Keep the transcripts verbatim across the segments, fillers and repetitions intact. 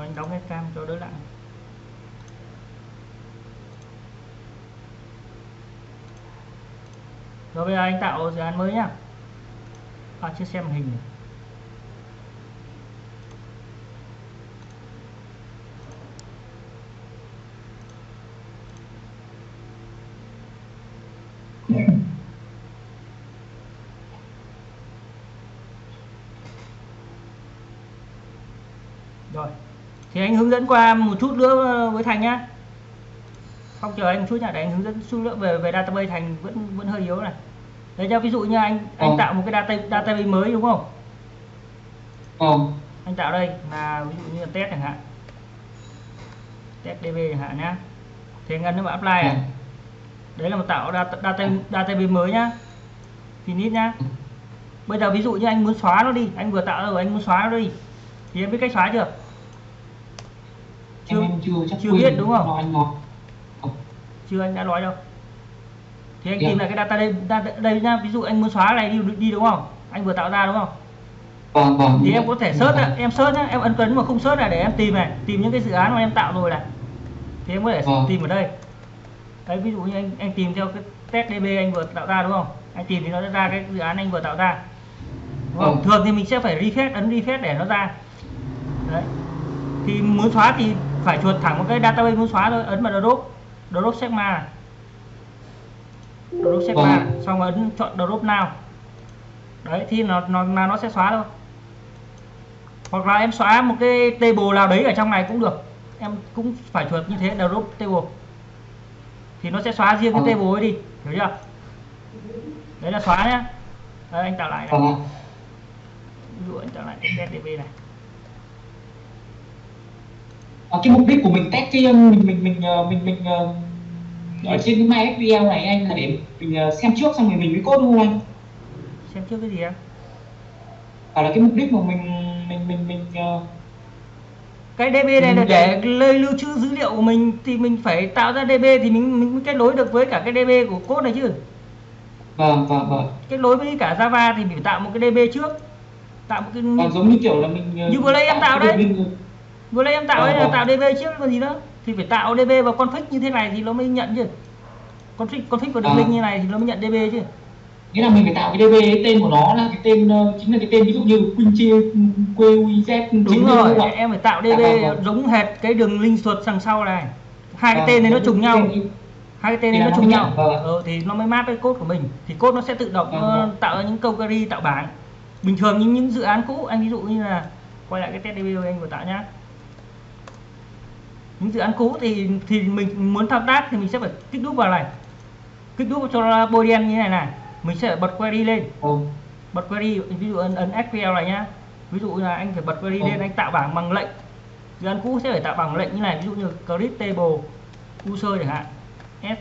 anh đóng cái cam cho đỡ lặng. Rồi bây giờ anh tạo dự án mới nhá. À, chưa xem hình này. Rồi thì anh hướng dẫn qua một chút nữa với Thành nhá. Không, chờ anh một chút nhá, để anh hướng dẫn chút nữa về về database. Thành vẫn vẫn hơi yếu này. Đấy cho ví dụ như anh anh ừ. tạo một cái data database mới đúng không? Ừ. Anh tạo đây là ví dụ như là test chẳng hạn, test db chẳng hạn nhá. Thì anh ấn vào apply này. Ừ. Đấy là một tạo data, data database mới nhá. Finish nhá. Bây giờ ví dụ như anh muốn xóa nó đi, anh vừa tạo rồi anh muốn xóa nó đi, thì em biết cách xóa chưa? Chưa, em chưa, chắc chưa biết đúng không? Anh nói. Chưa, anh đã nói đâu. Thì anh yeah. tìm lại cái data đây, data đây nhá. Ví dụ anh muốn xóa này đi, đi đúng không? Anh vừa tạo ra đúng không? Vâng, vâng. Thì em có thể search này, em search nhá, em ấn ấn mà không search này để em tìm này, tìm những cái dự án mà em tạo rồi này. Thì em có thể vâng. tìm ở đây. Đấy, ví dụ như anh anh tìm theo cái test db anh vừa tạo ra đúng không? Anh tìm thì nó sẽ ra cái dự án anh vừa tạo ra. Đúng không? Ừ. Thường thì mình sẽ phải refresh, ấn refresh để nó ra. Đấy. Thì muốn xóa thì phải chuột thẳng một cái database muốn xóa thôi, ấn vào drop, drop schema này. Drop schema này, xong rồi ấn chọn drop now. Đấy thì nó nó là nó sẽ xóa thôi. Hoặc là em xóa một cái table nào đấy ở trong này cũng được. Em cũng phải chuột như thế, drop table. Thì nó sẽ xóa riêng cái table ấy đi, hiểu chưa? Đấy là xóa nhá. Đấy, anh tạo lại này. Ví dụ anh tạo lại cái test db này. À, cái mục đích của mình test cái mình mình mình mình mình ở trên cái MySQL này anh là để mình xem trước xong rồi mình mới code luôn anh. Xem trước cái gì em? À, là cái mục đích mà mình mình mình mình uh... cái db này là để lưu lưu trữ dữ liệu của mình, thì mình phải tạo ra db thì mình mình kết nối được với cả cái db của code này chứ. Vâng vâng vâng. Kết nối với cả Java thì mình phải tạo một cái db trước. Tạo một cái à, giống như kiểu là mình như vừa nãy em tạo đấy. Mình... vừa nãy em tạo đấy là tạo db trước còn gì nữa. Thì phải tạo db vào config như thế này thì nó mới nhận chứ. Config config vào đường link như này thì nó mới nhận db chứ. Nghĩa là mình phải tạo cái db ấy, tên của nó là cái tên chính là cái tên ví dụ như QuinChê, QuiZ. Đúng rồi, rồi, em phải tạo db à, giống hệt cái đường link suột đằng sau này. Hai cái à, tên này nó trùng nhau. Tên... hai cái tên này nó trùng nhau. Ờ, thì nó mới map cái code của mình. Thì code nó sẽ tự động à, tạo ra những câu query, tạo bảng. Bình thường những những dự án cũ, anh ví dụ như là quay lại cái test db anh vừa tạo nhá. Những dự án cũ thì thì mình muốn thao tác thì mình sẽ phải kích đúp vào này. Kích đúp cho bôi đen như thế này này. Mình sẽ bật query lên. Ừ. Bật query, ví dụ ấn, ấn ét quy lờ này nhá. Ví dụ là anh phải bật query ừ. lên, anh tạo bảng bằng lệnh. Dự án cũ sẽ phải tạo bảng lệnh như này, ví dụ như create table user chẳng hạn. S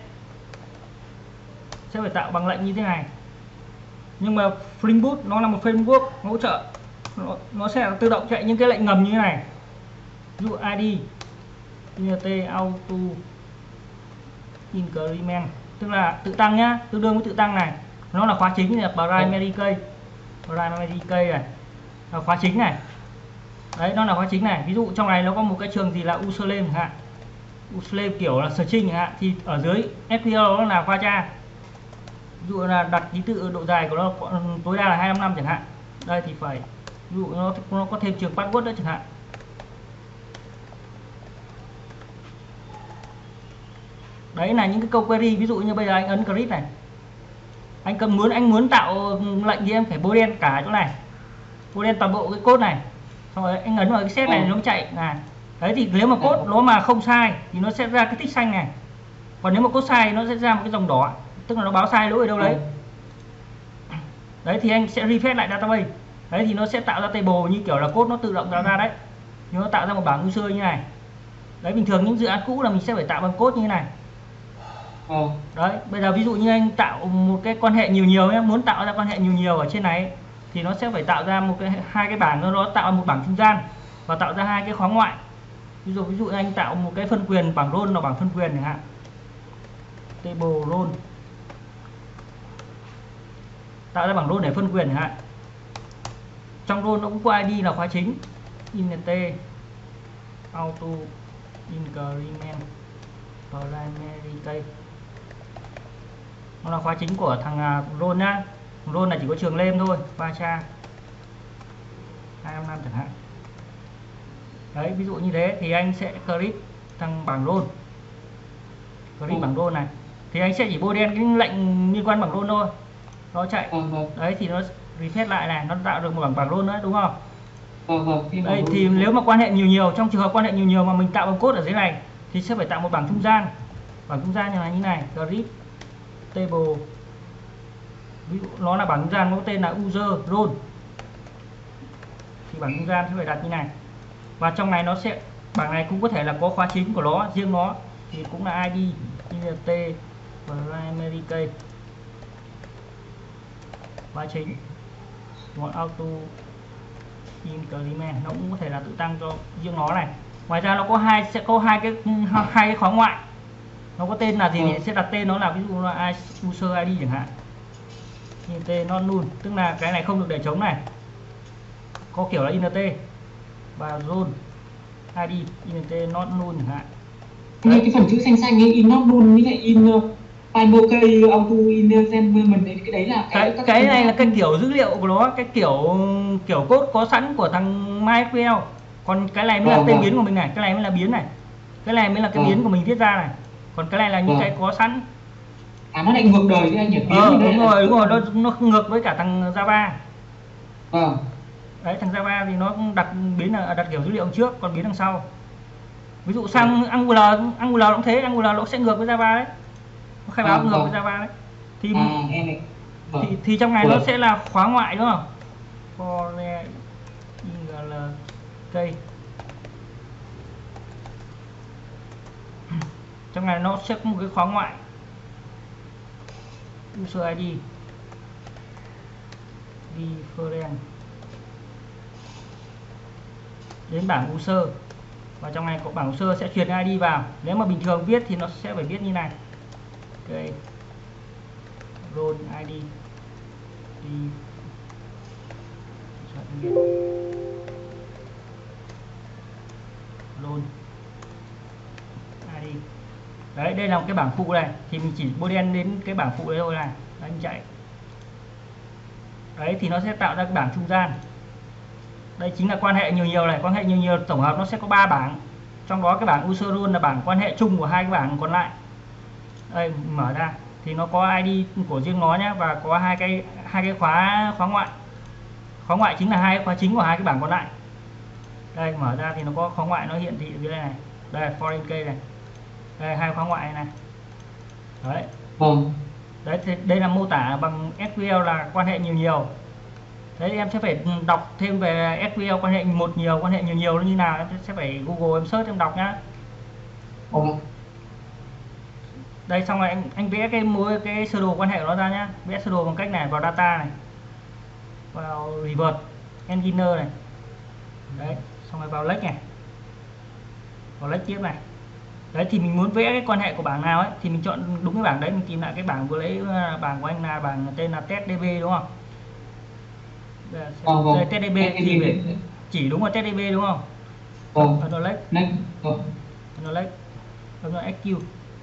sẽ phải tạo bằng lệnh như thế này. Nhưng mà Spring Boot nó là một framework hỗ trợ. Nó, nó sẽ tự động chạy những cái lệnh ngầm như thế này. Ví dụ i đê, int auto increment, tức là tự tăng nhá, tương đương với tự tăng này. Nó là khóa chính là primary key. Primary key này. Là khóa chính này. Đấy, nó là khóa chính này. Ví dụ trong này nó có một cái trường gì là username chẳng hạn. Username kiểu là string chẳng hạn, thì ở dưới ét quy lờ nó là khóa cha. Ví dụ là đặt ký tự độ dài của nó tối đa là hai trăm năm mươi lăm chẳng hạn. Đây thì phải ví dụ nó nó có thêm trường password nữa chẳng hạn. Đấy là những cái câu query. Ví dụ như bây giờ anh ấn create này, anh cần muốn anh muốn tạo lệnh thì em phải bôi đen cả chỗ này, bôi đen toàn bộ cái code này, xong rồi anh ấn vào cái set này nó chạy này. Đấy thì nếu mà code nó mà không sai thì nó sẽ ra cái tích xanh này, còn nếu mà code sai nó sẽ ra một cái dòng đỏ, tức là nó báo sai lỗi ở đâu đấy. Đấy thì anh sẽ refresh lại database. Đấy thì nó sẽ tạo ra table như kiểu là code nó tự động tạo ra đấy, nhưng nó tạo ra một bảng user như này. Đấy, bình thường những dự án cũ là mình sẽ phải tạo bằng code như thế này. Ừ. Đấy, bây giờ ví dụ như anh tạo một cái quan hệ nhiều nhiều nhé, muốn tạo ra quan hệ nhiều nhiều ở trên này thì nó sẽ phải tạo ra một cái hai cái bảng, nó tạo một bảng trung gian và tạo ra hai cái khóa ngoại. Ví dụ ví dụ anh tạo một cái phân quyền bảng role là bảng phân quyền chẳng hạn. Table role. Tạo ra bảng role để phân quyền chẳng hạn. Trong role nó cũng có i đê là khóa chính. int auto increment primary key. Nó là khóa chính của thằng roll nhá. Roll là chỉ có trường lên thôi, ba cha hai năm năm chẳng hạn. Đấy, ví dụ như thế thì anh sẽ click thằng bảng roll, click ừ. bảng roll này thì anh sẽ chỉ bôi đen cái lệnh liên quan bảng roll thôi, nó chạy ừ, ừ. Đấy thì nó reset lại này, nó tạo được một bảng bảng roll nữa đúng không? Ừ, ừ. Đây thì nếu mà quan hệ nhiều nhiều, trong trường hợp quan hệ nhiều nhiều mà mình tạo bằng code ở dưới này thì sẽ phải tạo một bảng trung gian. Bảng trung gian như là như này, grid table, ví dụ nó là bảng trung gian có tên là user role, thì bảng trung gian sẽ phải đặt như này. Và trong này nó sẽ, bảng này cũng có thể là có khóa chính của nó, riêng nó thì cũng là i đê, int, primary key, khóa chính. Còn auto increment nó cũng có thể là tự tăng cho riêng nó này. Ngoài ra nó có hai, sẽ có hai cái hai cái khóa ngoại, nó có tên là gì thì sẽ đặt tên nó là ví dụ là user i đê chẳng hạn, int not null, tức là cái này không được để trống này, có kiểu là int và role i đê int not null chẳng hạn. Như cái phần chữ xanh xanh ấy, in not null với lại in primary auto increment đấy, cái đấy là cái cái, cái này là cái kiểu dữ liệu của nó, cái kiểu kiểu code có sẵn của thằng MySQL. Còn cái này mới là tên biến của mình này, cái này mới là biến này, cái này mới là cái biến của mình viết ra này, còn cái này là những cái có sẵn. À, nó lại ngược đời với anh nhỉ? Ờ, đúng rồi, đúng rồi, nó, nó ngược với cả thằng Java. Ờ. Đấy, thằng Java thì nó đặt biến là đặt kiểu dữ liệu trước, còn biến đằng sau. Ví dụ sang ừ. Angular, Angular cũng thế, Angular nó sẽ ngược với Java đấy, nó khai báo à, ngược à. với Java đấy. Thì à, em này. À. thì thì trong này ừ. nó sẽ là khóa ngoại đúng không? For cây. Trong này nó sẽ có một cái khóa ngoại user i đê different đến bảng user, và trong này có bảng user sẽ truyền i đê vào. Nếu mà bình thường viết thì nó sẽ phải viết như này, okay. Role i đê đi role i đê. Đấy, đây là một cái bảng phụ này, thì mình chỉ bôi đen đến cái bảng phụ đấy thôi này, anh chạy. Đấy thì nó sẽ tạo ra cái bảng trung gian. Đây chính là quan hệ nhiều nhiều này, quan hệ nhiều nhiều tổng hợp nó sẽ có ba bảng. Trong đó cái bảng user role là bảng quan hệ chung của hai cái bảng còn lại. Đây mở ra thì nó có i đê của riêng nó nhé, và có hai cái hai cái khóa khóa ngoại. Khóa ngoại chính là hai khóa chính của hai cái bảng còn lại. Đây mở ra thì nó có khóa ngoại, nó hiện thị dưới đây này. Đây foreign key này. Đây hai khóa ngoại này. Đấy. Ừ. Đấy thì đây là mô tả bằng ét quy lờ là quan hệ nhiều nhiều. Đấy em sẽ phải đọc thêm về ét quy lờ quan hệ một nhiều, quan hệ nhiều nhiều nó như nào, em sẽ phải Google em search em đọc nhá. Ừ. Đây xong rồi anh anh vẽ cái mối cái sơ đồ quan hệ của nó ra nhá, vẽ sơ đồ bằng cách này, vào data này, vào reverse engineer này, đấy xong rồi vào lệch này, vào lệch tiếp này. Đấy thì mình muốn vẽ cái quan hệ của bảng nào ấy thì mình chọn đúng cái bảng đấy, mình tìm lại cái bảng vừa lấy bảng của anh là bảng tên là testdb đúng không? Đây, oh, đây oh. testdb thì phải chỉ đúng là testdb đúng không? Oh. Nó lệch, oh. nó lệch, nó xq,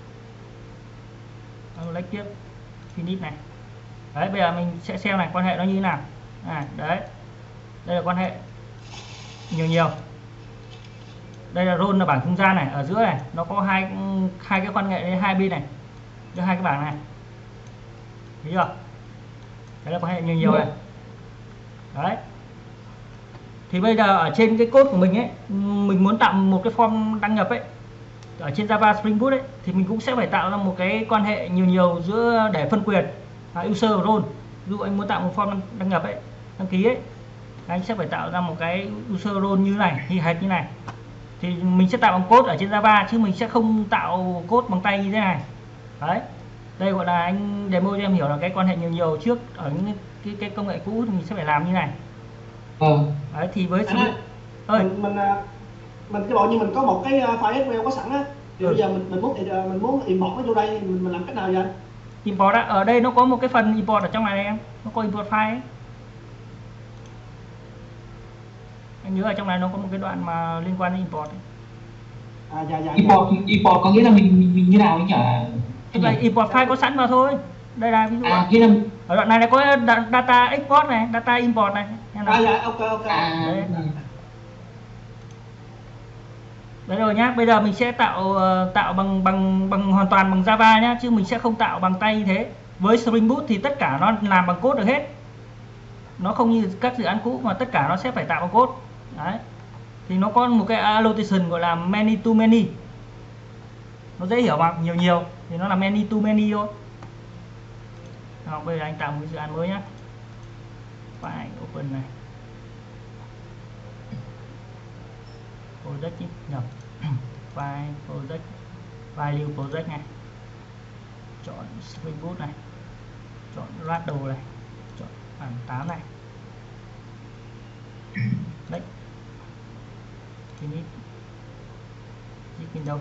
nó lệch tiếp, finish này. Đấy bây giờ mình sẽ xem này quan hệ nó như thế nào. À, đấy đây là quan hệ nhiều nhiều. Đây là role là bảng trung gian này, ở giữa này nó có hai hai cái quan hệ hai bên này, giữa hai cái bảng này, thấy chưa? Đấy là quan hệ nhiều nhiều này. Đấy thì bây giờ ở trên cái code của mình ấy, mình muốn tạo một cái form đăng nhập ấy ở trên Java Spring Boot ấy, thì mình cũng sẽ phải tạo ra một cái quan hệ nhiều nhiều giữa để phân quyền à, user và role. Ví dụ anh muốn tạo một form đăng nhập ấy, đăng ký ấy, anh sẽ phải tạo ra một cái user role như này, như hệt như này. Thì mình sẽ tạo bằng code ở trên Java chứ mình sẽ không tạo code bằng tay như thế này. Đấy, đây gọi là anh demo cho em hiểu là cái quan hệ nhiều nhiều trước ở những cái, cái công nghệ cũ thì mình sẽ phải làm như này. Ừ. Đấy thì với anh ơi, ơi mình mình mình cái bộ như mình có một cái file ét quy lờ có sẵn á, thì ừ. bây giờ mình mình muốn mình muốn import nó vô đây, mình, mình làm cách nào vậy? Import á, ở đây nó có một cái phần import ở trong này em, nó có import file ấy. Anh nhớ ở trong này nó có một cái đoạn mà liên quan đến import ấy. À dạ dạ dạ. Import import có nghĩa là mình mình, mình như nào ấy nhỉ? Tức là import file có sẵn vào thôi. Đây là ví dụ À kia là ở đoạn này là có data export này, data import này. À dạ ok ok. à Đấy. Đấy rồi nhá. Bây giờ mình sẽ tạo tạo bằng bằng bằng hoàn toàn bằng Java nhá, chứ mình sẽ không tạo bằng tay như thế. Với Spring Boot thì tất cả nó làm bằng code được hết. Nó không như các dự án cũ mà tất cả nó sẽ phải tạo bằng code. Đấy. Thì nó có một cái annotation gọi là many to many. Nó dễ hiểu mà, nhiều nhiều thì nó là many to many thôi. Đó, bây giờ anh tạo một cái dự án mới nhá. File open này. Project chứ, nhập. File project, file new project này. Chọn Spring Boot này. Chọn Gradle này. Chọn bản tám này. Đấy. Finish. Zip Windows.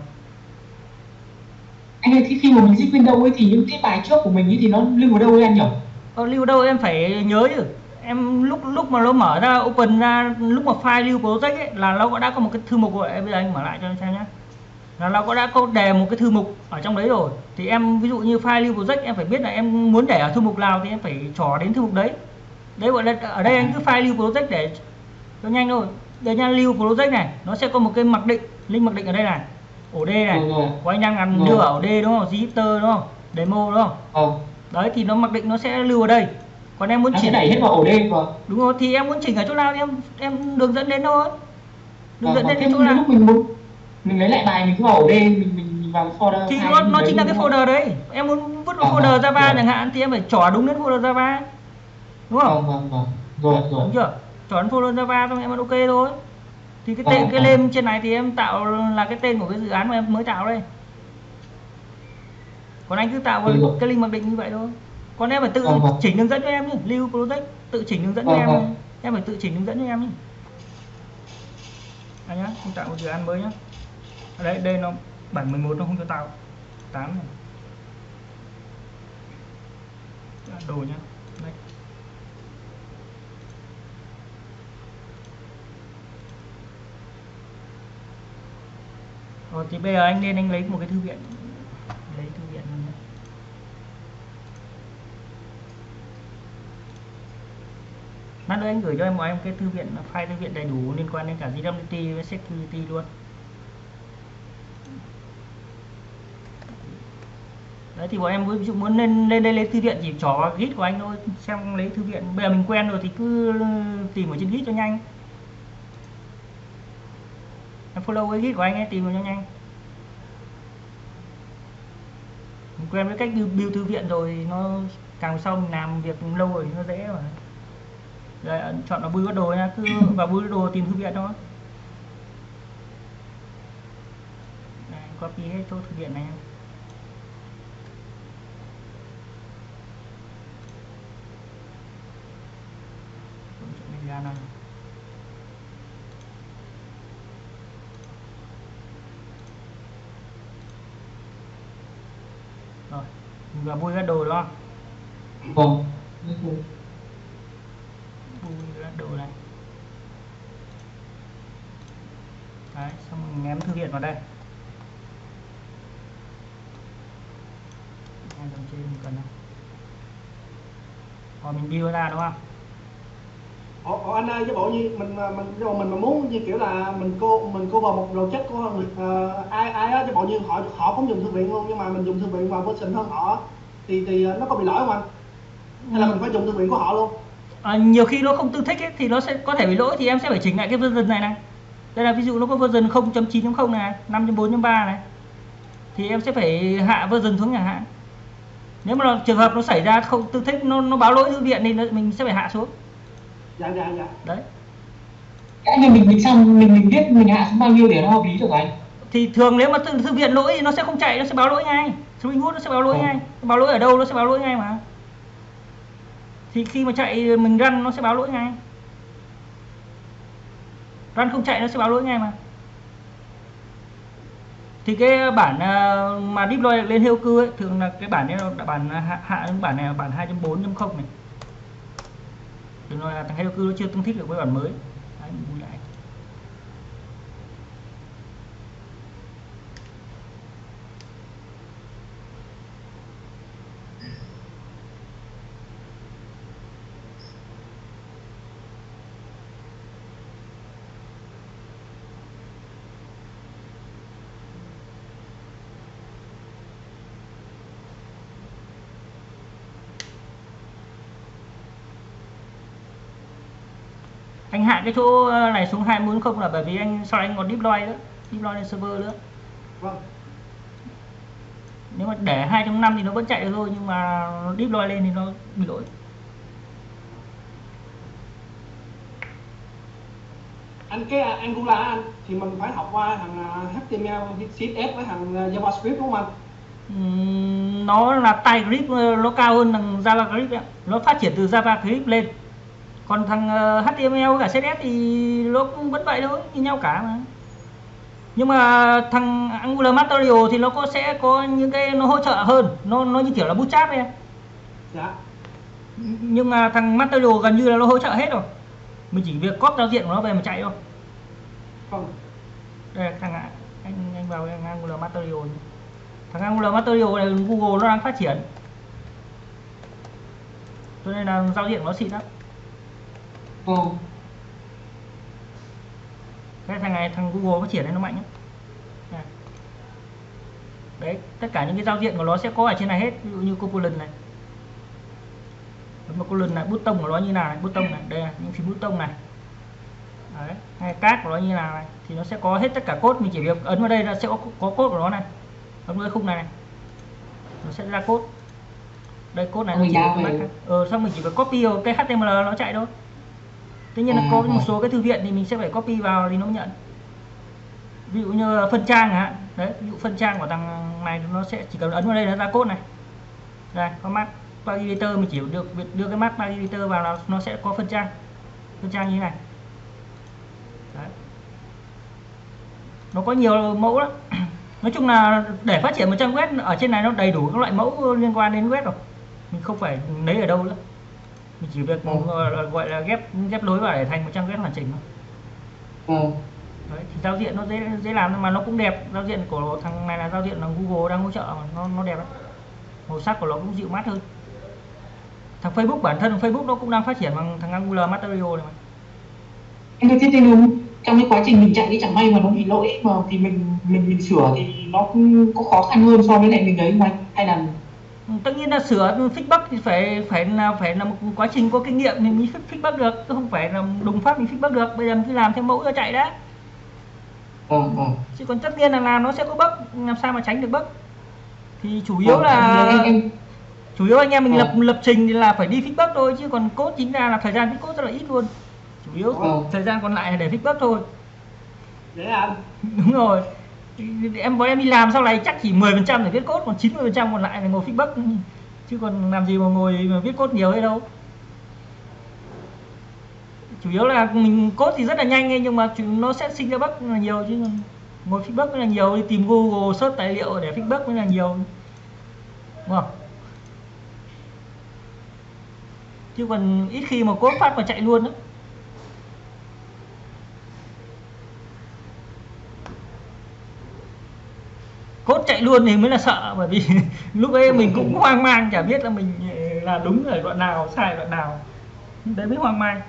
Anh ơi, khi mà mình zip Windows ấy thì những cái bài trước của mình ấy thì nó lưu ở đâu ấy anh nhỉ? Ờ, lưu đâu em phải nhớ chứ. Em lúc lúc mà nó mở ra open ra, lúc mà file lưu project ấy là nó đã có một cái thư mục rồi. Em bây giờ anh mở lại cho anh xem nhé. Là nó có đã có đề một cái thư mục ở trong đấy rồi. Thì em ví dụ như file lưu project em phải biết là em muốn để ở thư mục nào thì em phải trỏ đến thư mục đấy. Đấy gọi là ở đây anh cứ file lưu project để cho nhanh thôi. Đây nha, lưu project này nó sẽ có một cái mặc định, link mặc định ở đây này. ổ đê này. Rồi, rồi. Của anh đang làm đưa ở ổ đê đúng không? Register đúng không? Demo đúng không? Ờ. Đấy thì nó mặc định nó sẽ lưu ở đây. Còn em muốn Nó sẽ chỉnh đẩy hết vào ổ đê vào. đúng rồi, thì em muốn chỉnh ở chỗ nào thì em em đường dẫn đến thôi. Đường dẫn đến cái chỗ nào lúc mình muốn mình lấy lại bài mình cứ vào ổ đê, mình mình, mình vào folder thì file nó mình nó lấy chính là đúng cái không? folder đấy. Em muốn vứt vào Vâng, folder vâng, Java rồi. chẳng hạn thì em phải chỏ đúng đến folder Java. Đúng không? Vâng vâng vâng. Rồi rồi. Đúng chưa? Chỏ đến folder Java xong em vẫn ok thôi. Thì cái Vâng, tên cái vâng. name trên này thì em tạo là cái tên của cái dự án mà em mới tạo đây. Còn anh cứ tạo Được rồi. cái link mặc định như vậy thôi. Còn em phải tự Vâng, vâng. chỉnh đường dẫn cho em nhé, lưu project tự chỉnh đường dẫn cho Vâng, em. vâng. Em phải tự chỉnh hướng dẫn cho em nhé. Đây nhá, mình tạo một dự án mới nhá. Ở đây đây nó bản mười một nó không cho tạo. tám này. Đồ nhá. Đây. Rồi thì bây giờ anh nên anh lấy một cái thư viện. Lấy thư viện luôn nhá. Lát nữa anh gửi cho em mọi em cái thư viện file thư viện đầy đủ liên quan đến cả giê vê kép tê với security luôn. Đấy thì bọn em ví dụ muốn lên lên đây lấy thư viện chỉ trỏ vào git của anh thôi, xem lấy thư viện. Bây giờ mình quen rồi thì cứ tìm ở trên git cho nhanh. Em follow cái git của anh ấy tìm cho nhanh. Mình quen với cách build thư viện rồi, nó càng sau mình làm việc lâu rồi nó dễ mà. Đây, chọn vào build đồ nha, cứ vào build đồ tìm thư viện thôi. Đây, copy hết chỗ thư viện này. Ra này. Rồi, mình vào build đồ đó. Vâng. Build đồ này. Đấy, xong mình ném thư viện vào đây. Hai dòng trên mình cần này. Rồi mình build ra đúng không? Ủa, ủa anh ơi, cái bộ như mình mình mình mình mà muốn như kiểu là mình cô mình cô vào một đồ chất của uh, ai ai á, cái bộ như họ họ không dùng thư viện luôn nhưng mà mình dùng thư viện vào version hơn họ thì thì nó có bị lỗi không anh? Hay là mình phải dùng thư viện của họ luôn? À, nhiều khi nó không tương thích ấy, thì nó sẽ có thể bị lỗi thì em sẽ phải chỉnh lại cái version này này. Đây là ví dụ nó có version không chấm chín chấm không này, năm chấm bốn chấm ba này. Thì em sẽ phải hạ version xuống chẳng hạn. Nếu mà trường hợp nó xảy ra không tương thích, nó nó báo lỗi thư viện thì mình sẽ phải hạ xuống. Dạ dạ dạ. Đấy. Cái này mình mình xong mình mình biết mình hạ xuống bao nhiêu để nó hợp lý được anh? Thì thường nếu mà thư, thư viện lỗi thì nó sẽ không chạy, nó sẽ báo lỗi ngay. Spring Boot nó sẽ báo lỗi Ừ. ngay. Báo lỗi ở đâu nó sẽ báo lỗi ngay mà. Thì khi mà chạy mình run nó sẽ báo lỗi ngay. Run không chạy nó sẽ báo lỗi ngay mà. Thì cái bản mà deploy lên Heroku ấy, thường là cái bản này là bản hạ, hạ bản này là bản hai chấm bốn chấm không này. Đừng nói là thằng Heroku nó chưa tương thích được với bản mới. Đấy, mình lại. Anh hạ cái chỗ này xuống hai bốn không là bởi vì anh sau anh còn deploy nữa, deploy lên server nữa. Vâng. Nếu mà để hai chấm năm thì nó vẫn chạy được thôi, nhưng mà deploy lên thì nó bị lỗi. Anh cái Angular anh thì mình phải học qua thằng hát tê em lờ, xê ét ét với thằng JavaScript đúng không anh? Uhm, nó là TypeScript, nó cao hơn thằng JavaScript ấy. Nó phát triển từ JavaScript lên. Còn thằng hát tê em lờ với cả xê ét ét thì nó cũng vẫn vậy thôi, như nhau cả mà. Nhưng mà thằng Angular Material thì nó có sẽ có những cái nó hỗ trợ hơn, nó nó như kiểu là Bootstrap ấy. Dạ. Nhưng mà thằng Material gần như là nó hỗ trợ hết rồi. Mình chỉ việc copy giao diện của nó về mà chạy thôi. Vâng. Đây thằng anh anh vào cái Angular Material. Thằng Angular Material này Google nó đang phát triển. Cho nên là giao diện của nó xịn lắm. Ừ. Cái thằng này thằng Google phát triển này nó mạnh lắm. Đây. Đấy, tất cả những cái giao diện của nó sẽ có ở trên này hết, ví dụ như component này. Một component này, bút tông của nó như nào này, bút tông này, đây là những phím bút tông này. Đấy, hay tag của nó như nào này thì nó sẽ có hết tất cả code, mình chỉ việc ấn vào đây là sẽ có có code của nó này. Ấn vào cái khung này, này. Nó sẽ ra code. Đây code này nó chỉ việc ờ xong mình chỉ việc copy vào cái hát tê em lờ nó chạy thôi. Tuy nhiên là có một số cái thư viện thì mình sẽ phải copy vào thì nó mới nhận. Ví dụ như phân trang hả? Đấy, ví dụ phân trang của thằng này nó sẽ chỉ cần ấn vào đây nó ra code này. Đây, có map tag editor, mình chỉ được đưa cái map tag editor vào là nó sẽ có phân trang. Phân trang như thế này. Đấy. Nó có nhiều mẫu lắm. Nói chung là để phát triển một trang web ở trên này nó đầy đủ các loại mẫu liên quan đến web rồi. Mình không phải lấy ở đâu nữa. Mình chỉ việc ừ. gọi là ghép ghép lối vào để thành một trang web hoàn chỉnh thôi. Ừ. Đấy, thì giao diện nó dễ dễ làm mà nó cũng đẹp. Giao diện của thằng này là giao diện là Google đang hỗ trợ mà nó nó đẹp lắm. Màu sắc của nó cũng dịu mát hơn. Thằng Facebook, bản thân Facebook nó cũng đang phát triển bằng thằng Angular Material này mà. Anh có thiết định không? Trong cái quá trình mình chạy cái chẳng may mà nó bị lỗi mà thì mình mình mình sửa thì nó cũng có khó khăn hơn so với lại mình ấy không anh? Hay là tất nhiên là sửa fix bug thì phải phải là phải là một quá trình có kinh nghiệm mình mới fix bug được, chứ không phải là đùng phát mình fix bug được. Bây giờ mình cứ làm theo mẫu cho chạy đã. Ừ, ừ. Chứ còn tất nhiên là làm nó sẽ có bug, làm sao mà tránh được bug. Thì chủ yếu ừ, là em, em... chủ yếu anh em mình ừ. lập lập trình thì là phải đi fix bug thôi, chứ còn code chính ra là thời gian fix code rất là ít luôn. Chủ yếu ừ. thời gian còn lại là để fix bug thôi. Vậy anh. Đúng rồi. Em bọn em đi làm sau này chắc chỉ mười phần trăm để viết code, còn chín mươi phần trăm còn lại là ngồi fix bug. Chứ còn làm gì mà ngồi mà viết code nhiều hay đâu. Chủ yếu là mình code thì rất là nhanh ấy, nhưng mà nó sẽ sinh ra bug là nhiều, chứ ngồi fix bug mới là nhiều. Đi tìm Google search tài liệu để fix bug mới là nhiều, đúng không? Chứ còn ít khi mà code phát mà chạy luôn đó. Code chạy luôn thì mới là sợ, bởi vì lúc ấy mình cũng hoang mang, chả biết là mình là đúng ở đoạn nào, sai đoạn nào, đấy mới hoang mang.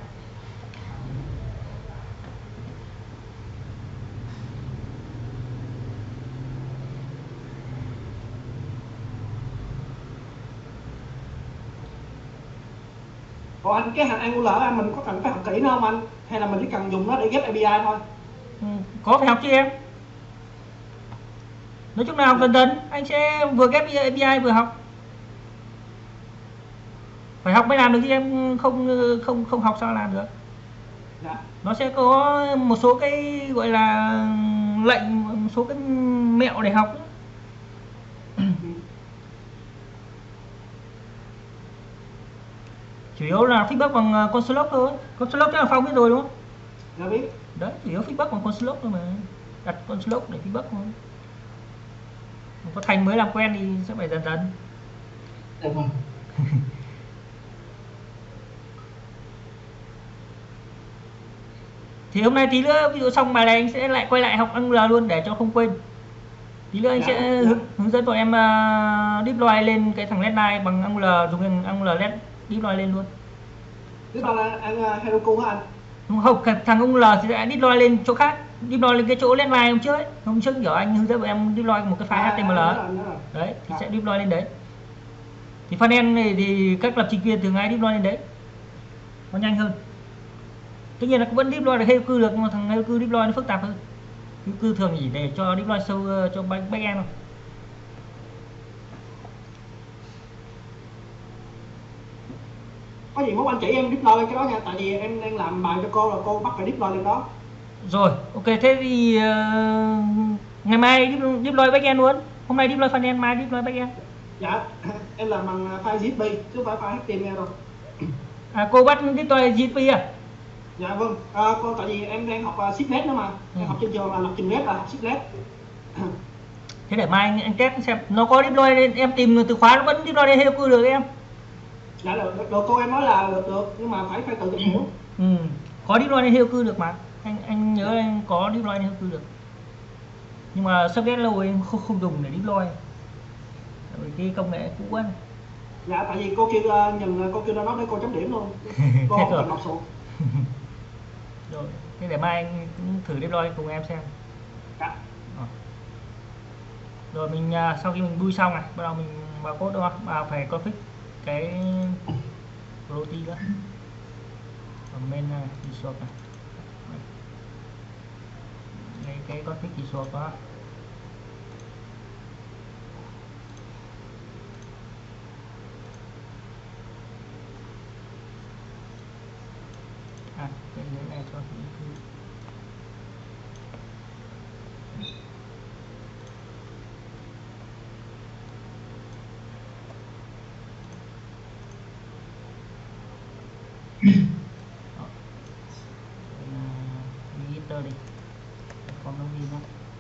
Còn anh cái hàng Angular mình có cần phải học kỹ nữa không anh? Hay là mình chỉ cần dùng nó để ghép a pê i thôi? Ừ, có phải học chứ em. Nói chung là học dần dần, anh sẽ vừa ghép a pê i vừa học. Phải học mới làm được chứ em, không không không học sao làm được. Dạ. Nó sẽ có một số cái gọi là lệnh, một số cái mẹo để học. Chủ yếu là fix bug bằng console log thôi. Console log chắc là Phong biết rồi đúng không? Dạ biết. Đấy, chủ yếu fix bug bằng console log thôi mà. Đặt console log để fix bug thôi. Có Thành mới làm quen thì sẽ phải dần dần. Dạ vâng. Thì hôm nay tí nữa ví dụ xong bài này anh sẽ lại quay lại học Angular luôn để cho không quên. Tí nữa anh dạ, sẽ dạ. hướng dẫn bọn em uh, deploy lên cái thằng Redline bằng Angular, dùng Angular Red deploy lên luôn. Deploy là anh Heroku hả anh? Không, thằng Angular thì sẽ deploy lên chỗ khác, deploy lên cái chỗ Redline hôm trước ấy. Hôm trước kiểu anh hướng dẫn bọn em deploy một cái file à, hát tê em lờ. À, đấy, thì à. sẽ deploy lên đấy. Thì frontend này thì các lập trình viên thường hay deploy lên đấy. Nó nhanh hơn. tất nhiên là vẫn deploy được Heroku được, nhưng mà thằng Heroku deploy nó phức tạp hơn. Heroku thường chỉ để cho deploy sâu uh, cho backend thôi. Có gì mốt anh chỉ em deploy cái đó nha, tại vì em đang làm bài cho cô là cô bắt phải deploy lên đó. Rồi, ok, thế thì uh, ngày mai deploy backend luôn. Hôm nay deploy frontend, mai deploy backend. Dạ, em làm bằng file zip chứ không phải file hát tê em lờ đâu. À, cô bắt deploy zip à? Dạ vâng, à, cô tại vì em đang học uh, shiplet nữa mà. Ừ. Em học trên trường là lập trình web là học shiplet. Thế để mai anh, anh test xem nó có deploy lên, em tìm từ khóa nó vẫn deploy lên Heroku được em. Dạ được, được, được, cô em nói là được, được nhưng mà phải phải tự tìm hiểu. Ừ, có deploy lên Heroku được mà. Anh anh nhớ anh có deploy lên Heroku được. Nhưng mà socket lâu em không không dùng để deploy. Bởi cái công nghệ cũ quá. Dạ tại vì cô kêu uh, nhận cô kêu nó nói để cô chấm điểm luôn. Cô không cần đọc số. Rồi, thế để mai anh cũng thử deploy cùng em xem. Dạ. Rồi, rồi mình uh, sau khi mình bui xong này, bắt đầu mình vào code đúng không? Vào phải config cái property nữa. Comment uh, resource này. Đây cái config resource đó. À, cái dưới này cho thứ đi con nó đi đó.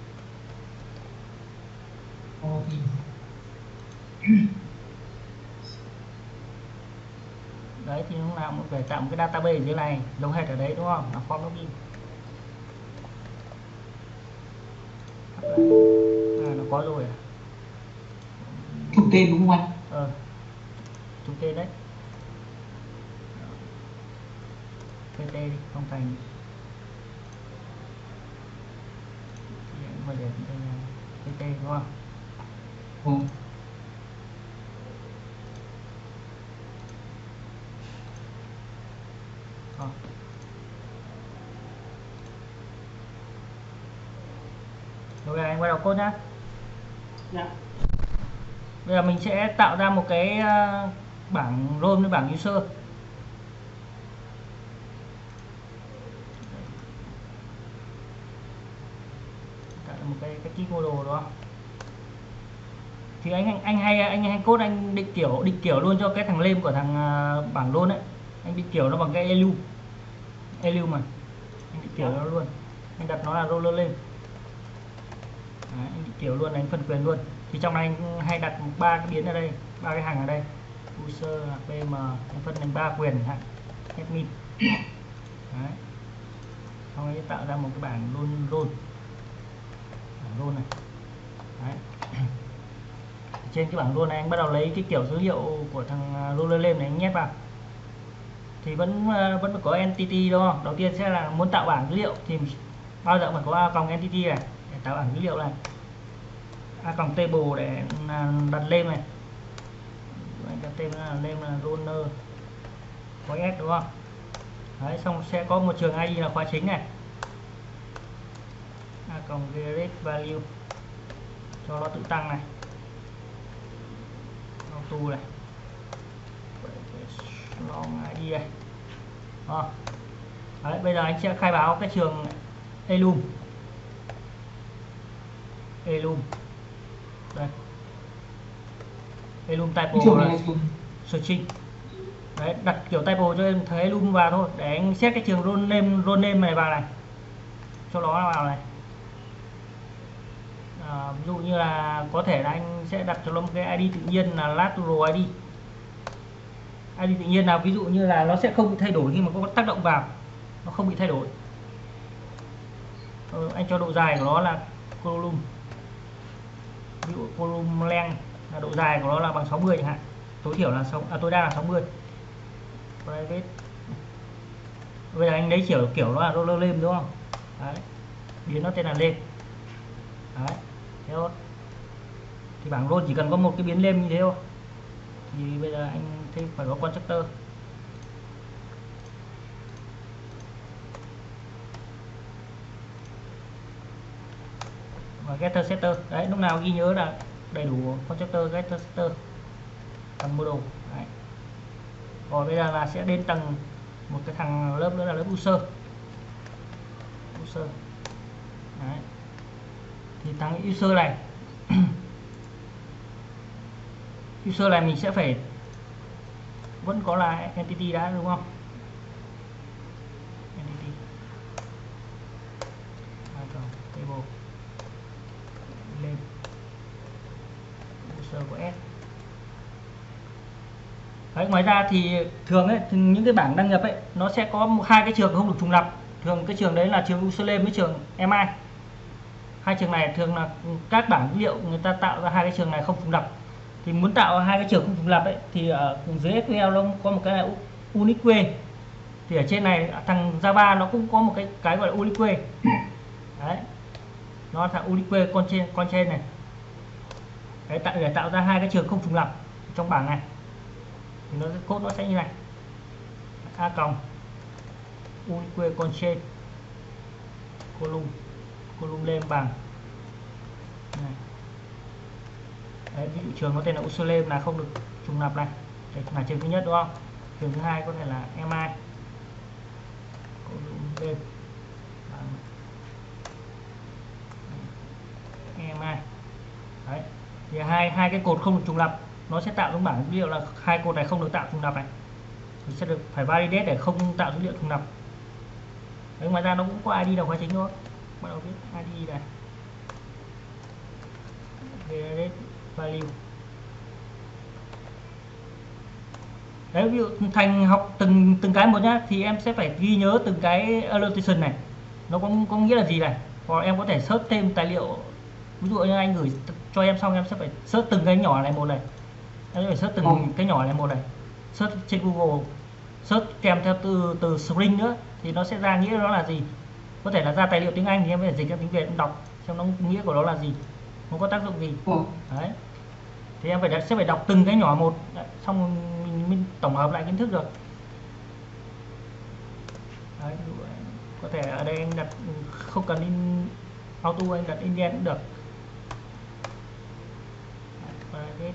Đấy thì lúc nào cũng phải tạo một cái database như thế này giống hệt ở đấy đúng không, là form login. À, nó có rồi à? Trùng tên đúng không anh? Ờ, trùng tên đấy. pê tê đi, không thành mà để pê tê đúng không? Ừ. Ờ. Rồi anh bắt đầu code nhá. Dạ. Bây giờ mình sẽ tạo ra một cái bảng role với bảng user. Tạo ra một cái cái key model đó. Thì anh anh hay anh hay code anh định kiểu định kiểu luôn cho cái thằng name của thằng bảng role ấy. Anh định kiểu nó bằng cái elu. Elu mà. Anh định kiểu nó luôn. Anh đặt nó là roller name. Đấy, anh định kiểu luôn, đánh phân quyền luôn. Thì trong này anh hay đặt ba cái biến ở đây, ba cái hàng ở đây. User là pm, anh phân thành ba quyền ha. Admin. Đấy. Xong anh tạo ra một cái bảng role role. Bảng role này. Đấy. Trên cái bảng role này anh bắt đầu lấy cái kiểu dữ liệu của thằng roller name này anh nhét vào. Thì vẫn vẫn phải có entity đúng không? Đầu tiên sẽ là muốn tạo bảng dữ liệu thì bao giờ phải có a còng entity này để tạo bảng dữ liệu này, a còng table để đặt name này, anh đặt tên là name là roller có s đúng không? Đấy, xong sẽ có một trường i đê là khóa chính này, a còng generate value cho nó tự tăng này, auto này, long i đê này. Đó. Đấy, bây giờ anh sẽ khai báo cái trường elum elum đây, elum typo là searching. Đấy, đặt kiểu typo cho em thấy elum vào thôi, để anh xét cái trường role name role name này vào này, cho nó vào này. À, ví dụ như là có thể là anh sẽ đặt cho nó một cái i đê tự nhiên là lateral i đê. i đê tự nhiên nào, ví dụ như là nó sẽ không bị thay đổi khi mà có tác động vào, nó không bị thay đổi. Ờ, anh cho độ dài của nó là column, ví dụ column length là độ dài của nó là bằng sáu mươi chẳng hạn, tối thiểu là sáu, à, tối đa là sáu mươi. Private. Bây giờ anh lấy kiểu kiểu nó là roller name đúng không? Đấy, biến nó tên là name. Đấy, thế thôi. Thì bảng role chỉ cần có một cái biến name như thế thôi. Thì bây giờ anh thêm phải có constructor. và getter setter. Đấy, lúc nào ghi nhớ là đầy đủ constructor getter setter tầng model. Đấy. Rồi bây giờ là sẽ đến tầng một cái thằng lớp nữa là lớp user. User. Đấy. Thì thằng user này user này mình sẽ phải vẫn có là entity đã, đúng không? Entity table lên user của S. Đấy, ngoài ra thì thường ấy thì những cái bảng đăng nhập ấy nó sẽ có một, hai cái trường không được trùng lặp. Thường cái trường đấy là trường username với trường em i. Hai trường này thường là các bảng dữ liệu người ta tạo ra hai cái trường này không trùng lặp. Thì muốn tạo hai cái trường không trùng lặp ấy thì ở dưới ét quy eo nó có một cái là unique. Thì ở trên này thằng Java nó cũng có một cái cái gọi là unique. Đấy. Nó là unique constraint constraint này. Đấy, tạo để tạo ra hai cái trường không trùng lặp trong bảng này. Thì nó code nó sẽ như này. A cộng unique constraint column column lên bằng này. Đấy, ví dụ trường có tên là username là không được trùng lặp này. Đấy là trường thứ nhất, đúng không? Trường thứ hai có thể là em i column lên bằng em i. Đấy. Thì hai hai cái cột không được trùng lặp nó sẽ tạo trong bảng dữ liệu là hai cột này không được tạo trùng lặp này. Mình sẽ được phải validate để không tạo dữ liệu trùng lặp. Đấy, ngoài ra nó cũng có i đê đầu khóa chính thôi. Bắt đầu viết i đê này. Validate value. Đấy, ví dụ Thành học từng từng cái một nhá thì em sẽ phải ghi nhớ từng cái annotation này. Nó có có nghĩa là gì này. Hoặc em có thể search thêm tài liệu. Ví dụ như anh gửi cho em xong em sẽ phải search từng cái nhỏ này một này. Em sẽ phải search từng ừ. cái nhỏ này một này. Search trên Google, search kèm theo từ từ string nữa thì nó sẽ ra nghĩa nó là gì. Có thể là ra tài liệu tiếng Anh thì em phải dịch ra tiếng Việt em đọc xem nó nghĩa của nó là gì, nó có tác dụng gì. Ừ. Đấy. Thì em phải sẽ phải đọc từng cái nhỏ một. Đấy. Xong mình, mình tổng hợp lại kiến thức được. Đấy. Có thể ở đây anh đặt không cần in auto, anh đặt indent cũng được. Đấy.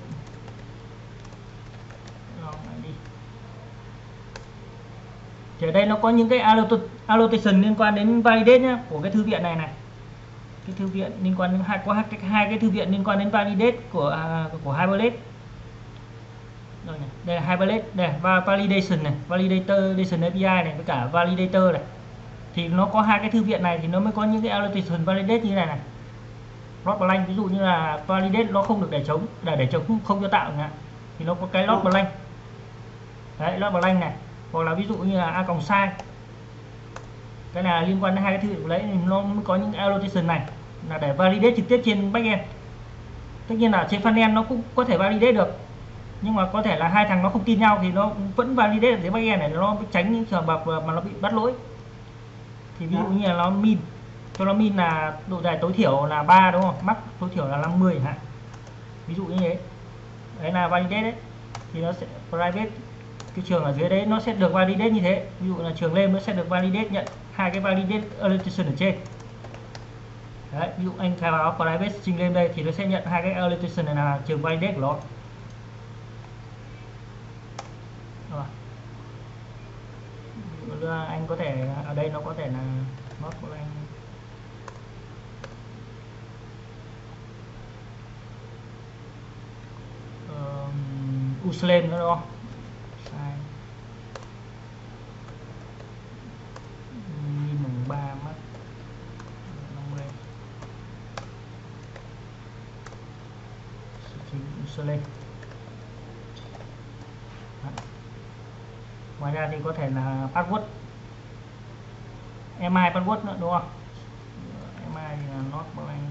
Thì ở đây nó có những cái annotation liên quan đến validate nhá, của cái thư viện này này. Cái thư viện liên quan đến hai có hai cái hai cái thư viện liên quan đến validate của à, của Hibernate. Rồi này, đây là Hibernate, đây và validation này, validation a pê i này với cả validator này. Thì nó có hai cái thư viện này thì nó mới có những cái annotation validate như này này. Load blank, ví dụ như là validate nó không được để trống, để để trống không, không cho tạo nữa. Thì nó có cái load blank. Đấy, load blank này. Hoặc là ví dụ như là a cộng sai, cái này là liên quan đến hai cái thư viện đấy thì nó mới có những annotation này là để validate trực tiếp trên backend. Tất nhiên là trên frontend nó cũng có thể validate được, nhưng mà có thể là hai thằng nó không tin nhau thì nó vẫn validate được dưới backend này, nó tránh những trường hợp mà nó bị bắt lỗi. Thì ví dụ như là nó min, cho nó min là độ dài tối thiểu là ba, đúng không? Max tối thiểu là năm mươi hả? Ví dụ như thế. Đấy là validate đấy. Thì nó sẽ private, cái trường ở dưới đấy nó sẽ được validate như thế. Ví dụ là trường lên nó sẽ được validate, nhận hai cái validate annotation ở trên. Đấy, ví dụ anh khai báo private string lên đây thì nó sẽ nhận hai cái annotation này là trường validate của nó. Rồi. Anh có thể ở đây nó có thể là not của anh uh, username nữa đó. Sai. Min ba mắt năm mươi. Username. Ngoài ra thì có thể là password, em i password nữa, đúng không? Em i thì là not blank.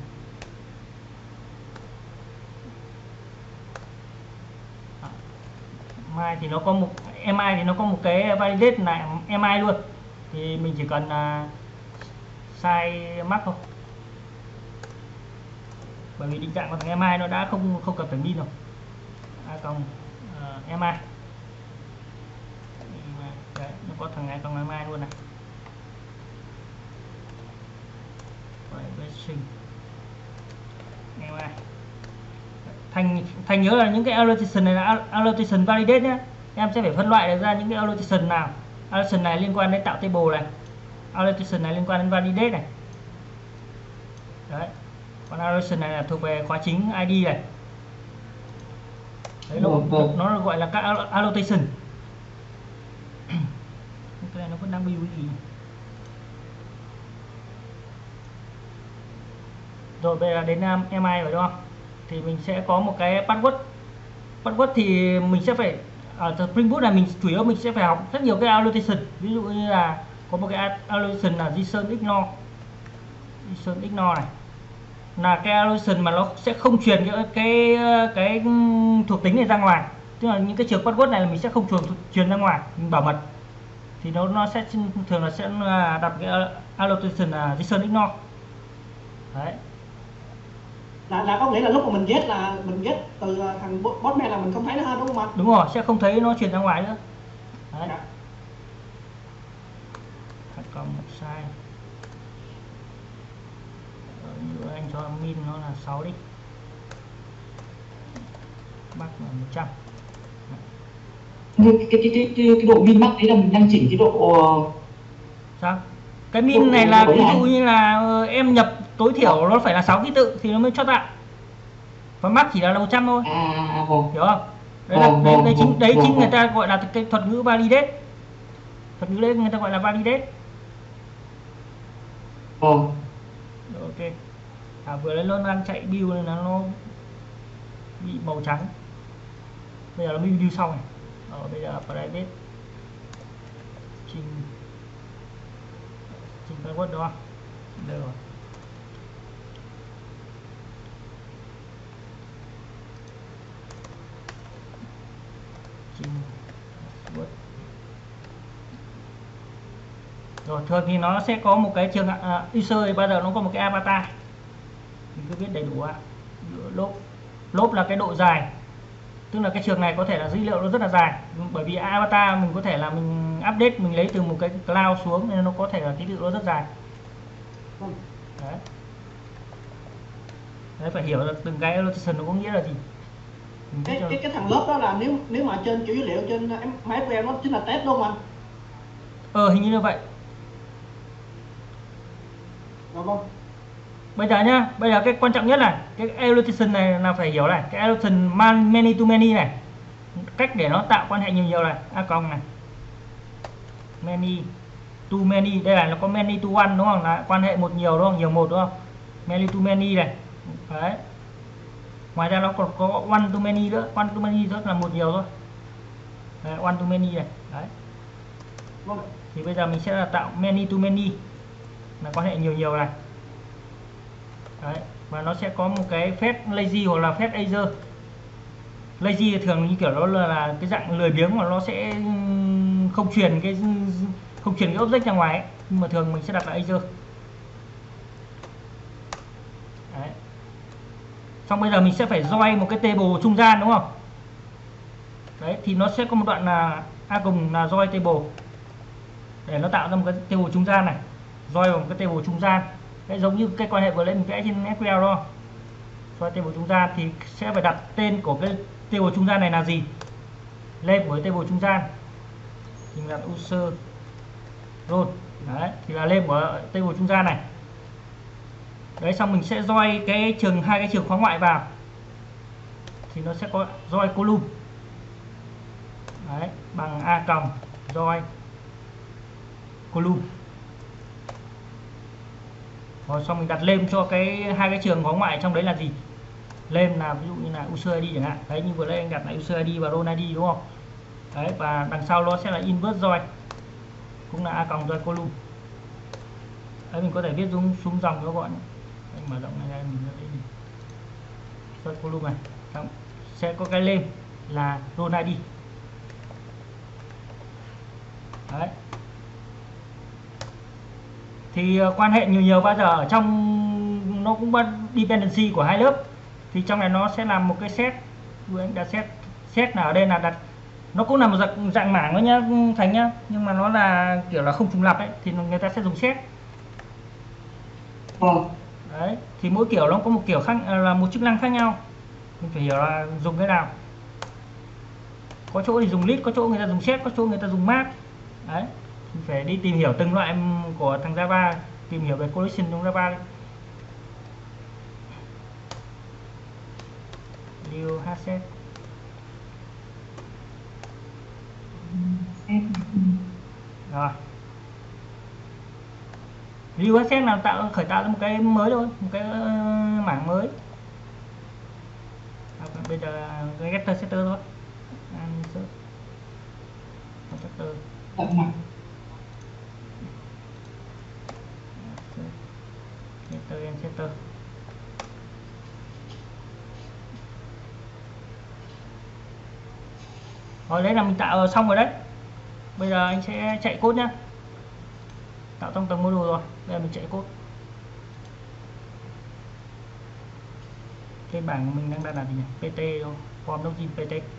Em i thì nó có một em i thì nó có một cái validate là em i luôn, thì mình chỉ cần uh, sai mắc thôi, bởi vì định dạng của thằng em i nó đã không không cần phải min rồi. A cộng uh, em i. Đấy, nó có thằng này, thằng em i luôn này. Private string. em i. Thành Thành nhớ là những cái annotation này là annotation validate nhé. Em sẽ phải phân loại được ra những cái annotation nào. Annotation này liên quan đến tạo table này, annotation này liên quan đến validate này. Đấy. Còn annotation này là thuộc về khóa chính i đê này. Đấy, nó, nó là gọi là các annotation. Cái này nó vẫn đang build cái gì. Rồi bây giờ đến um, em i rồi đúng không? Thì mình sẽ có một cái password. Password thì mình sẽ phải ở Spring Boot là mình chủ yếu mình sẽ phải học rất nhiều cái annotation. Ví dụ như là có một cái annotation là JSON ignore. JSON ignore này. Là cái annotation mà nó sẽ không truyền cái cái cái thuộc tính này ra ngoài. Tức là những cái trường password này là mình sẽ không truyền truyền ra ngoài, mình bảo mật. Thì nó nó sẽ thường là sẽ đặt cái annotation là JSON ignore. Đấy. Là, là có nghĩa là lúc mà mình get là mình get từ thằng botnet là mình không thấy nó hơn đúng không anh? Đúng rồi, sẽ không thấy nó truyền ra ngoài nữa. Đấy. Dạ. Còn một sai. Rồi, anh cho min nó là sáu đi. Max là một trăm. Cái, cái, cái, cái, cái độ min max đấy là mình đang chỉnh cái độ Sao? Cái min này là ví dụ như là em nhập tối thiểu nó phải là sáu ký tự thì nó mới cho tạo. Và max chỉ là một trăm thôi. À, vâng. Hiểu không? Đấy, là, đấy, đấy chính đấy chính người ta gọi là cái thuật ngữ validate. Thuật ngữ đấy người ta gọi là validate. Vâng. Ok. À, vừa lấy nó đang chạy build nên là nó bị màu trắng. Bây giờ nó build build xong này. Rồi bây giờ private trình trình password đó. Đây rồi. Trình password. Rồi thường thì nó sẽ có một cái trường uh, user thì bao giờ nó có một cái avatar. Mình cứ viết đầy đủ ạ. Lốp lốp là cái độ dài, tức là cái trường này có thể là dữ liệu nó rất là dài, bởi vì avatar mình có thể là mình update mình lấy từ một cái cloud xuống nên nó có thể là ký tự nó rất dài. Đấy. Đấy, phải hiểu là từng cái annotation nó có nghĩa là gì. Cái, cái cái thằng lớp đó là nếu nếu mà trên chủ dữ liệu trên máy của em nó chính là test luôn anh. Ờ hình như như vậy. Dạ vâng. Bây giờ nhá, bây giờ cái quan trọng nhất là cái annotation này là phải hiểu này, cái annotation man many to many này, cách để nó tạo quan hệ nhiều nhiều này, a còng này, many to many, đây là nó có many to one đúng không, là quan hệ một nhiều đúng không, nhiều một đúng không, many to many này, đấy. Ngoài ra nó còn có one to many nữa, one to many rất là một nhiều thôi, đấy, one to many này, đấy. Vâng. Thì bây giờ mình sẽ là tạo many to many, là quan hệ nhiều nhiều này. Đấy, và nó sẽ có một cái phép lazy hoặc là phép either. Lazy thì thường như kiểu nó là, là cái dạng lười biếng mà nó sẽ không truyền cái không truyền cái object ra ngoài ấy. Nhưng mà thường mình sẽ đặt là either. Đấy. Xong bây giờ mình sẽ phải join một cái table trung gian đúng không? Đấy thì nó sẽ có một đoạn là a cùng là join table để nó tạo ra một cái table trung gian này, join vào một cái table trung gian. Đấy, giống như cái quan hệ vừa lên mình vẽ trên ét quy lờ đó. Cho table trung gian thì sẽ phải đặt tên của cái table trung gian này là gì, lên của cái table trung gian thì mình đặt user role, đấy thì là lên của table trung gian này. Đấy, xong mình sẽ join cái trường hai cái trường khóa ngoại vào thì nó sẽ có join column, đấy bằng a còng join column. Rồi xong mình đặt lem cho cái hai cái trường khóa ngoại trong đấy là gì, lem là ví dụ như là user i đê chẳng hạn. Đấy, như vừa nãy anh đặt là user i đê và role i đê đúng không. Đấy, và đằng sau nó sẽ là invert join, cũng là a còng join column. Đấy, mình có thể viết xuống xuống dòng cho gọn. Anh mở rộng này ra mình đây join column này, xong sẽ có cái lem là role i đê. Đấy. Thì uh, quan hệ nhiều nhiều bao giờ ở trong nó cũng có dependency của hai lớp, thì trong này nó sẽ làm một cái set, vừa anh đã set set là ở đây là đặt, nó cũng là một dạng, dạng mảng đó nhá Thành nhá, nhưng mà nó là kiểu là không trùng lặp ấy thì người ta sẽ dùng set. Vâng. Đấy, thì mỗi kiểu nó có một kiểu khác, là một chức năng khác nhau, mình phải hiểu là dùng cái nào. Có chỗ thì dùng list, có chỗ người ta dùng set, có chỗ người ta dùng map. Đấy, mình phải đi tìm hiểu từng loại của thằng Java, tìm hiểu về collection trong Java đi. New hasset. Rồi. New hasset nào tạo khởi tạo ra một cái mới thôi, một cái uh, mảng mới. À, bây giờ cái getter setter thôi. Setter. Setter and setter. Rồi đấy là mình tạo xong rồi đấy. Bây giờ anh sẽ chạy code nhá. Tạo trong tầng module rồi. Bây giờ mình chạy code. Cái bảng mình đang đặt là gì nhỉ? pê tê thôi. Form login pê tê.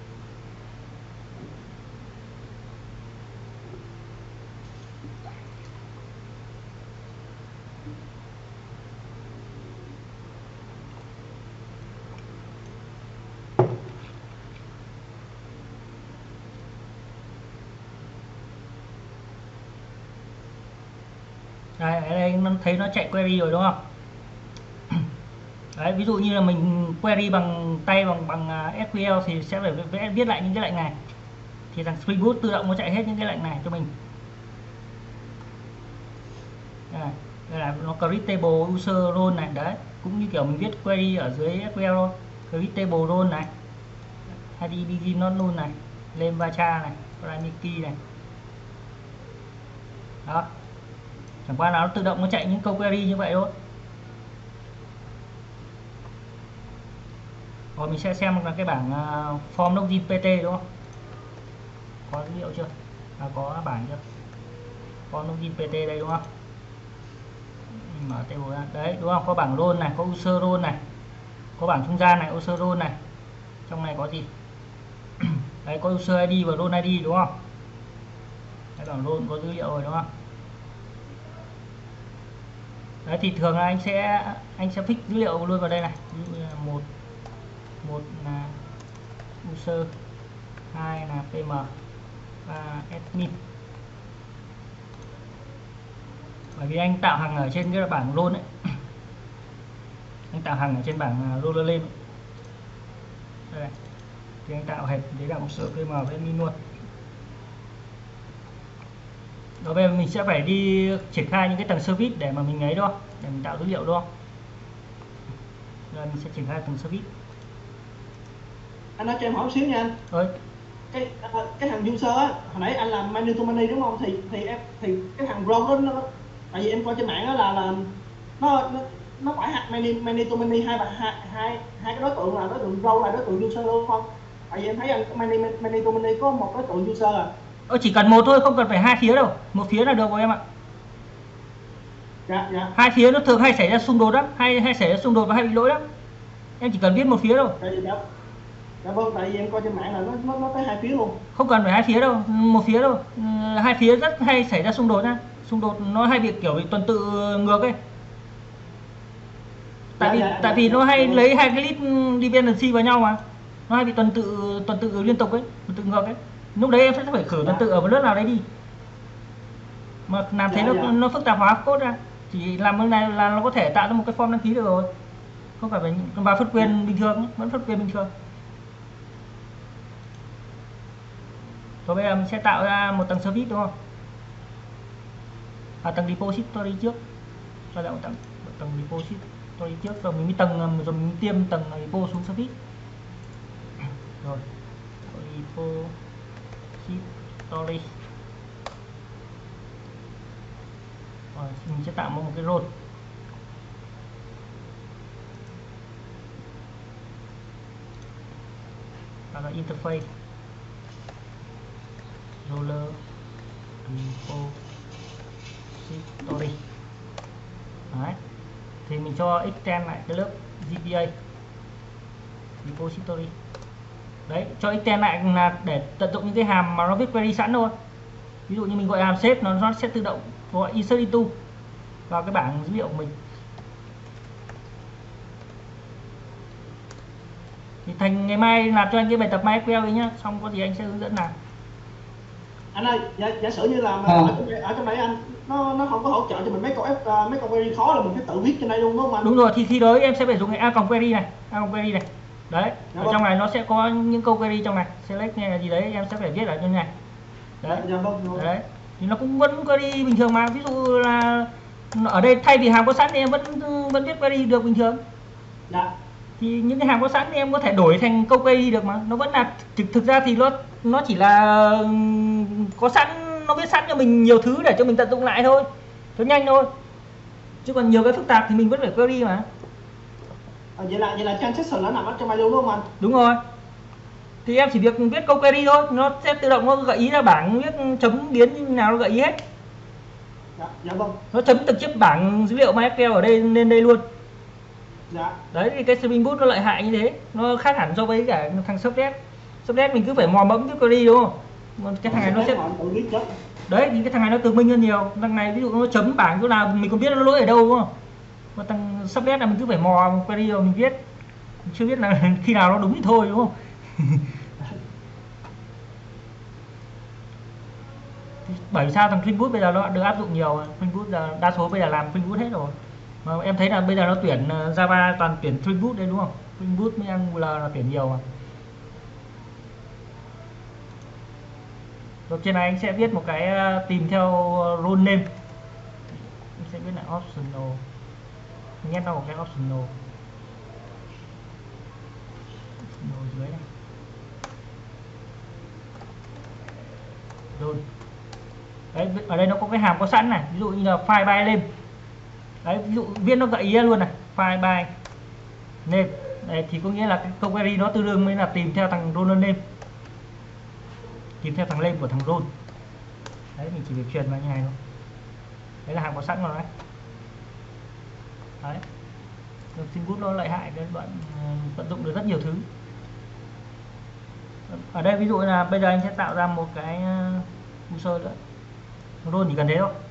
Đây, ở đây nó thấy nó chạy query rồi đúng không? Đấy, ví dụ như là mình query bằng tay bằng bằng ét quy lờ thì sẽ phải vẽ viết lại những cái lệnh này. Thì thằng Spring Boot tự động nó chạy hết những cái lệnh này cho mình. Đây, đây là nó create table user role này, đấy, cũng như kiểu mình viết query ở dưới ét quy lờ thôi. Create table role này, i đê begin not null này, lên vacha này, primary key này. Đó. Chẳng qua là nó tự động nó chạy những câu query như vậy thôi. Rồi mình sẽ xem là cái bảng uh, form login pt đúng không? Có dữ liệu chưa? À, có bảng chưa? Form login pt đây đúng không? Mình mở table ra. Đấy đúng không? Có bảng role này, có user role này, có bảng trung gian này, user role này. Trong này có gì? Đấy, có user i đê và role i đê đúng không? Đấy, bảng role có dữ liệu rồi đúng không? Đấy thì thường là anh sẽ anh sẽ fix dữ liệu luôn vào đây này. Ví dụ như là một một là user, hai là pm, ba admin. Bởi vì anh tạo hàng ở trên cái bảng role ấy. Anh tạo hàng ở trên bảng roller lên. Đây. Thì anh tạo hệt đấy là user, pm với admin luôn. Rồi bây giờ mình sẽ phải đi triển khai những cái tầng service để mà mình ấy thôi, để mình tạo dữ liệu thôi. Rồi mình sẽ triển khai tầng service. Anh nói cho em hỏi một xíu nha anh. Ơi. Cái cái thằng user á, hồi nãy anh làm many to many đúng không? Thì thì em thì cái thằng row đó nó, tại vì em coi trên mạng đó là là nó nó nó phải many many to many hai và hai hai hai cái đối tượng là đối tượng row là đối tượng user luôn không? Tại vì em thấy anh many many to many có một đối tượng user à. Ờ, chỉ cần một thôi, không cần phải hai phía đâu, một phía là được rồi em ạ. Dạ, dạ. Hai phía nó thường hay xảy ra xung đột lắm, hay hay xảy ra xung đột và hay bị lỗi lắm. Em chỉ cần viết một phía đâu. Tại vì đó. Dạ vâng, tại vì em coi trên mạng là nó nó, nó tới hai phía luôn. Không cần phải hai phía đâu, một phía đâu. Hai phía rất hay xảy ra xung đột nha. Xung đột nó hay bị kiểu bị tuần tự ngược ấy. Tại dạ, vì dạ, tại dạ, vì dạ, nó hay dạ. lấy hai cái list dependency vào nhau mà. Nó hay bị tuần tự tuần tự liên tục ấy, tuần tự ngược ấy. Lúc đấy em sẽ phải khử dạ. tuần tự ở một lớp nào đấy đi. Mà làm thế dạ, nó dạ. nó phức tạp hóa code ra. Chỉ làm cái này là nó có thể tạo ra một cái form đăng ký được rồi. Không phải phải vào phân quyền dạ. bình thường, vẫn phân quyền bình thường. Rồi bây giờ mình sẽ tạo ra một tầng service đúng không? À, tầng repository trước. Cho ra một tầng, một tầng repository trước rồi mình mới tầng rồi mình tiêm tầng repo xuống service. Rồi. Repository. Rồi mình sẽ tạo một cái role. Đó là interface. Roller repository. Đấy. Thì mình cho extend lại cái lớp giê pê a repository. Đấy, cho extend lại là để tận dụng những cái hàm mà nó viết query sẵn thôi. Ví dụ như mình gọi hàm save nó nó sẽ tự động gọi insert into vào cái bảng dữ liệu của mình. Thì Thành ngày mai làm cho anh cái bài tập MySQL ấy nhá, xong có gì anh sẽ hướng dẫn làm. Anh ơi, giả, giả sử như là À. ở, trong đây, ở trong đấy anh nó nó không có hỗ trợ cho mình mấy câu F, uh, mấy câu query khó là mình phải tự viết trên đây luôn đúng không anh? Đúng rồi, thì khi đó em sẽ phải dùng cái a query này, a query này. Đấy, Dạ ở vâng. trong này nó sẽ có những câu query trong này, select hay là gì đấy em sẽ phải viết ở trên này. Đấy. Dạ vâng. Rồi. Đấy. Thì nó cũng vẫn query bình thường mà, ví dụ là ở đây thay vì hàm có sẵn thì em vẫn vẫn viết query được bình thường. Dạ. Thì những cái hàm có sẵn thì em có thể đổi thành câu query được mà, nó vẫn là thực thực ra thì nó nó chỉ là có sẵn, nó viết sẵn cho mình nhiều thứ để cho mình tận dụng lại thôi, cho nhanh thôi. Chứ còn nhiều cái phức tạp thì mình vẫn phải query mà. À, vậy là vậy là transaction nó nằm ở trong đây luôn đúng không anh? Đúng rồi. Thì em chỉ việc viết câu query thôi, nó sẽ tự động nó gợi ý ra bảng viết chấm biến như nào, nó gợi ý hết. Dạ, dạ vâng. Nó chấm trực tiếp bảng dữ liệu MySQL ở đây lên đây luôn. Dạ. Đấy thì cái Spring Boot nó lợi hại như thế, nó khác hẳn so với cả thằng Subnet. Subnet mình cứ phải mò mẫm viết query đúng không? Còn cái thằng này nó sẽ tự viết chết. đấy thì cái thằng này nó tường minh hơn nhiều. Thằng này ví dụ nó chấm bảng chỗ nào mình còn biết nó lỗi ở đâu đúng không? Còn thằng Subnet là mình cứ phải mò query rồi mình viết, mình chưa biết là khi nào nó đúng thì thôi đúng không? Bởi sao thằng Spring Boot bây giờ nó được áp dụng nhiều, Spring Boot giờ đa số bây giờ làm Spring Boot hết rồi. Mà em thấy là bây giờ nó tuyển Java toàn tuyển Spring Boot đây đúng không? Spring Boot với Angular là tuyển nhiều mà. Rồi trên này anh sẽ viết một cái tìm theo role name. Anh sẽ viết là optional. Nhét vào một cái optional. Optional dưới này. Rồi. Đấy, ở đây nó có cái hàm có sẵn này, ví dụ như là file by name. Đấy, ví dụ viết nó gợi ý luôn này, file by name. Đây thì có nghĩa là cái câu query nó tương đương với là tìm theo thằng role name. Tìm theo thằng name của thằng role. Đấy, mình chỉ việc truyền vào như này thôi. Đấy là hàm có sẵn rồi đấy. Đấy. Spring Boot nó lợi hại cái đoạn uh, vận dụng được rất nhiều thứ. Ở đây ví dụ là bây giờ anh sẽ tạo ra một cái uh, user nữa. Role chỉ cần thế thôi.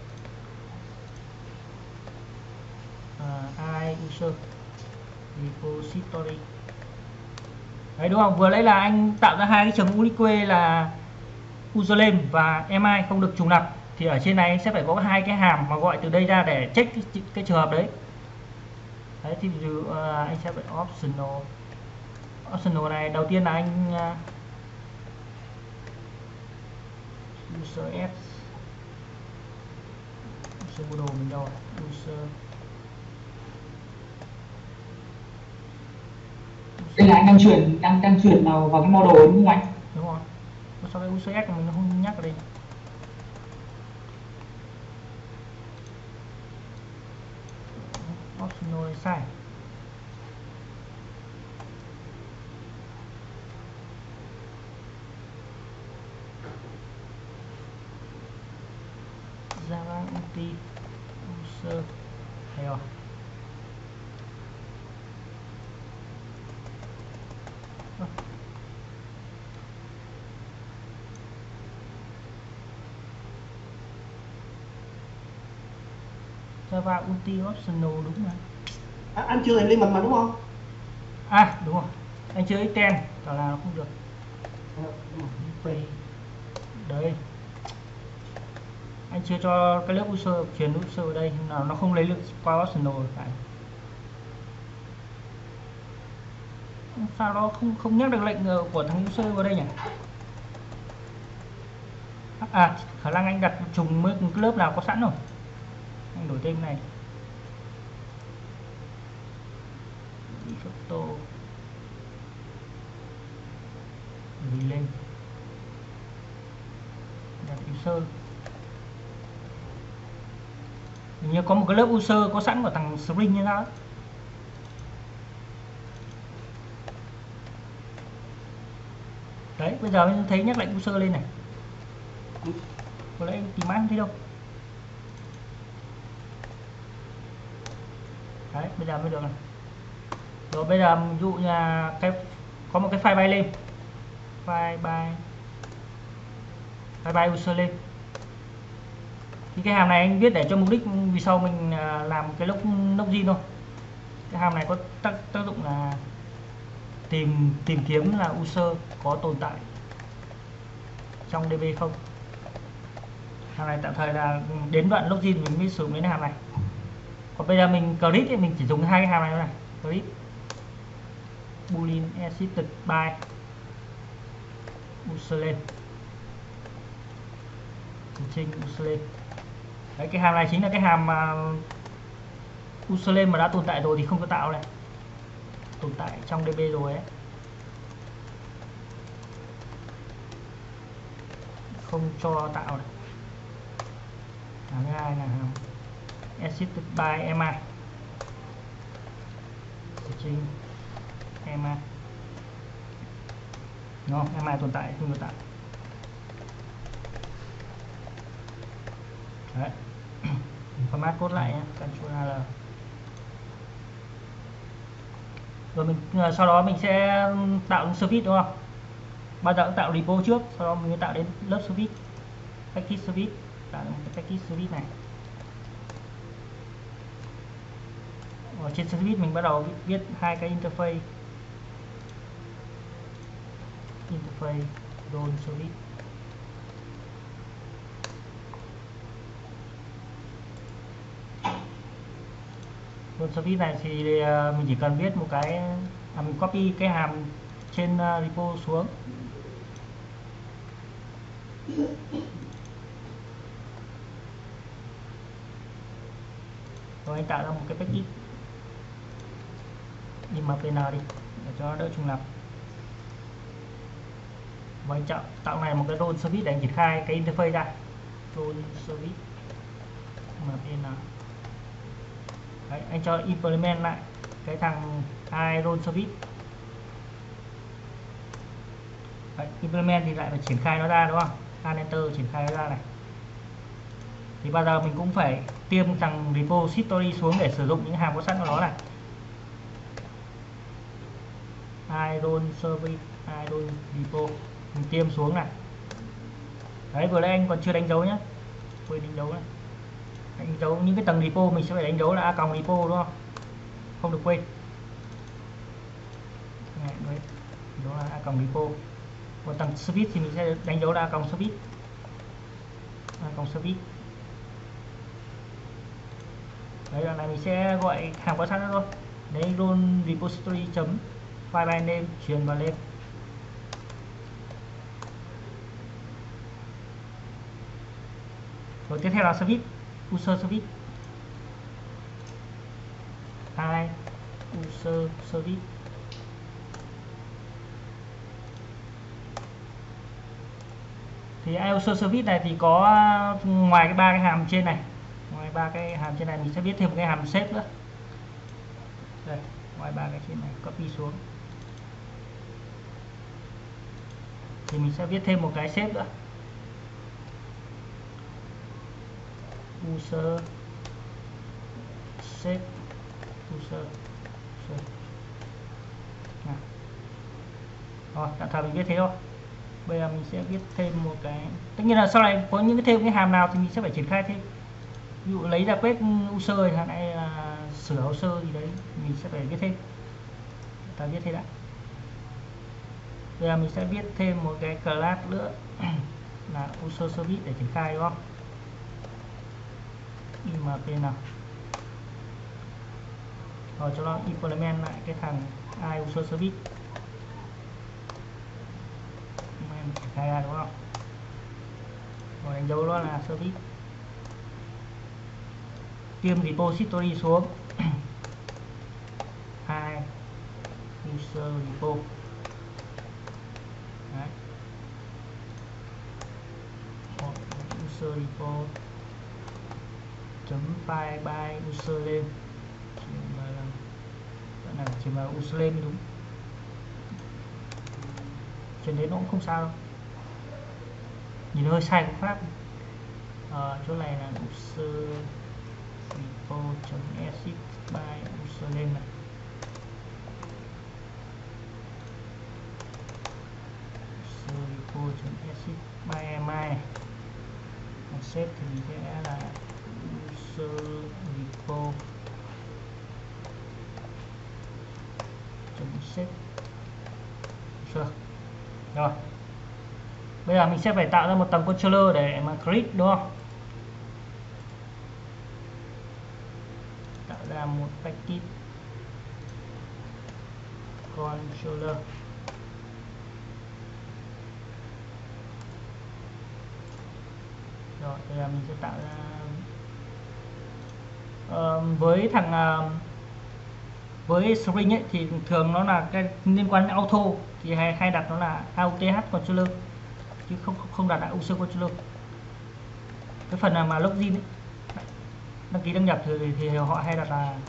Uh, I user repository. Đấy đúng không? Vừa nãy là anh tạo ra hai cái chấm unique là username và mi không được trùng lặp, thì ở trên này anh sẽ phải có hai cái hàm mà gọi từ đây ra để check cái, cái trường hợp đấy. Đấy thì ví dụ uh, anh sẽ phải optional. Optional này đầu tiên là anh uh, user s user model mình đâu user Đây là anh đang chuyển đang đang chuyển vào vào cái model đúng không anh? đúng rồi. Sau cái user s mình không nhắc ở đây. Optional sai. Java Unity user đây rồi. Java Unity optional đúng rồi. À, anh chưa hình liên mình mà đúng không? À đúng rồi, anh chưa x ten cả là nó không được. Đấy, anh chưa cho cái lớp user truyền user ở đây nào nó không lấy được qua optional phải. Sao đó không không nhắc được lệnh của thằng user vào đây nhỉ? À khả năng anh đặt trùng với cái lớp nào có sẵn rồi. Anh đổi tên này. Photo gửi lên đặt user. Hình như có một cái lớp user có sẵn của thằng Spring như đó. Đấy, bây giờ mình thấy nhắc lệnh user lên này. Có lẽ tìm mãi không thấy đâu. Đấy, bây giờ mới được này. Rồi bây giờ ví dụ như là cái có một cái file by lên. File by file by user lên. Thì cái hàm này anh viết để cho mục đích vì sau mình làm cái log login thôi. Cái hàm này có tác tác dụng là tìm tìm kiếm là user có tồn tại trong đê bê không. Hàm này tạm thời là đến đoạn login mình mới sử dụng đến hàm này. Còn bây giờ mình create thì mình chỉ dùng hai cái hàm này thôi này, create boolean assisted by username string username. Đấy, cái hàm này chính là cái hàm mà username mà đã tồn tại rồi thì không có tạo này, tồn tại trong đê bê rồi ấy, không cho tạo này. Hàm thứ hai là hàm assisted by ema string ema, đúng không? Ema tồn tại không tồn tại. Đấy. Format code lại nhé, Ctrl A L. Rồi mình sau đó mình sẽ tạo service đúng không? Bao giờ cũng tạo repo trước, sau đó mình mới tạo đến lớp service, package service, tạo một cái package service này. Ở trên service mình bắt đầu viết hai cái interface, interface role service. Role service này thì mình chỉ cần viết một cái, à, mình copy cái hàm trên uh, repo xuống. Rồi anh tạo ra một cái package imapn đi để cho nó đỡ trùng lặp. Và anh tạo, tạo này một cái role service để anh triển khai cái interface ra. Role service imapn. Đấy, anh cho implement lại cái thằng i role service. Đấy, implement thì lại phải triển khai nó ra đúng không? An enter triển khai nó ra này. Thì bao giờ mình cũng phải tiêm thằng repository xuống để sử dụng những hàm có sẵn của nó này. I role service, I role repo, mình tiêm xuống này. Đấy, vừa nãy anh còn chưa đánh dấu nhé, quên đánh dấu này. Đánh dấu những cái tầng repo mình sẽ phải đánh dấu là a còng repo đúng không? Không được quên. Này, đấy, đó là a còng repo. Còn tầng service thì mình sẽ đánh dấu là a còng service, a còng service. Đấy, đoạn này mình sẽ gọi hàm có sẵn đó thôi. Đấy, role repository chấm file by name truyền vào lên. Rồi tiếp theo là service, user service. Hai user service. Thì user service này thì có ngoài cái ba cái hàm trên này, ngoài ba cái hàm trên này mình sẽ viết thêm một cái hàm xếp nữa. Đây, ngoài ba cái trên này copy xuống thì mình sẽ viết thêm một cái xếp nữa. User xếp user xếp. Rồi, tạm thời mình viết thế thôi. Bây giờ mình sẽ viết thêm một cái, tất nhiên là sau này có những cái thêm cái hàm nào thì mình sẽ phải triển khai thêm. Ví dụ lấy ra quét user hay là sửa hồ sơ gì đấy mình sẽ phải viết thêm. Ta viết thế đã. Bây giờ mình sẽ viết thêm một cái class nữa là user service để triển khai đúng không? Implement nào. Rồi cho nó implement lại cái thằng i user service. Mình triển khai ra đúng không? Rồi đánh dấu nó là service. Tiêm repository xuống. Hai user repo. Đấy. Một user repo chấm file by username. Đoạn này chỉ vào username đúng. Trên đấy nó cũng không sao đâu. Nhìn hơi sai của pháp. Ờ, chỗ này là user repo chấm assist by username này. User repo chấm assist by emi này. Còn xếp thì sẽ là user repo chấm xếp user. Rồi bây giờ mình sẽ phải tạo ra một tầng controller để mà create, đúng không? Tạo ra một package controller. Rồi bây giờ mình sẽ tạo ra uh, với thằng uh, với string ấy thì thường nó là cái liên quan đến auto thì hay hay đặt nó là auth controller chứ không không đặt là user controller. Cái phần nào mà login ấy, đăng ký đăng nhập thì, thì họ hay đặt là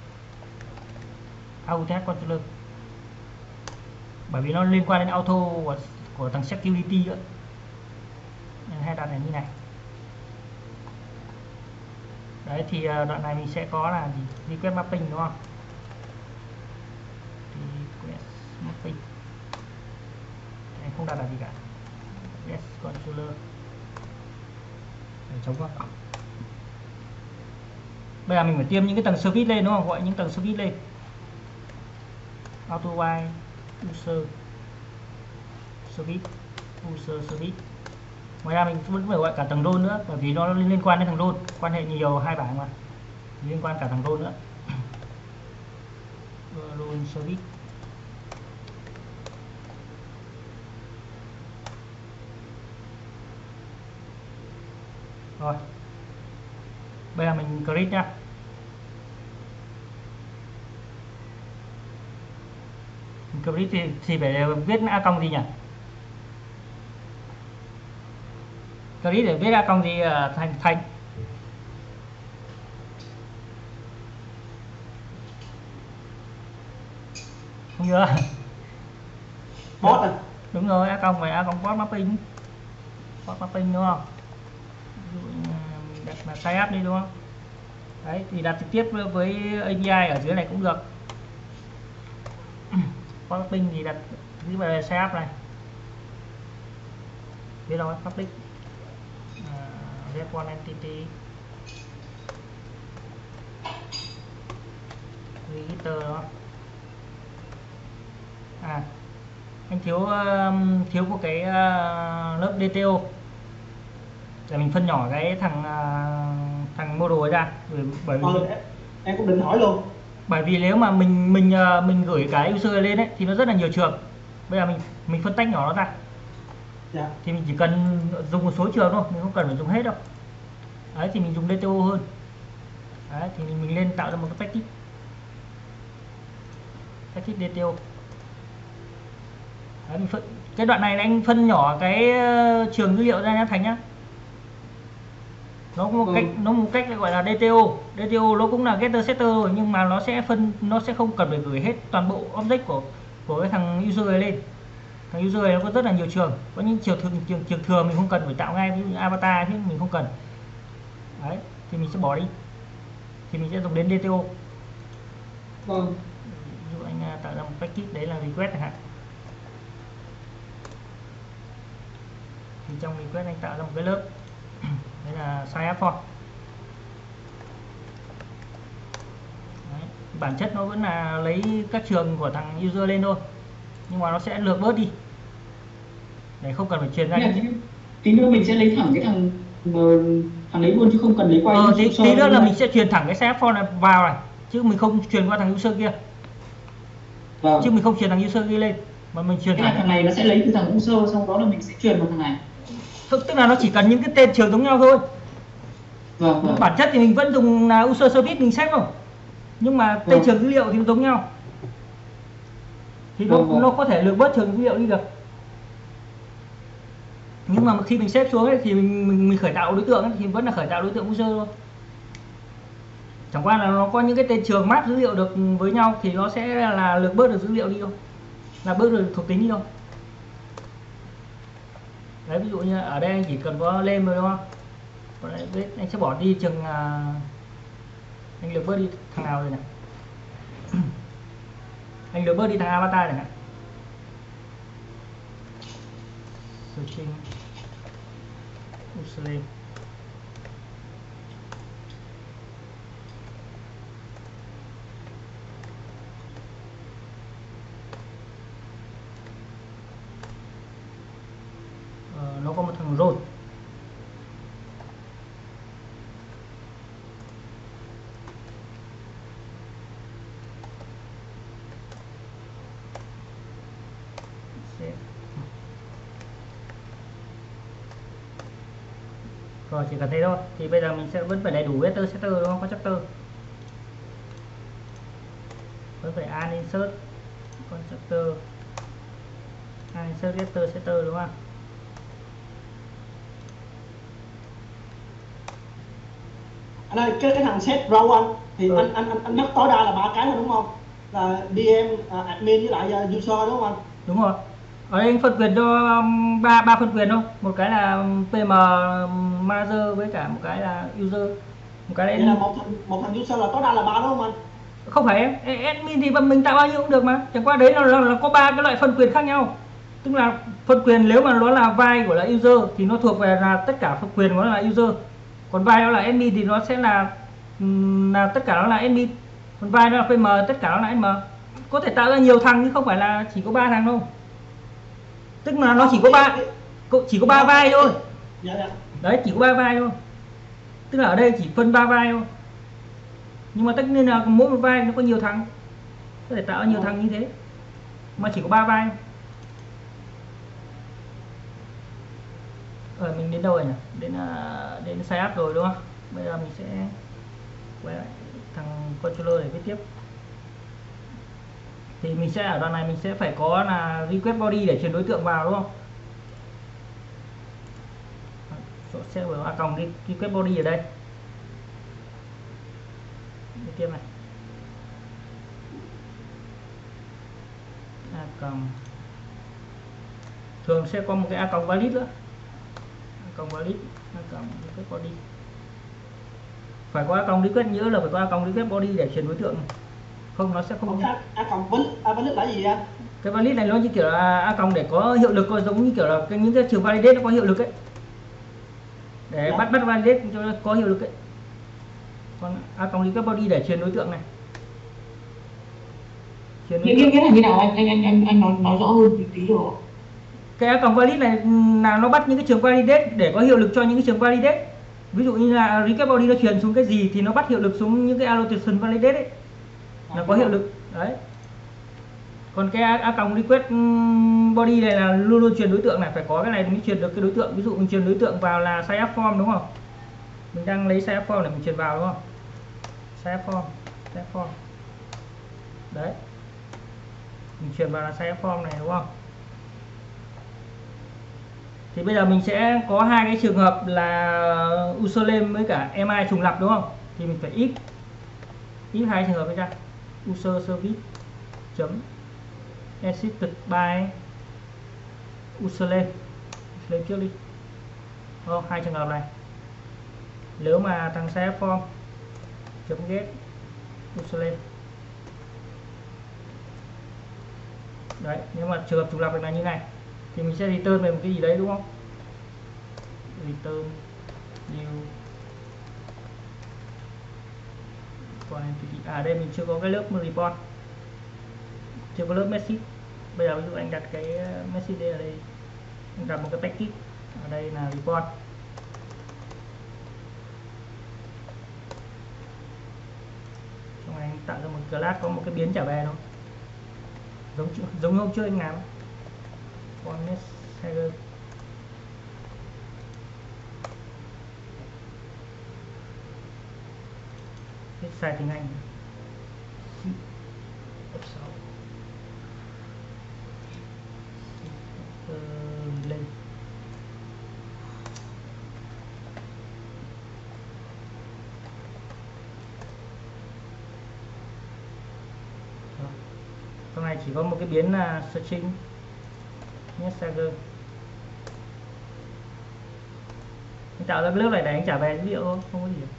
auth controller bởi vì nó liên quan đến auto của, của thằng security nữa nên hay đặt là như này. Đấy thì đoạn này mình sẽ có là gì? Request mapping, đúng không? Request mapping này không đặt là gì cả. Yes controller để chống vào. Bây giờ mình phải tiêm những cái tầng service lên, đúng không? Gọi những tầng service lên. Auto while user service user service. Ngoài ra mình vẫn phải gọi cả tầng role nữa bởi vì nó liên quan đến thằng role, quan hệ nhiều hai bảng mà liên quan cả thằng role nữa. Role service. Rồi bây giờ mình create nhá. Mình create thì, thì phải viết a công gì nhỉ? Create để viết a công gì uh, thành thành không nhớ. Bot à? Đúng rồi, a công phải a công bot mapping, bot mapping đúng không? Đặt là sign up đi, đúng không? Đấy thì đặt trực tiếp với a pê i ở dưới này cũng được. Bot mapping thì đặt như về sign up này, biết rồi, public uh, one entity register đó. À anh thiếu uh, thiếu một cái uh, lớp đê tê ô để mình phân nhỏ cái thằng uh, thằng model ấy ra bởi, bởi vì ờ, em cũng định hỏi luôn. Bởi vì nếu mà mình mình uh, mình gửi cái user lên ấy thì nó rất là nhiều trường. Bây giờ mình mình phân tách nhỏ nó ra. Dạ. Thì mình chỉ cần dùng một số trường thôi, mình không cần phải dùng hết đâu. Đấy thì mình dùng đê tê ô hơn. Đấy thì mình, mình lên tạo ra một cái package package đê tê ô. Đấy, mình phân, cái đoạn này anh phân nhỏ cái uh, trường dữ liệu ra nhá Thành nhá. Nó có một ừ. cách nó một cách gọi là đê tê ô. đê tê ô nó cũng là getter setter rồi nhưng mà nó sẽ phân nó sẽ không cần phải gửi hết toàn bộ object của của cái thằng user này lên. Thằng user này nó có rất là nhiều trường, có những trường thường trường, trường thừa mình không cần phải tạo ngay, ví dụ như avatar thì mình không cần. Đấy thì mình sẽ bỏ đi, thì mình sẽ dùng đến đê tê ô. Vâng. Ví dụ anh tạo ra một package đấy là request chẳng hạn, thì trong request anh tạo ra một cái lớp đấy là sign up form. Đấy. Bản chất nó vẫn là lấy các trường của thằng user lên thôi nhưng mà nó sẽ lược bớt đi để không cần phải truyền ra. Tí nữa mình sẽ lấy thẳng cái thằng thằng đấy luôn chứ không cần lấy qua ờ, tí, tí nữa là mình sẽ truyền thẳng cái sign up form này vào này chứ mình không truyền qua thằng user kia. Vâng. Chứ mình không truyền thằng user kia lên mà mình truyền thẳng thằng này nó sẽ lấy từ thằng user, xong đó là mình sẽ truyền vào thằng này. Tức là nó chỉ cần những cái tên trường giống nhau thôi. Vâng, vâng. Bản chất thì mình vẫn dùng là user service mình xếp không, nhưng mà tên vâng. trường dữ liệu thì nó giống nhau thì nó, vâng, vâng. nó có thể lược bớt trường dữ liệu đi được. Nhưng mà khi mình xếp xuống ấy, thì mình, mình mình khởi tạo đối tượng ấy, thì vẫn là khởi tạo đối tượng user thôi. Chẳng qua là nó có những cái tên trường map dữ liệu được với nhau thì nó sẽ là lược bớt được dữ liệu đi thôi, là bớt được thuộc tính đi thôi. Đấy, ví dụ như ở đây anh chỉ cần có lên thôi đúng không? Còn đây, anh sẽ bỏ đi trường uh, anh lược bớt đi thằng nào rồi này. Anh lược bớt đi thằng avatar này. Searching username. Rồi chỉ cần thế thôi. Thì bây giờ mình sẽ vẫn phải đầy đủ vector setter đúng không? Constructor vẫn phải add insert constructor, add insert vector setter đúng không? Anh ơi, cái cái thằng set row anh thì Ừ. anh anh anh anh nhắc tối đa là ba cái thôi đúng không? Là đê em, uh, admin với lại uh, user đúng không anh? Đúng rồi. Ở đây anh phân quyền cho um, ba ba phân quyền thôi. Một cái là pê em manager với cả một cái là user. Một cái là Vậy là một thằng một thằng user là tối đa là ba đúng không anh? không phải em. Ê, admin thì mình tạo bao nhiêu cũng được mà. Chẳng qua đấy là, là, là có ba cái loại phân quyền khác nhau. Tức là phân quyền nếu mà nó là vai của là user thì nó thuộc về là tất cả phân quyền của nó là user. Còn vai nó là admin thì nó sẽ là là tất cả nó là admin. Còn vai nó là pê em, tất cả nó là admin. Có thể tạo ra nhiều thằng chứ không phải là chỉ có ba thằng đâu. Tức là nó chỉ có ba chỉ có ba vai thôi. Dạ dạ. Đấy, chỉ có ba vai thôi. Tức là ở đây chỉ phân ba vai thôi. Nhưng mà tất nhiên là mỗi một vai nó có nhiều thằng, có thể tạo ra nhiều thằng như thế mà chỉ có ba vai. Ở mình đến đâu rồi nhỉ? Đến uh, đến sign up rồi đúng không? Bây giờ mình sẽ quay lại thằng controller để viết tiếp. Thì mình sẽ ở đoạn này mình sẽ phải có là request body để truyền đối tượng vào đúng không? Sẽ vào a còng đi request body ở đây. Viết tiếp này. A còng. Thường sẽ có một cái a còng valid nữa. A còng valid, a còng request body. Phải có a còng request, nhớ là phải có a còng request body để truyền đối tượng. Không nó sẽ không. A còng valid, a valid là gì anh? Cái valid này nó như kiểu là a còng để có hiệu lực, giống như kiểu là cái những cái trường validate nó có hiệu lực ấy. Để dạ. bắt bắt validate cho nó có hiệu lực ấy. Còn a còng request body để truyền đối tượng này. Truyền đối tượng. Cái này như nào anh anh anh anh anh nói nói rõ hơn tí được. Cái a còng valid này là nó bắt những cái trường validate để có hiệu lực cho những cái trường validate. Ví dụ như là request body nó truyền xuống cái gì thì nó bắt hiệu lực xuống những cái annotation validate ấy. Là có hiệu lực đấy. Còn cái a còng request body này là luôn luôn truyền đối tượng này, phải có cái này mới truyền được cái đối tượng. Ví dụ mình truyền đối tượng vào là sign up form đúng không? Mình đang lấy sign up form để mình truyền vào đúng không? Sign up form, sign up form. Đấy. Mình truyền vào là sign up form này đúng không? Thì bây giờ mình sẽ có hai cái trường hợp là username với cả emi trùng lặp đúng không? Thì mình phải if if hai trường hợp ra. User service chấm assisted by username lên trước đi. Oh, hai trường hợp này. Nếu mà thằng sign up form chấm get username. Đấy, nếu mà trường hợp trùng lặp là như này thì mình sẽ return về một cái gì đấy đúng không? Return new còn entity. À đây mình chưa có cái lớp report, chưa có lớp message. Bây giờ ví dụ anh đặt cái message đây ở đây, anh đặt một cái package ở đây là report. Xong rồi anh tạo ra một class có một cái biến trả về thôi, giống giống hôm trước anh làm con message. Viết sai tiếng Anh. F sáu. Ờ, lên. Con này chỉ có một cái biến là searching message. Anh tạo ra cái lớp này để anh trả về dữ liệu thôi, không có gì.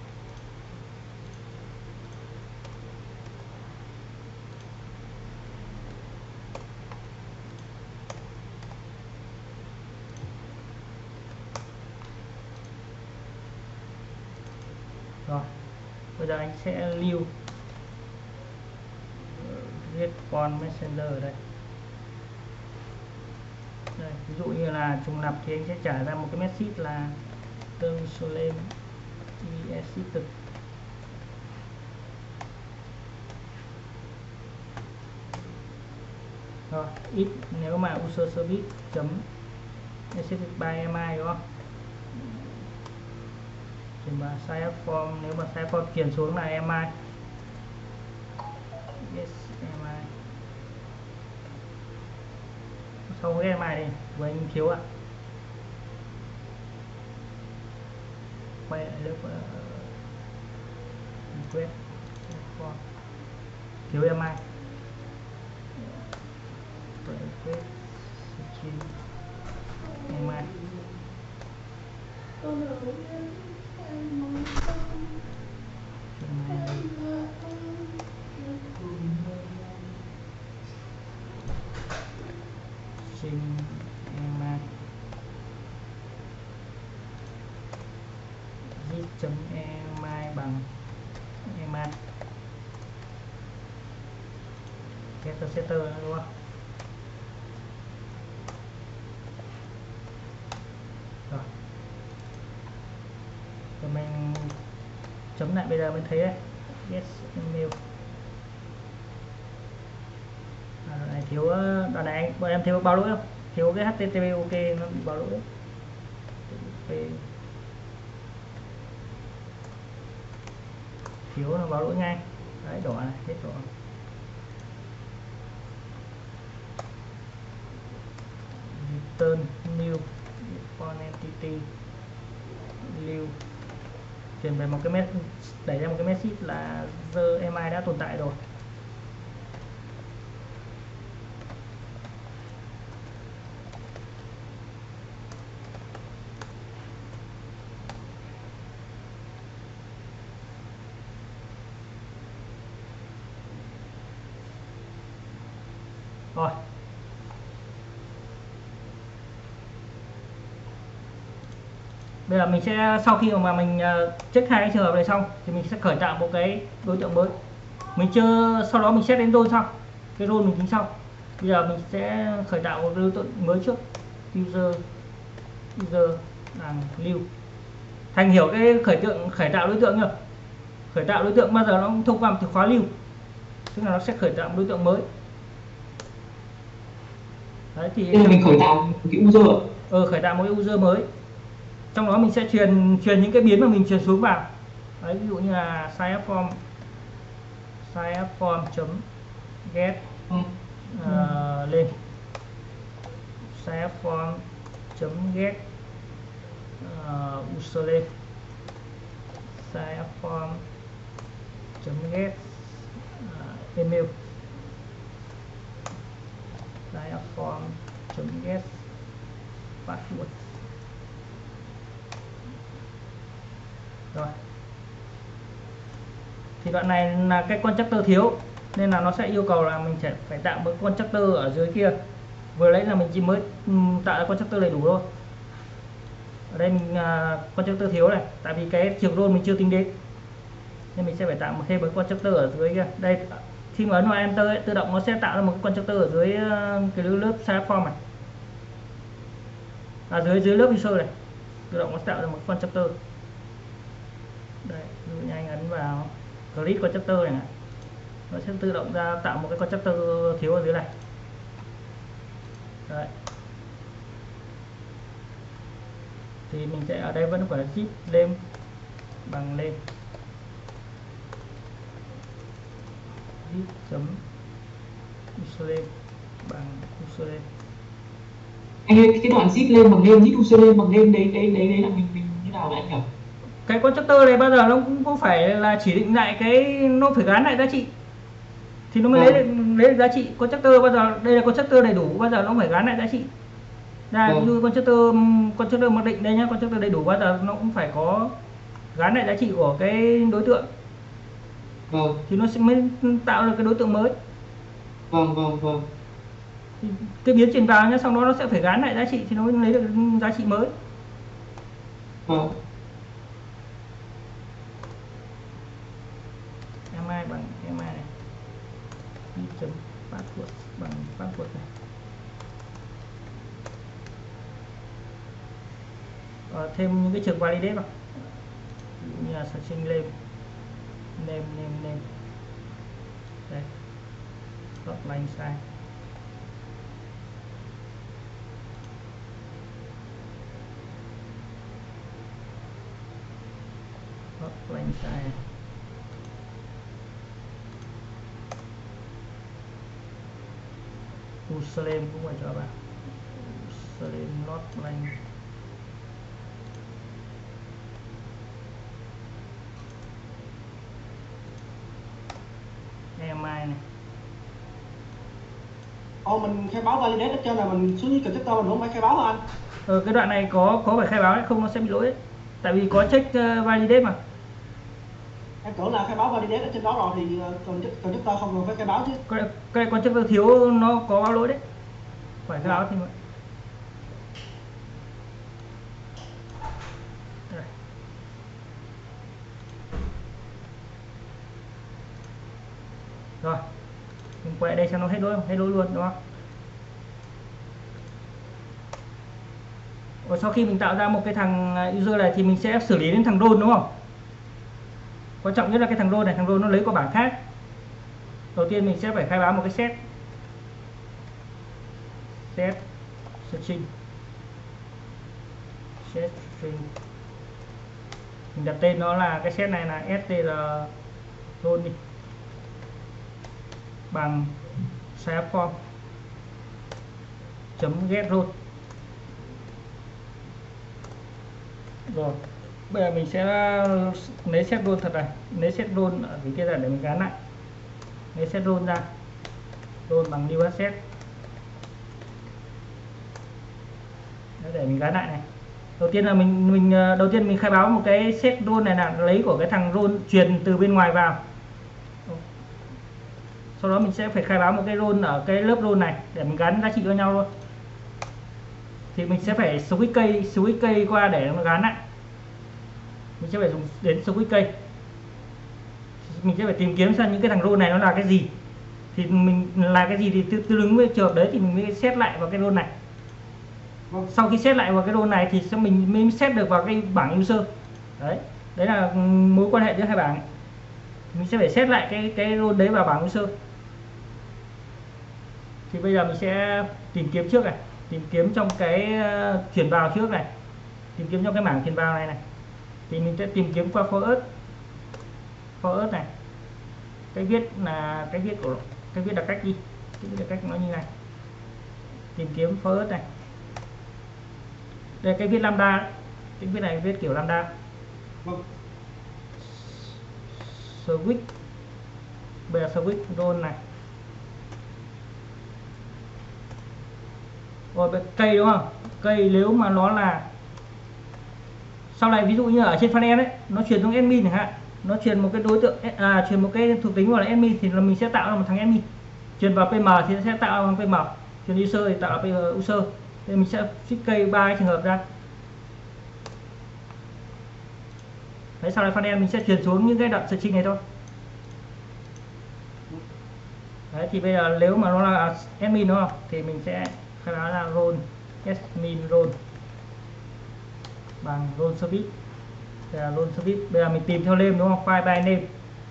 Rồi, bây giờ anh sẽ lưu response messenger ở đây. Đây, ví dụ như là trùng lặp thì anh sẽ trả ra một cái message là term solem assisted. Rồi, if nếu mà user service chấm assisted by emi đúng không? thì mà size form, nếu mà size form chuyển xuống là em ai yes em ai sau cái em ai đi với anh thiếu ạ. Quay lại lớp uh, quét form thiếu em ai quét string em ai string em ai zip chấm em ai bằng em ai getter setter đúng không? Rồi. Rồi mình chấm lại bây giờ mới thấy đấy. Yes email. À, đoạn này thiếu đoạn này anh bọn em thiếu báo lỗi không? Thiếu cái hát tê tê pê ok nó bị báo lỗi. Thiếu nó báo lỗi ngay. Đấy đỏ này, hết đỏ. Return new on entity lưu chuyển về một cái message, đẩy ra một cái message là giờ em ai đã tồn tại rồi. Rồi. Bây giờ mình sẽ sau khi mà mình check hai cái trường hợp này xong thì mình sẽ khởi tạo một cái đối tượng mới. Mình chưa sau đó mình set đến role xong. Cái role mình tính sau. Bây giờ mình sẽ khởi tạo một đối tượng mới trước. User user làm lưu. Thành hiểu cái khởi tượng khởi tạo đối tượng chưa? Khởi tạo đối tượng bao giờ nó cũng thông qua một từ khóa lưu. Tức là nó sẽ khởi tạo một đối tượng mới. Đấy thì đây là mình khởi tạo một cái user. Ờ khởi tạo một cái user mới. Trong đó mình sẽ truyền truyền những cái biến mà mình truyền xuống vào. Đấy, ví dụ như là sign up form sign up form chấm get ừ. uh, lên sign up form chấm get uh, user lên sign up form chấm get uh, email sign up form chấm get password. Rồi. Thì đoạn này là cái constructor thiếu nên là nó sẽ yêu cầu là mình sẽ phải tạo một constructor ở dưới kia. Vừa lấy là mình chỉ mới tạo ra constructor đầy đủ thôi. Ở đây mình uh, constructor thiếu này, tại vì cái trường role mình chưa tính đến. Nên mình sẽ phải tạo một thêm một constructor ở dưới kia. Đây khi mà ấn vào enter ấy, tự động nó sẽ tạo ra một constructor ở dưới uh, cái lớp sign form này. À, dưới dưới lớp user này. Tự động nó tạo ra một constructor. Đây, ví dụ như anh ấn vào create constructor này, này nó sẽ tự động ra tạo một cái constructor thiếu ở dưới này. Đấy. Thì mình sẽ ở đây vẫn phải zip lên bằng lên zip chấm username bằng username. Anh ơi, cái đoạn zip lên bằng lên, zip username bằng lên đấy đấy đấy đấy là mình mình như nào vậy anh nhỉ? Cái constructor này bao giờ nó cũng có phải là chỉ định lại cái nó phải gắn lại giá trị thì nó mới ừ. lấy được, lấy được giá trị. Constructor bao giờ đây là constructor đầy đủ, bao giờ nó phải gắn lại giá trị. Ra ví dụ constructor constructor mặc định đây nhá, constructor đầy đủ bao giờ nó cũng phải có gắn lại giá trị của cái đối tượng. Vâng. Thì nó sẽ mới tạo được cái đối tượng mới. Vâng vâng vâng. Thì cái biến truyền vào nhá, xong đó nó sẽ phải gắn lại giá trị thì nó mới lấy được giá trị mới. Vâng. Em ai bằng em ai này. Chấm password bằng password này. Ờ, thêm những cái trường validate vào. Ví dụ như là searching name name name name đây hotline sai sai này. Jerusalem cũng phải cho bạn Jerusalem North Lane. em i này. Ồ, mình khai báo validate ở trên là mình xuống như constructor mình không phải khai báo hả anh? Ờ, cái đoạn này có có phải khai báo đấy, không nó sẽ bị lỗi đấy. Tại vì có check uh, validate mà. Em tưởng là khai báo validate ở trên đó rồi thì còn constructor không cần phải khai báo chứ. Cái này, cái này constructor thiếu nó có báo lỗi đấy. Phải khai báo thì vậy. Rồi, mình quay lại đây xem nó hết lỗi không? Hết lỗi luôn đúng không? Và sau khi mình tạo ra một cái thằng user này thì mình sẽ xử lý đến thằng role đúng không? Quan trọng nhất là cái thằng role này, thằng role nó lấy qua bảng khác. Đầu tiên mình sẽ phải khai báo một cái set set string set string. Mình đặt tên nó là cái set này là str role đi bằng set form chấm get role. Rồi bây giờ mình sẽ lấy set role thật này, lấy set role ở phía kia ra để mình gắn lại, lấy set role ra, role bằng new asset. Đấy, để mình gắn lại này. Đầu tiên là mình mình đầu tiên mình khai báo một cái set role này là lấy của cái thằng role truyền từ bên ngoài vào. Sau đó mình sẽ phải khai báo một cái role ở cái lớp role này để mình gắn giá trị cho nhau luôn. Thì mình sẽ phải switch cây switch cây qua để nó gắn lại. Mình sẽ phải dùng đến switch cây. Mình sẽ phải tìm kiếm xem những cái thằng role này nó là cái gì. Thì mình là cái gì thì tương ứng với trường hợp đấy thì mình mới set lại vào cái role này. Sau khi set lại vào cái role này thì mình mới set được vào cái bảng user. Đấy, đấy là mối quan hệ giữa hai bảng. Mình sẽ phải set lại cái cái role đấy vào bảng user. Thì bây giờ mình sẽ tìm kiếm trước này, tìm kiếm trong cái uh, chuyển vào trước này, tìm kiếm trong cái mảng chuyển vào này này, thì mình sẽ tìm kiếm qua forward forward này. Cái viết là cái viết của cái viết đặc cách đi, cái viết đặc cách nó như này, tìm kiếm forward này. Đây cái viết lambda, cái viết này viết kiểu lambda. Switch, bây giờ switch role này. Rồi cây đúng không? Cây nếu mà nó là sau này ví dụ như ở trên frontend đấy, nó truyền xuống admin chẳng hạn, nó truyền một cái đối tượng à, truyền một cái thuộc tính gọi là admin thì là mình sẽ tạo ra một thằng admin. Truyền vào pm thì sẽ tạo ra pm, truyền user thì tạo ra user. Thì mình sẽ trích cây ba trường hợp ra. Đấy, sau này frontend mình sẽ truyền xuống những cái đoạn string này thôi. Đấy, thì bây giờ nếu mà nó là admin đúng không? Thì mình sẽ khai báo là role admin role bằng role service. Đây là role service. Bây giờ mình tìm theo name đúng không? File by name.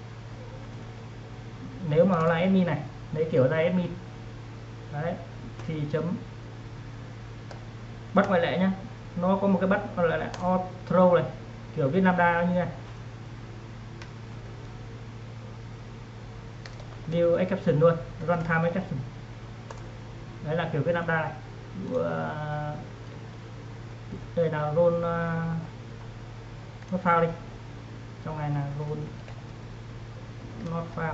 Nếu mà nó là admin này, lấy kiểu ra admin. Đấy, thì chấm bắt ngoại lệ nhá. Nó có một cái bắt ngoại lệ là auto này, kiểu viết lambda như này. New exception luôn, runtime exception. Đấy là kiểu viết lambda này. Đây là role not found đi. Trong này là role not found.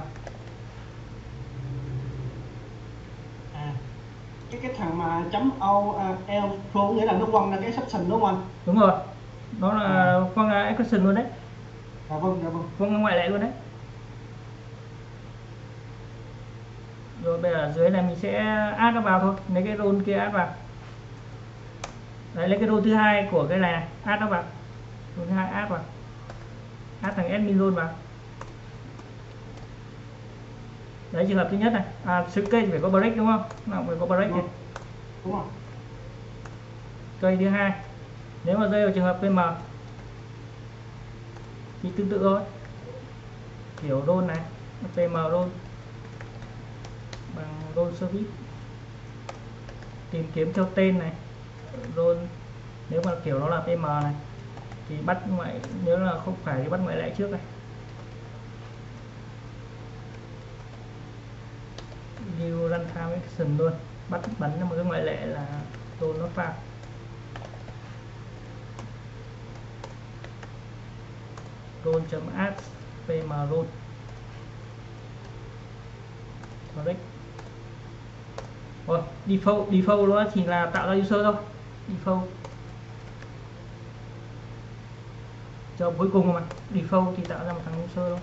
À, cái cái thằng mà chấm o l pro nghĩa là nó quăng ra cái exception đúng không anh? Đúng rồi, nó là quăng ra exception luôn đấy. À, vâng, dạ vâng. Quăng ra ngoại lệ luôn đấy. Rồi bây giờ ở dưới này mình sẽ add nó vào thôi, lấy cái role kia add vào. Đấy, lấy cái role thứ hai của cái này add nó vào, role thứ hai add vào, add thằng admin role vào. Đấy, trường hợp thứ nhất này, à, switch cây thì phải có break đúng không? Nào phải có break này. Đúng rồi. Cây thứ hai, nếu mà rơi vào trường hợp pm thì tương tự thôi, kiểu role này, pm role bằng role service, tìm kiếm theo tên này, role nếu mà kiểu nó là pm này thì bắt ngoại, nếu là không phải thì bắt ngoại lệ trước này. runtime action luôn, bắt bắn là một cái ngoại lệ là roll not found. Roll.add pm roll correct. Rồi default default đó thì là tạo ra user thôi, default cho cuối cùng mà default thì tạo ra một thằng user thôi.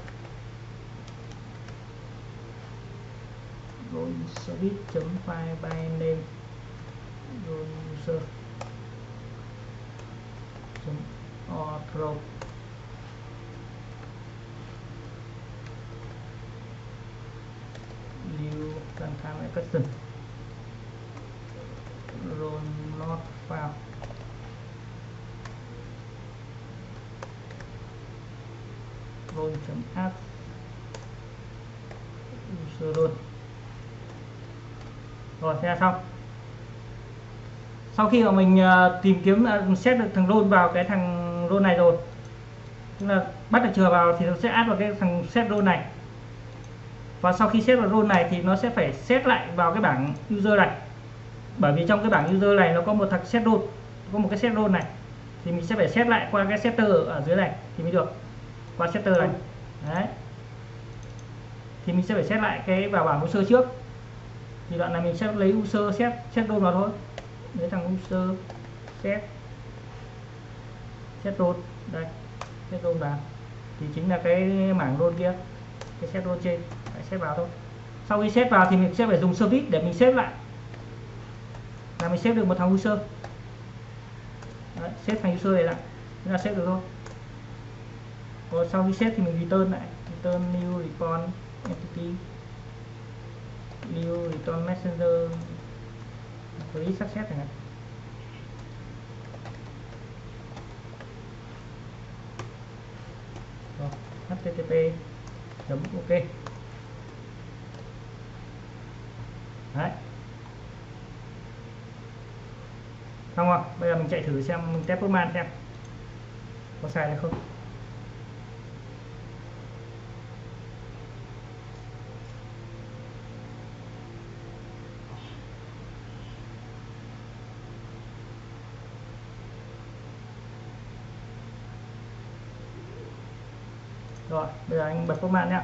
Rồi service chấm file by name rồi user chấm author new runtime exception roll not found roll chấm add user roll. Rồi thế là xong. Sau khi mà mình uh, tìm kiếm uh, set được thằng roll vào cái thằng roll này rồi, tức là bắt được chừa vào thì nó sẽ add vào cái thằng set roll này. Và sau khi set vào roll này thì nó sẽ phải set lại vào cái bảng user này. Bởi vì trong cái bảng user này nó có một thằng set roll, có một cái set roll này, thì mình sẽ phải set lại qua cái setter ở dưới này thì mới được, qua setter này. Đấy. Thì mình sẽ phải set lại cái vào bảng user trước. Thì đoạn này mình sẽ lấy user set set roll vào thôi. Lấy thằng user set set roll đây, set roll vào thì chính là cái mảng roll kia, cái set roll trên. Đấy, set vào thôi. Sau khi set vào thì mình sẽ phải dùng service để mình xếp lại, là mình xếp được một thằng user. Đấy, xếp thằng user này lại chúng ta xếp được thôi. Rồi sau khi xếp thì mình return lại, return new record entity, new return messenger với success này. Rồi, http chấm ok. Đấy. Xong rồi, bây giờ mình chạy thử xem, mình test Postman xem có xài được không. Rồi, bây giờ anh bật Postman nhé.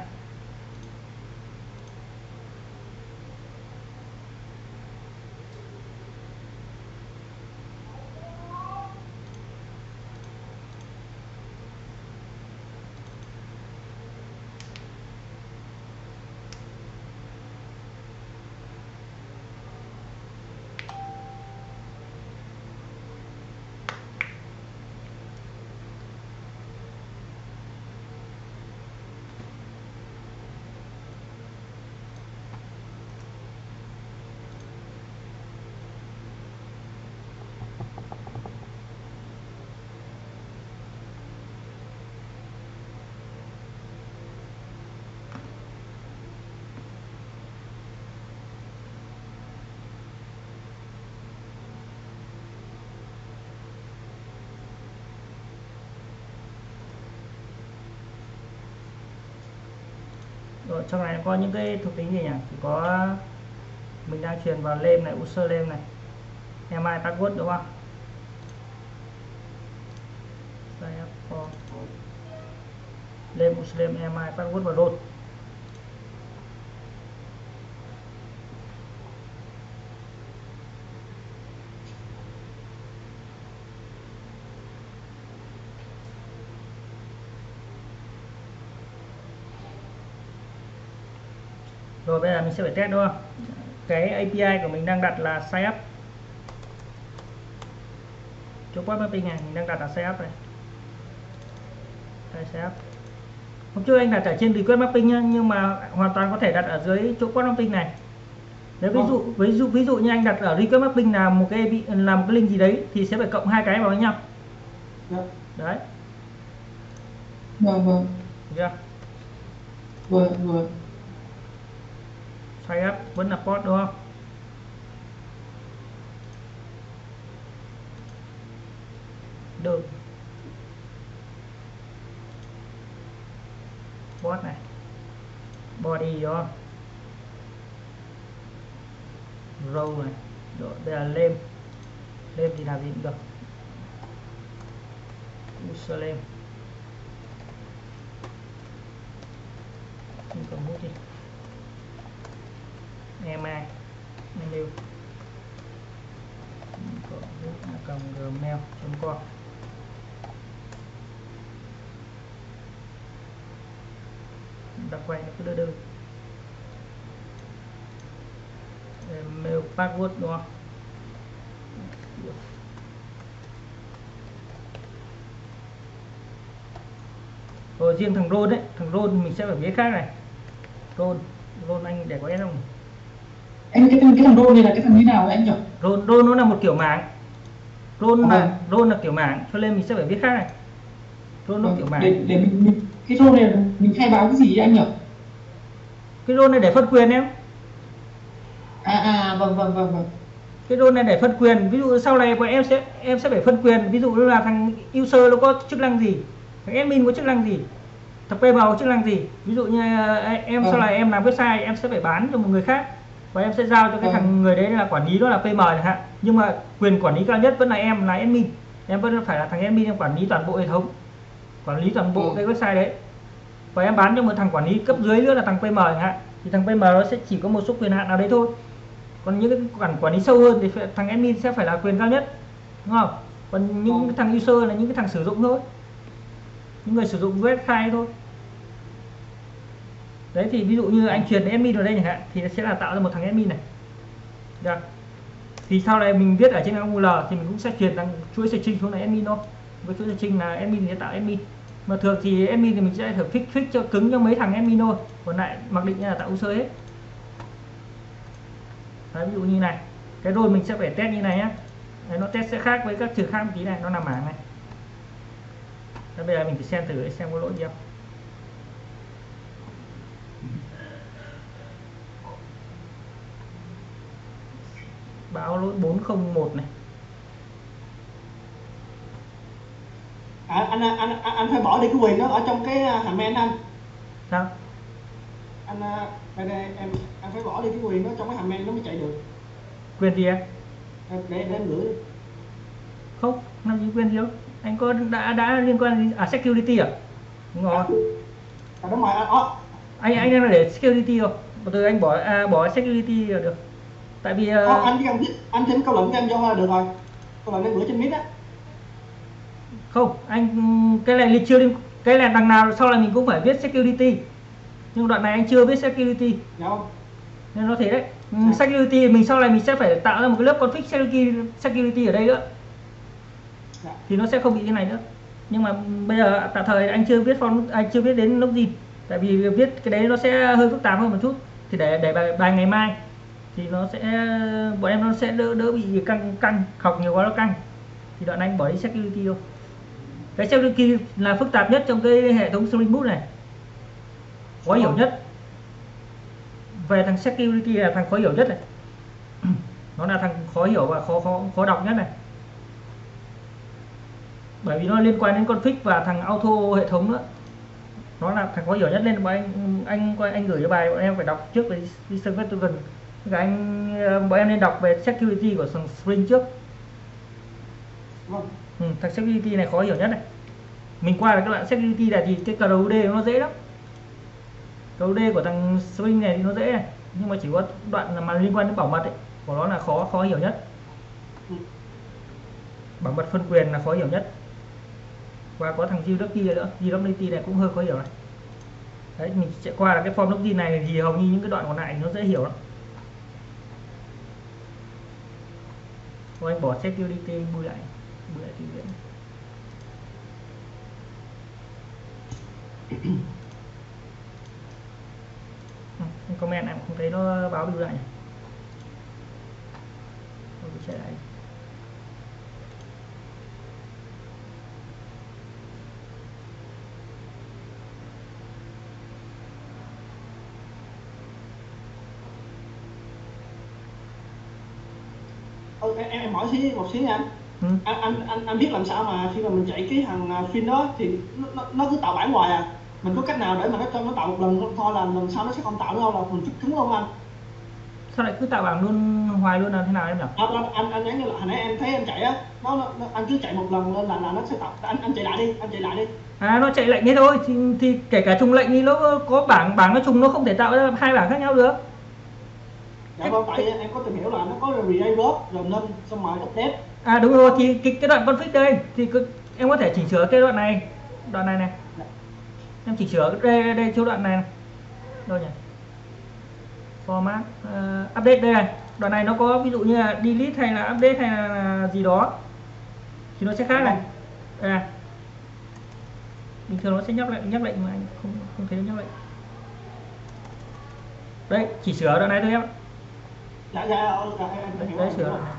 Rồi trong này có những cái thuộc tính gì nhỉ? Thì có mình đang truyền vào name này, user name này, em i password đúng không? Name, user name, em i password và roll. Rồi bây giờ mình sẽ phải test đúng không? Cái a pê i của mình đang đặt là sign up. Chỗ web mapping này mình đang đặt là sign up này. Đây, sign up. Hôm trước anh đặt ở trên request mapping nhá, nhưng mà hoàn toàn có thể đặt ở dưới chỗ web mapping này. Nếu ví dụ ví dụ ví dụ như anh đặt ở request mapping là một cái là một cái link gì đấy thì sẽ phải cộng hai cái vào với nhau. Đấy. Vâng vâng. Được chưa? Vâng vâng. Sign up vẫn là port đúng không? Được. Port này. Body đó. row này. Rồi, đây là lem. Lem thì làm gì cũng được. User lem. Không cần bút đi. Email. Email. Cộng gmail.com. Đã quay nó cứ đưa đưa. Email password đúng không? Rồi riêng thằng roll đấy, thằng roll mình sẽ phải viết khác này. Roll, roll anh để có S không? Anh cái thằng cái thằng roll này là cái thằng như nào anh nhỉ? Roll, roll nó là một kiểu mảng. Roll À, là roll là kiểu mảng, cho nên mình sẽ phải viết khác này. Roll nó kiểu mảng. để để mình, mình cái roll này mình khai báo cái gì vậy anh nhỉ? Cái roll này để phân quyền em. À à vâng vâng vâng vâng. Cái roll này để phân quyền, ví dụ sau này của em sẽ em sẽ phải phân quyền, ví dụ như là thằng user nó có chức năng gì, thằng admin có chức năng gì, thằng pê em có chức năng gì. Ví dụ như em Vâng. sau này em làm website em sẽ phải bán cho một người khác và em sẽ giao cho cái Vâng. thằng người đấy là quản lý, đó là pê em chẳng hạn, nhưng mà quyền quản lý cao nhất vẫn là em là admin, em vẫn phải là thằng admin, em quản lý toàn bộ hệ thống, quản lý toàn bộ Vâng. cái website đấy, và em bán cho một thằng quản lý cấp dưới nữa là thằng pê em chẳng hạn, thì thằng pê em nó sẽ chỉ có một số quyền hạn nào đấy thôi. Còn những cái quản quản lý sâu hơn thì phải, thằng admin sẽ phải là quyền cao nhất, đúng không? Còn những Vâng. cái thằng user là những cái thằng sử dụng thôi, những người sử dụng website thôi. Đấy thì ví dụ như anh truyền admin vào đây chẳng hạn thì nó sẽ là tạo ra một thằng admin này. Được. Thì sau này mình viết ở trên Angular thì mình cũng sẽ truyền sang chuỗi string xuống là admin thôi. Với chuỗi string là admin thì sẽ tạo admin. Mà thường thì admin thì mình sẽ thử fix fix cho cứng cho mấy thằng admin thôi. Còn lại mặc định là tạo user hết. Đấy, ví dụ như này, cái role mình sẽ phải test như này nhá. Đấy, nó test sẽ khác với các trường khác một tí này, nó nằm mảng này. Đấy, bây giờ mình phải xem thử để xem có lỗi gì không. Báo lỗi bốn không một này. À, anh, anh anh anh phải bỏ đi cái quyền đó ở trong cái hàm main anh. Sao? Anh đây, đây em anh phải bỏ đi cái quyền đó trong cái hàm main nó mới chạy được. Quyền gì em? Để để em gửi. Không, làm gì quyền gì đâu. Anh có đã đã liên quan đến à security à? Đúng rồi. À, đúng rồi anh. Ó. Anh anh đang để security rồi. Từ anh bỏ à, bỏ security là được. Tại vì uh, Ó, anh chỉ cần anh thêm câu lệnh cho em vô là được rồi. Câu lệnh em gửi trên Meet á. không, anh cái này chưa liên cái này đằng nào sau này mình cũng phải viết security. Nhưng đoạn này anh chưa viết security. Dạ không? Nên nó thế đấy. Dạ. Security mình sau này mình sẽ phải tạo ra một cái lớp config security security ở đây nữa. Dạ. Thì nó sẽ không bị thế này nữa. Nhưng mà bây giờ tạm thời anh chưa viết form, anh chưa viết đến login. Tại vì viết cái đấy nó sẽ hơi phức tạp hơn một chút. Thì để để bài, bài ngày mai thì nó sẽ bọn em nó sẽ đỡ đỡ bị căng căng học nhiều quá nó căng. Thì đoạn anh bỏ đi security thôi. Cái security là phức tạp nhất trong cái hệ thống Spring Boot này, khó hiểu nhất. Về thằng security là thằng khó hiểu nhất này. Nó là thằng khó hiểu và khó khó khó đọc nhất này. Bởi vì nó liên quan đến config và thằng auto hệ thống nữa. Nó là thằng khó hiểu nhất, nên bọn anh anh anh gửi cho bài bọn em phải đọc trước về Server Token. Các anh bọn em nên đọc về security của thằng Spring trước. Vâng. Ừ, thằng security này khó hiểu nhất này. Mình qua được các đoạn security này thì cái cờ đê nó dễ lắm. cờ đê của thằng Spring này thì nó dễ này, nhưng mà chỉ có đoạn mà liên quan đến bảo mật ấy, của nó là khó khó hiểu nhất. Bảo mật phân quyền là khó hiểu nhất. Và có thằng giê vê nữa, giê vê này cũng hơi khó hiểu này. Đấy, mình sẽ qua là cái form login này thì hầu như những cái đoạn còn lại nó dễ hiểu lắm. Thôi anh bỏ security bùi lại, bùi lại tiếng diễn. Comment em không thấy nó báo bưu lại nhỉ? Tôi sẽ lại. Ừ, em em hỏi xí một xíu nha anh. Ừ. Anh anh anh anh biết làm sao mà khi mà mình chạy cái thằng phim đó thì nó, nó, nó cứ tạo bản hoài à? Mình có cách nào để mà nó cho nó tạo một lần thôi là lần sau nó sẽ không tạo nữa không, là mình chút cứng không anh? sao lại cứ tạo bảng luôn hoài luôn là thế nào em nhỉ? anh anh anh, anh nhắn như là hồi nãy em thấy em chạy á, nó, nó, nó anh cứ chạy một lần lên là là nó sẽ tạo. Anh anh chạy lại đi, anh chạy lại đi. À nó chạy lệnh thế thôi thì, thì kể cả trùng lệnh thì nó có bảng bảng nó trùng, nó không thể tạo ra hai bảng khác nhau được. Dạ vâng, tại em có tìm hiểu là nó có re-route rồi nên xong rồi update. À đúng rồi, thì cái, cái đoạn config đây thì cứ, em có thể chỉnh sửa cái đoạn này, đoạn này này. Em chỉnh sửa đây đây, đây chỗ đoạn này, này. Đâu nhỉ? Format uh, update đây này. Đoạn này nó có ví dụ như là delete hay là update hay là gì đó thì nó sẽ khác này. À. Bình thường nó sẽ nhắc lệnh nhắc lệnh mà anh không không thấy nhắc lệnh. Đây, chỉ sửa đoạn này thôi em. Dạ dạ em Đấy, hiểu đấy rồi. sửa đoạn này.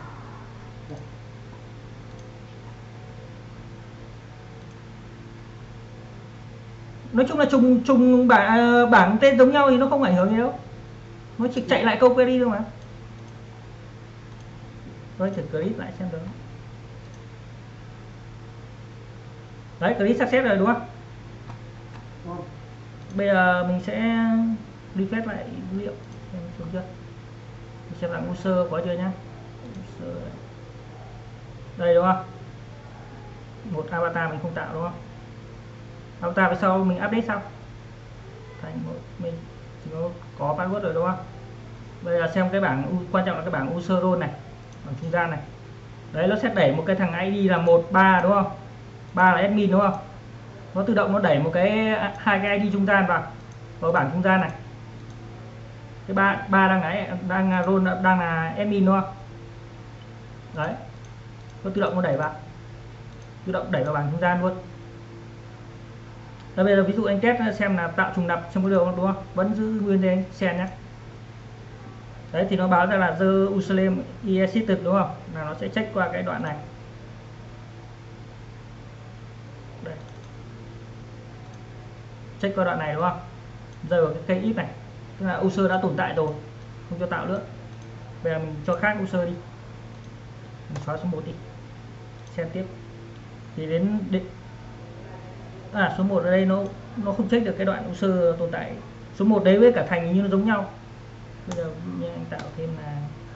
Nói chung là trùng trùng bảng bảng tên giống nhau thì nó không ảnh hưởng gì đâu, nó chỉ chạy lại câu query thôi mà. Tôi thử clip lại xem được. Đấy, clip success rồi đúng không? Vâng. Bây giờ mình sẽ refresh lại dữ liệu xem xuống chưa, mình xem lại user có chưa nhá. User đây đúng không, một avatar mình không tạo đúng không, avatar về sau mình update sau thành một mình chỉ có, có password rồi đúng không. Bây giờ xem cái bảng quan trọng là cái bảng user role này, bảng trung gian này. Đấy, nó sẽ đẩy một cái thằng i đê là một ba đúng không, ba là admin đúng không, nó tự động nó đẩy một cái hai cái i đê trung gian vào vào bảng trung gian này. Cái ba ba đang ấy đang role đang là admin đúng không. Đấy, nó tự động nó đẩy vào, tự động đẩy vào bảng trung gian luôn. Đây, bây giờ ví dụ anh test xem là tạo trùng lặp trong cái điều đúng không, vẫn giữ nguyên đây sen nhé. Đấy thì nó báo ra là the username is existed đúng không, là nó sẽ check qua cái đoạn này. Đây, check qua đoạn này đúng không, rơi vào cái cây if này, tức là user đã tồn tại rồi, không cho tạo nữa. Bây giờ mình cho khác user đi, mình xóa số một đi, xem tiếp thì đến định à số một ở đây nó nó không check được cái đoạn user tồn tại. Số một đấy với cả thành như nó giống nhau. Bây giờ như anh tạo thêm là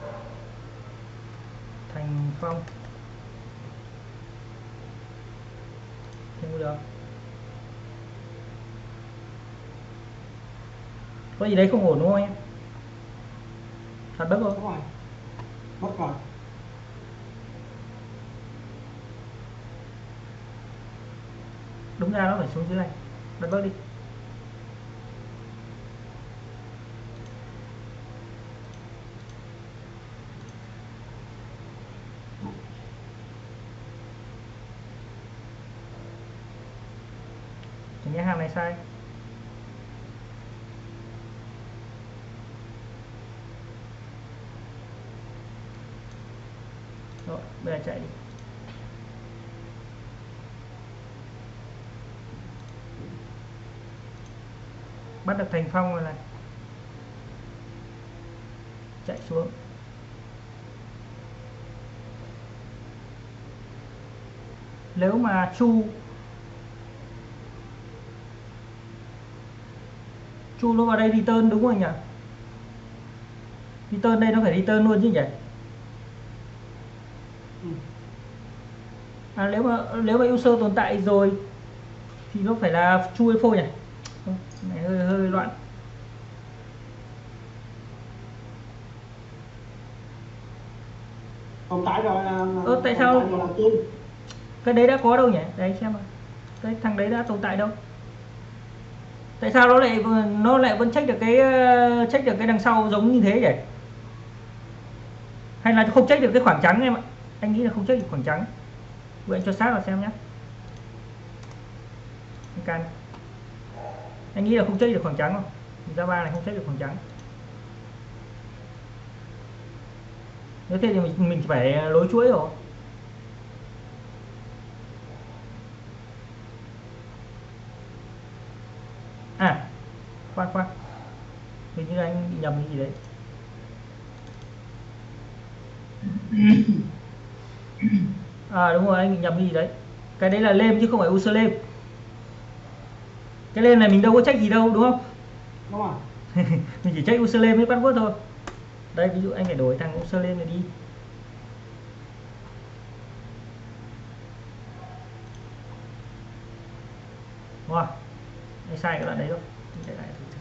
Thành Phong thêm được. Có gì đấy không ổn đúng không em? Thật bất rồi. Đúng rồi. Mất rồi. Đúng ra nó phải xuống dưới này. Đặt bớt đi. Chẳng nhẽ hàm này sai. Rồi, bây giờ chạy đi. Bắt được Thành Phong rồi này. Chạy xuống. Nếu mà Chu Chu nó vào đây return đúng rồi nhỉ? Return đây nó phải return luôn chứ nhỉ? À, nếu mà nếu mà user tồn tại rồi thì nó phải là Chu info nhỉ? Không, này hơi hơi loạn. Tồn tại rồi là Ơ tại sao rồi là Chu. Cái đấy đã có đâu nhỉ? Đấy xem nào. Cái thằng đấy đã tồn tại đâu? Tại sao nó lại nó lại vẫn check được cái check được cái đằng sau giống như thế nhỉ? Hay là không check được cái khoảng trắng em ạ? Anh nghĩ là không check được khoảng trắng. Vậy anh cho sát vào xem nhé. Anh can. Anh nghĩ là không check được khoảng trắng không? Java này không check được khoảng trắng. Nếu thế thì mình mình phải lối chuỗi rồi. À, khoan khoan, hình như anh bị nhầm cái gì đấy. À đúng rồi, anh bị nhầm cái gì đấy. Cái đấy là lem chứ không phải user lem. Cái lem này mình đâu có check gì đâu đúng không? Đúng rồi. Mình chỉ check user lem với password thôi. Đây ví dụ anh phải đổi thằng user lên này đi. Wow, anh sai cái đoạn đấy không? Để lại thử.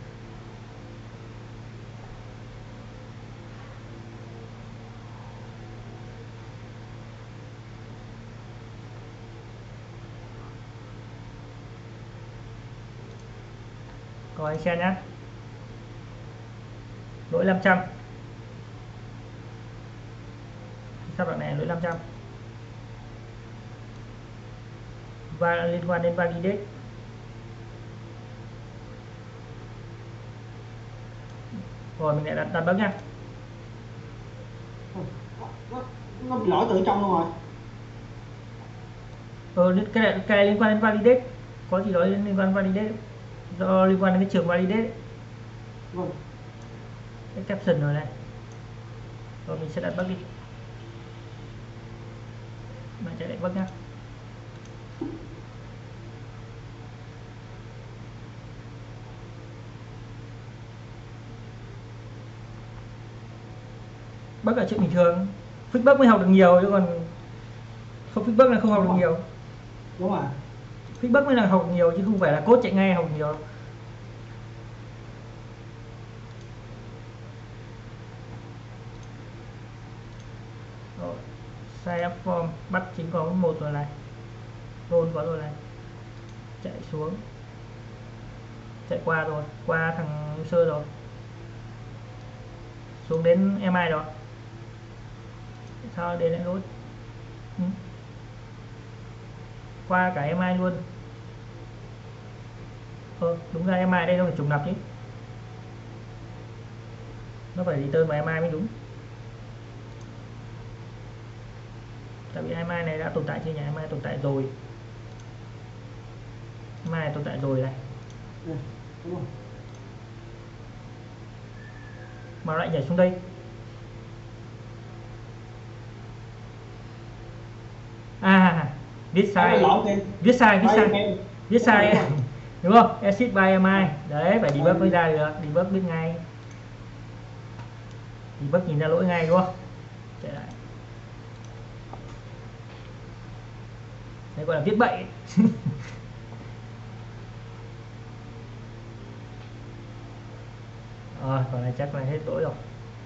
Rồi anh xem nhé. Lỗi năm trăm. Sao đoạn này lỗi năm trăm. Và liên quan đến validate. Rồi mình lại đặt đặt bấm nha. Nó, nó bị lỗi từ trong luôn rồi. Ờ, cái này, cái này liên quan đến validate. Có gì đó liên quan đến validate. Do liên quan đến cái trường validate. Vâng. Cái caption rồi này. Rồi mình sẽ đặt bug đi. Bạn chạy lại bug nhá. Bug là chuyện bình thường. Fix bug mới học được nhiều, chứ còn không fix bug là không học được nhiều. Đúng rồi. Fix bug mới là học được nhiều, chứ không phải là code chạy ngay học được nhiều. Rồi, sign up form bắt chính có một rồi này, roll có rồi này, chạy xuống, chạy qua rồi, qua thằng user rồi, xuống đến em i rồi. Sao đến lại lỗi? Ừ. Qua cả em i luôn. Ờ, đúng ra em i đây nó phải trùng lặp chứ, nó phải return vào em i mới đúng. Tại vì em i này đã tồn tại chưa nhỉ? Em i tồn tại rồi. Em i này tồn tại rồi này. Ừ, đúng rồi. Mà lại nhảy xuống đây. À, viết sai. Viết sai, viết sai. Viết sai. Đúng không? Exit by em i. Đấy, phải debug mới ra được, debug biết ngay. Debug nhìn ra lỗi ngay đúng không? Chạy lại. Đây gọi là viết bậy. Rồi, còn này chắc là hết lỗi rồi.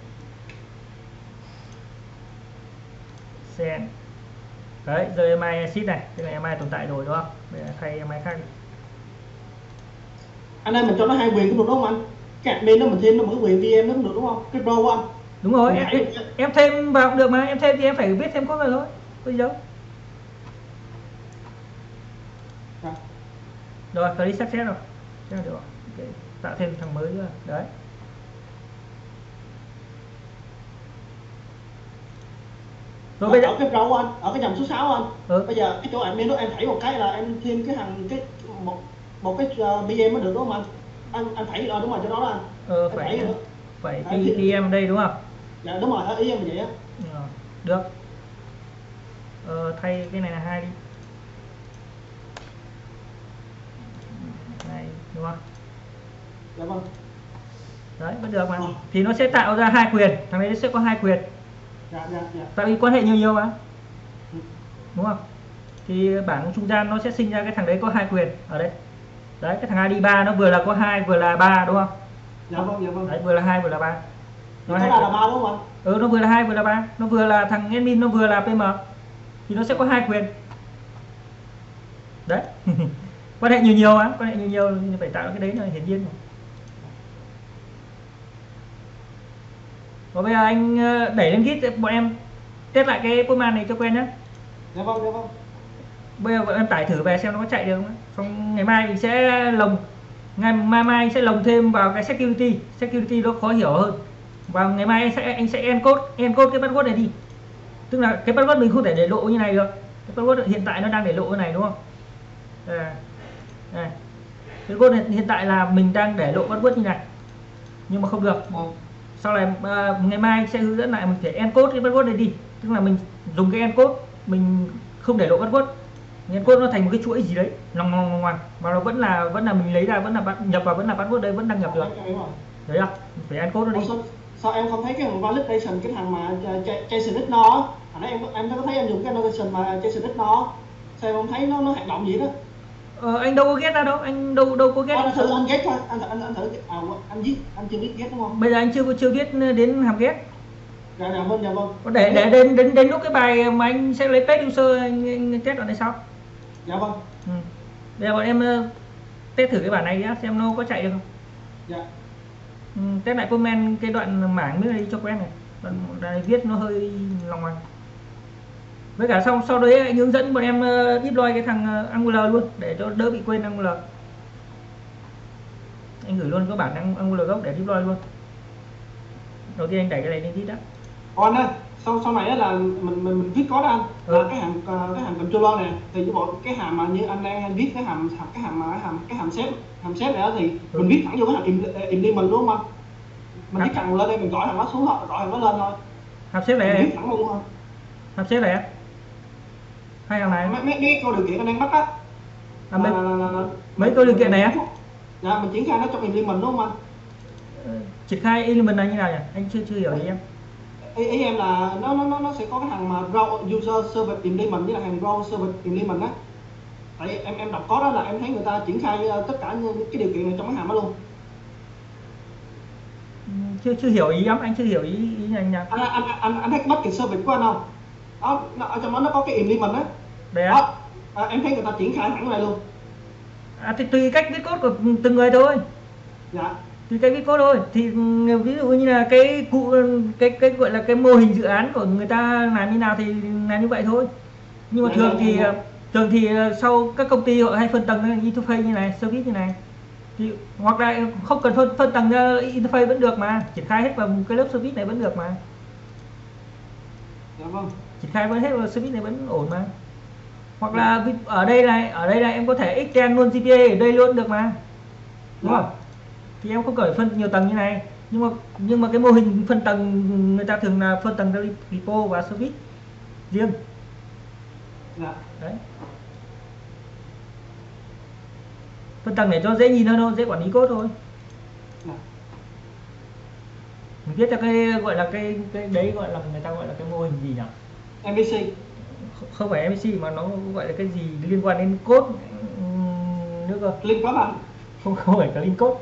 Send. Đấy, giờ em i exit này, tức là em i tồn tại rồi đúng không? Bây giờ thay em i khác đi. Anh ơi, mình cho nó hai quyền cũng được đúng không anh? Cái admin đó mình thêm nó một cái quyền vê em nó cũng được đúng không? Cái pro của anh. Đúng rồi, em, em, em thêm vào cũng được mà, em thêm thì em phải viết thêm code vào thôi. Bây giờ. À. Rồi, click success rồi. Thế là được. Okay. Tạo thêm thằng mới nữa. Đấy. Rồi bây giờ ở cái pro anh, ở cái dòng số sáu anh. Ừ. Bây giờ cái chỗ admin đó em thảy một cái là em thêm cái hàng cái một một cái uh, vê em mới được đúng không anh? Anh anh thảy rồi đúng rồi, cho đó là anh. Ờ, anh phải phải à, vê em đây đúng không? Dạ đúng rồi, ý em vậy á. Ừ, được. Ờ, thay cái này là hai đi. Này, đúng không? Dạ vâng. Đấy, vẫn được mà. Ừ. Thì nó sẽ tạo ra hai quyền, thằng này nó sẽ có hai quyền. Dạ, dạ, dạ. Tại vì quan hệ nhiều nhiều mà. Ừ. Đúng không? Thì bảng trung gian nó sẽ sinh ra cái thằng đấy có hai quyền ở đây. Đấy, cái thằng i đê ba nó vừa là có hai vừa là ba đúng không? Dạ vâng, dạ vâng. Đấy, vừa là hai vừa là ba. Nó hai là ba đúng không ạ? Ừ, nó vừa là hai vừa là ba, nó vừa là thằng admin, nó vừa là pê em. Thì nó sẽ có hai quyền. Đấy. Quan hệ nhiều nhiều á, quan hệ nhiều nhiều thì phải tạo cái đấy là hiển nhiên rồi. Và bây giờ anh đẩy lên Git, bọn em test lại cái command này cho quen nhé. Dạ vâng, dạ vâng. Bây giờ bọn em tải thử về xem nó có chạy được không. Xong ngày mai mình sẽ lồng, ngày mai mai sẽ lồng thêm vào cái security, security nó khó hiểu hơn. Và ngày mai anh sẽ anh sẽ encode, encode cái password này đi. Tức là cái password mình không thể để lộ như này được. Cái password hiện tại nó đang để lộ như này đúng không? À, đây. Cái password hiện tại là mình đang để lộ password như này, nhưng mà không được. Sau này uh, ngày mai sẽ hướng dẫn lại mình phải encode cái password này đi. Tức là mình dùng cái encode, mình không để lộ password. Encode nó thành một cái chuỗi gì đấy, lòng ngoằng ngoằng, và nó vẫn là vẫn là mình lấy ra, vẫn là nhập vào, vẫn là password đây, vẫn đang nhập được. Đấy không? Phải encode nó đi. sao em không thấy cái thằng validation, cái thằng mà Jason Ignore á, hồi nãy em em có thấy anh dùng cái annotation mà Jason Ignore, sao em không thấy nó nó hoạt động gì đó? Ờ, anh đâu có get ra đâu, anh đâu đâu có get. Anh thử anh get thôi, anh anh anh thử à, anh viết anh chưa biết get đúng không? Bây giờ anh chưa chưa biết đến hàm get. Dạ dạ vâng dạ vâng. Để để đến đến đến lúc cái bài mà anh sẽ lấy page user anh, anh test ở đây sau. Dạ vâng. Ừ. Bây giờ bọn em uh, test thử cái bản này nhá, xem nó có chạy được không. Dạ. Ừ, test lại comment cái đoạn mảng nữa đi cho quen này. Đoạn này viết nó hơi lòng ngoằng. Với cả xong sau đấy anh hướng dẫn bọn em uh, deploy cái thằng uh, Angular luôn để cho đỡ bị quên Angular. Anh gửi luôn các bản Angular gốc để deploy luôn. Đầu tiên anh đẩy cái này lên git đã. Còn anh ơi, sau sau này là mình mình mình viết code anh, Ừ. là cái hàm cái hàm controller này thì cái bộ cái hàm mà như anh đang anh viết cái hàm cái hàm mà cái hàm cái hàm xếp hàm xếp này thì Ừ. mình viết thẳng vô cái hàm implement luôn không anh? Mình Hàm- chỉ cần lên đây mình gọi thằng nó xuống, gọi thằng nó lên thôi. Hàm xếp này Mình em, viết thẳng luôn thôi. hàm xếp này em. Hay hàm này. Mấy mấy cái câu điều kiện anh đang bắt á. À, là- mấy, là- là- là- là- mấy câu điều kiện này á. Dạ mình triển khai nó trong implement đúng không anh? Ờ, triển khai element này như nào nhỉ? Anh chưa chưa hiểu gì em. Ý, ý em là nó nó nó nó sẽ có cái thằng mà raw user server implement với là hàng raw server implement á. Tại em em đọc code đó là em thấy người ta triển khai uh, tất cả những cái điều kiện này trong cái hàm đó luôn. Ừ, chưa chưa hiểu ý lắm, anh chưa hiểu ý ý anh nha. Anh anh anh anh thấy bắt cái service của anh không? Đó, nó, ở trong đó nó có cái implement á. Đây á. Đó, à, em thấy người ta triển khai thẳng này luôn. À, thì tùy cách viết code của từng người thôi. Dạ. Tùy cách viết code thôi. Thì ừ, ví dụ như là cái cụ cái cái gọi là cái mô hình dự án của người ta làm như nào thì làm như vậy thôi. Nhưng mà Dạ, thường dạ, thì dạ. thường thì sau các công ty họ hay phân tầng như interface như này, service như này. Thì hoặc là không cần phân phân tầng ra interface vẫn được mà, triển khai hết vào cái lớp service này vẫn được mà. Dạ vâng. Triển khai vẫn hết vào service này vẫn ổn mà. Hoặc là ví- ở đây này, ở đây này em có thể extend luôn giê pê a ở đây luôn được mà. Đúng Dạ. không? Thì em không cần phải phân nhiều tầng như này. Nhưng mà nhưng mà cái mô hình phân tầng người ta thường là phân tầng ra repo và service riêng. Dạ. Đấy. Phân tầng để cho dễ nhìn hơn thôi, dễ quản lý code thôi. Dạ. Mình viết cho cái gọi là cái cái đấy gọi là người ta gọi là cái mô hình gì nhỉ? em vê xê. Không- Không phải em vê xê mà nó gọi là cái gì liên quan đến code ừm, nữa cơ. Link có bạn. Không không phải clean code.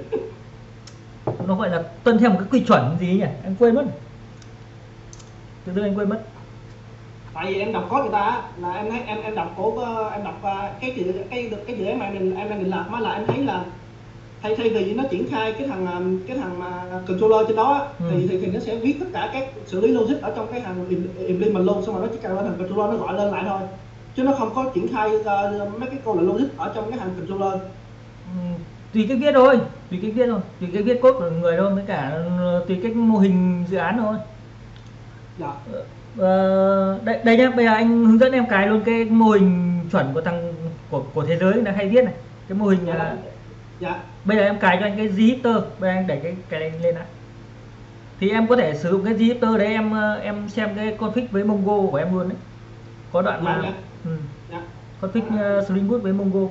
Nó gọi là tuân theo một cái quy chuẩn gì nhỉ? Em quên mất. Tự dưng anh quên mất. Tại vì em đọc code người ta á, là em thấy em em đọc của em đọc uh, cái dự cái cái dự án mà em định em đang định làm á, là em thấy là thay thay vì nó triển khai cái thằng um, cái thằng mà controller trên đó á, Ừ. thì, thì thì nó sẽ viết tất cả các xử lý logic ở trong cái thằng im- implement luôn, xong rồi nó chỉ cần lên thằng controller nó gọi lên lại thôi, chứ nó không có triển khai uh, mấy cái câu là logic ở trong cái thằng controller. Ừm, tùy cách viết thôi, tùy cách viết thôi, tùy cách viết code của người thôi, với cả ờ, tùy cách mô hình dự án thôi. Dạ. Ờ, đây đây nhá, bây giờ anh hướng dẫn em cài luôn cái mô hình chuẩn của thằng của của thế giới đã hay viết này, cái mô hình là Dạ. bây giờ em cài cho anh cái zifter, bây giờ anh đẩy cái cái này lên đã. Thì em có thể sử dụng cái zifter đấy, em ờ, em xem cái config với Mongo của em luôn đấy, có đoạn mà Dạ. ừ, Dạ. config uh, Spring Boot với Mongo.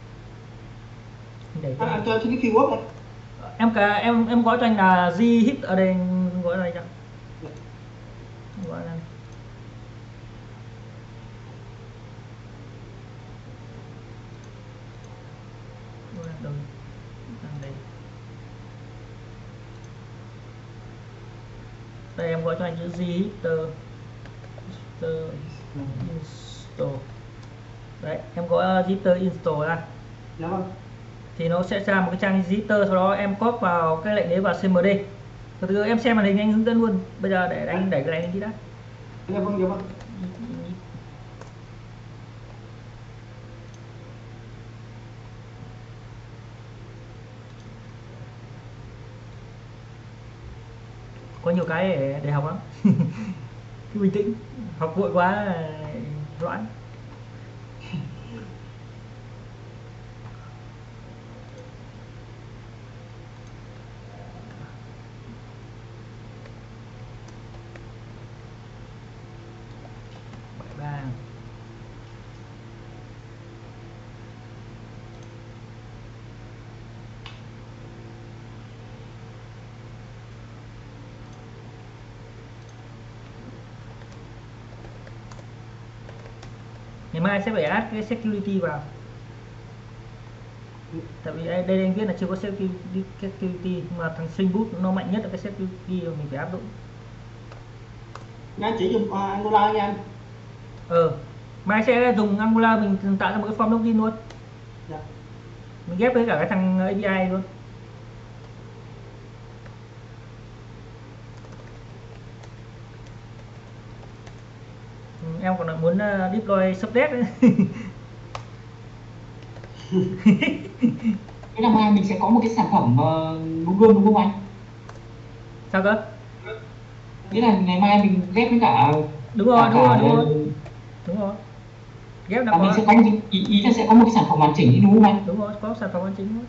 Đẩy cái Anh, này. anh cho cái keyword này. em cả em em gọi cho anh là zhip ở đây, gọi là gì nhỉ? Gọi là gọi là đâu? Đang đây. Đây em gọi cho anh chữ zhipter install. Đấy, em có zhipter install ra Dạ vâng. thì nó sẽ ra một cái trang zhipter, sau đó em copy vào cái lệnh đấy vào cmd. Từ từ em xem màn hình anh hướng dẫn luôn. Bây giờ để anh đẩy cái này lên tí đã. Dạ vâng. Dạ vâng. Có nhiều cái để, để học lắm. Cứ bình tĩnh, học vội quá là loãng. Ba mai sẽ phải add cái security vào. Tại vì đây, đây anh viết là chưa có security, security mà thằng Spring Boot nó mạnh nhất là cái security mà mình phải áp dụng. Nha chỉ dùng uh, Angular nha anh. Ờ, mai sẽ dùng Angular mình tạo ra một cái form login luôn. Dạ. Mình ghép với cả cái thằng a pê i luôn. Ừ, em còn muốn uh, deploy subnet nữa. Thế là mai mình sẽ có một cái sản phẩm uh, đúng luôn đúng không anh? Sao cơ? Nghĩa là ngày mai mình ghép với cả đúng rồi, cả, đúng rồi, cả, đúng rồi, đúng rồi. Ghép là mình sẽ có một cái, ý, ý là sẽ có một cái sản phẩm hoàn chỉnh đúng không anh? Đúng rồi, có sản phẩm hoàn chỉnh luôn.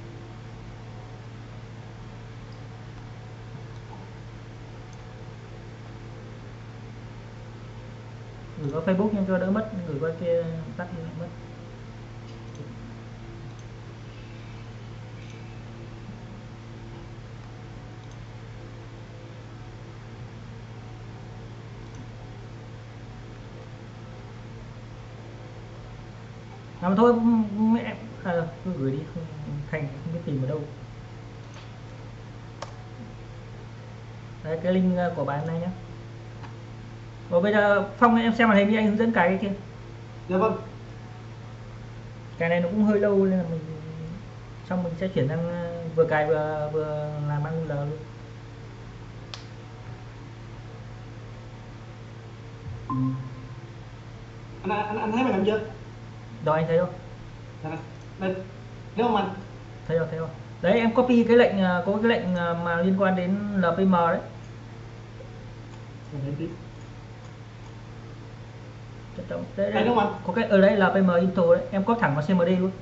Gửi qua Facebook nhưng cho đỡ mất, gửi qua kia tắt đi lại mất. À, mà thôi mẹ à, cứ gửi đi, không thành không biết tìm ở đâu. Đấy, cái link của bạn này nhé. Rồi bây giờ Phong em xem màn hình đi, anh hướng dẫn cài cái kia. Dạ vâng. Cái này nó cũng hơi lâu nên là mình xong mình sẽ chuyển sang vừa cài vừa vừa làm Angular luôn. Anh anh anh thấy màn hình chưa? Rồi anh thấy không? Đây, đây. Thấy không anh? Thấy rồi, thấy rồi. Đấy em copy cái lệnh, có cái lệnh mà liên quan đến lờ pê em đấy. Đấy, đấy, đúng không? có cái ở đây là lờ pê em intro đấy, em copy thẳng vào xê em đê luôn.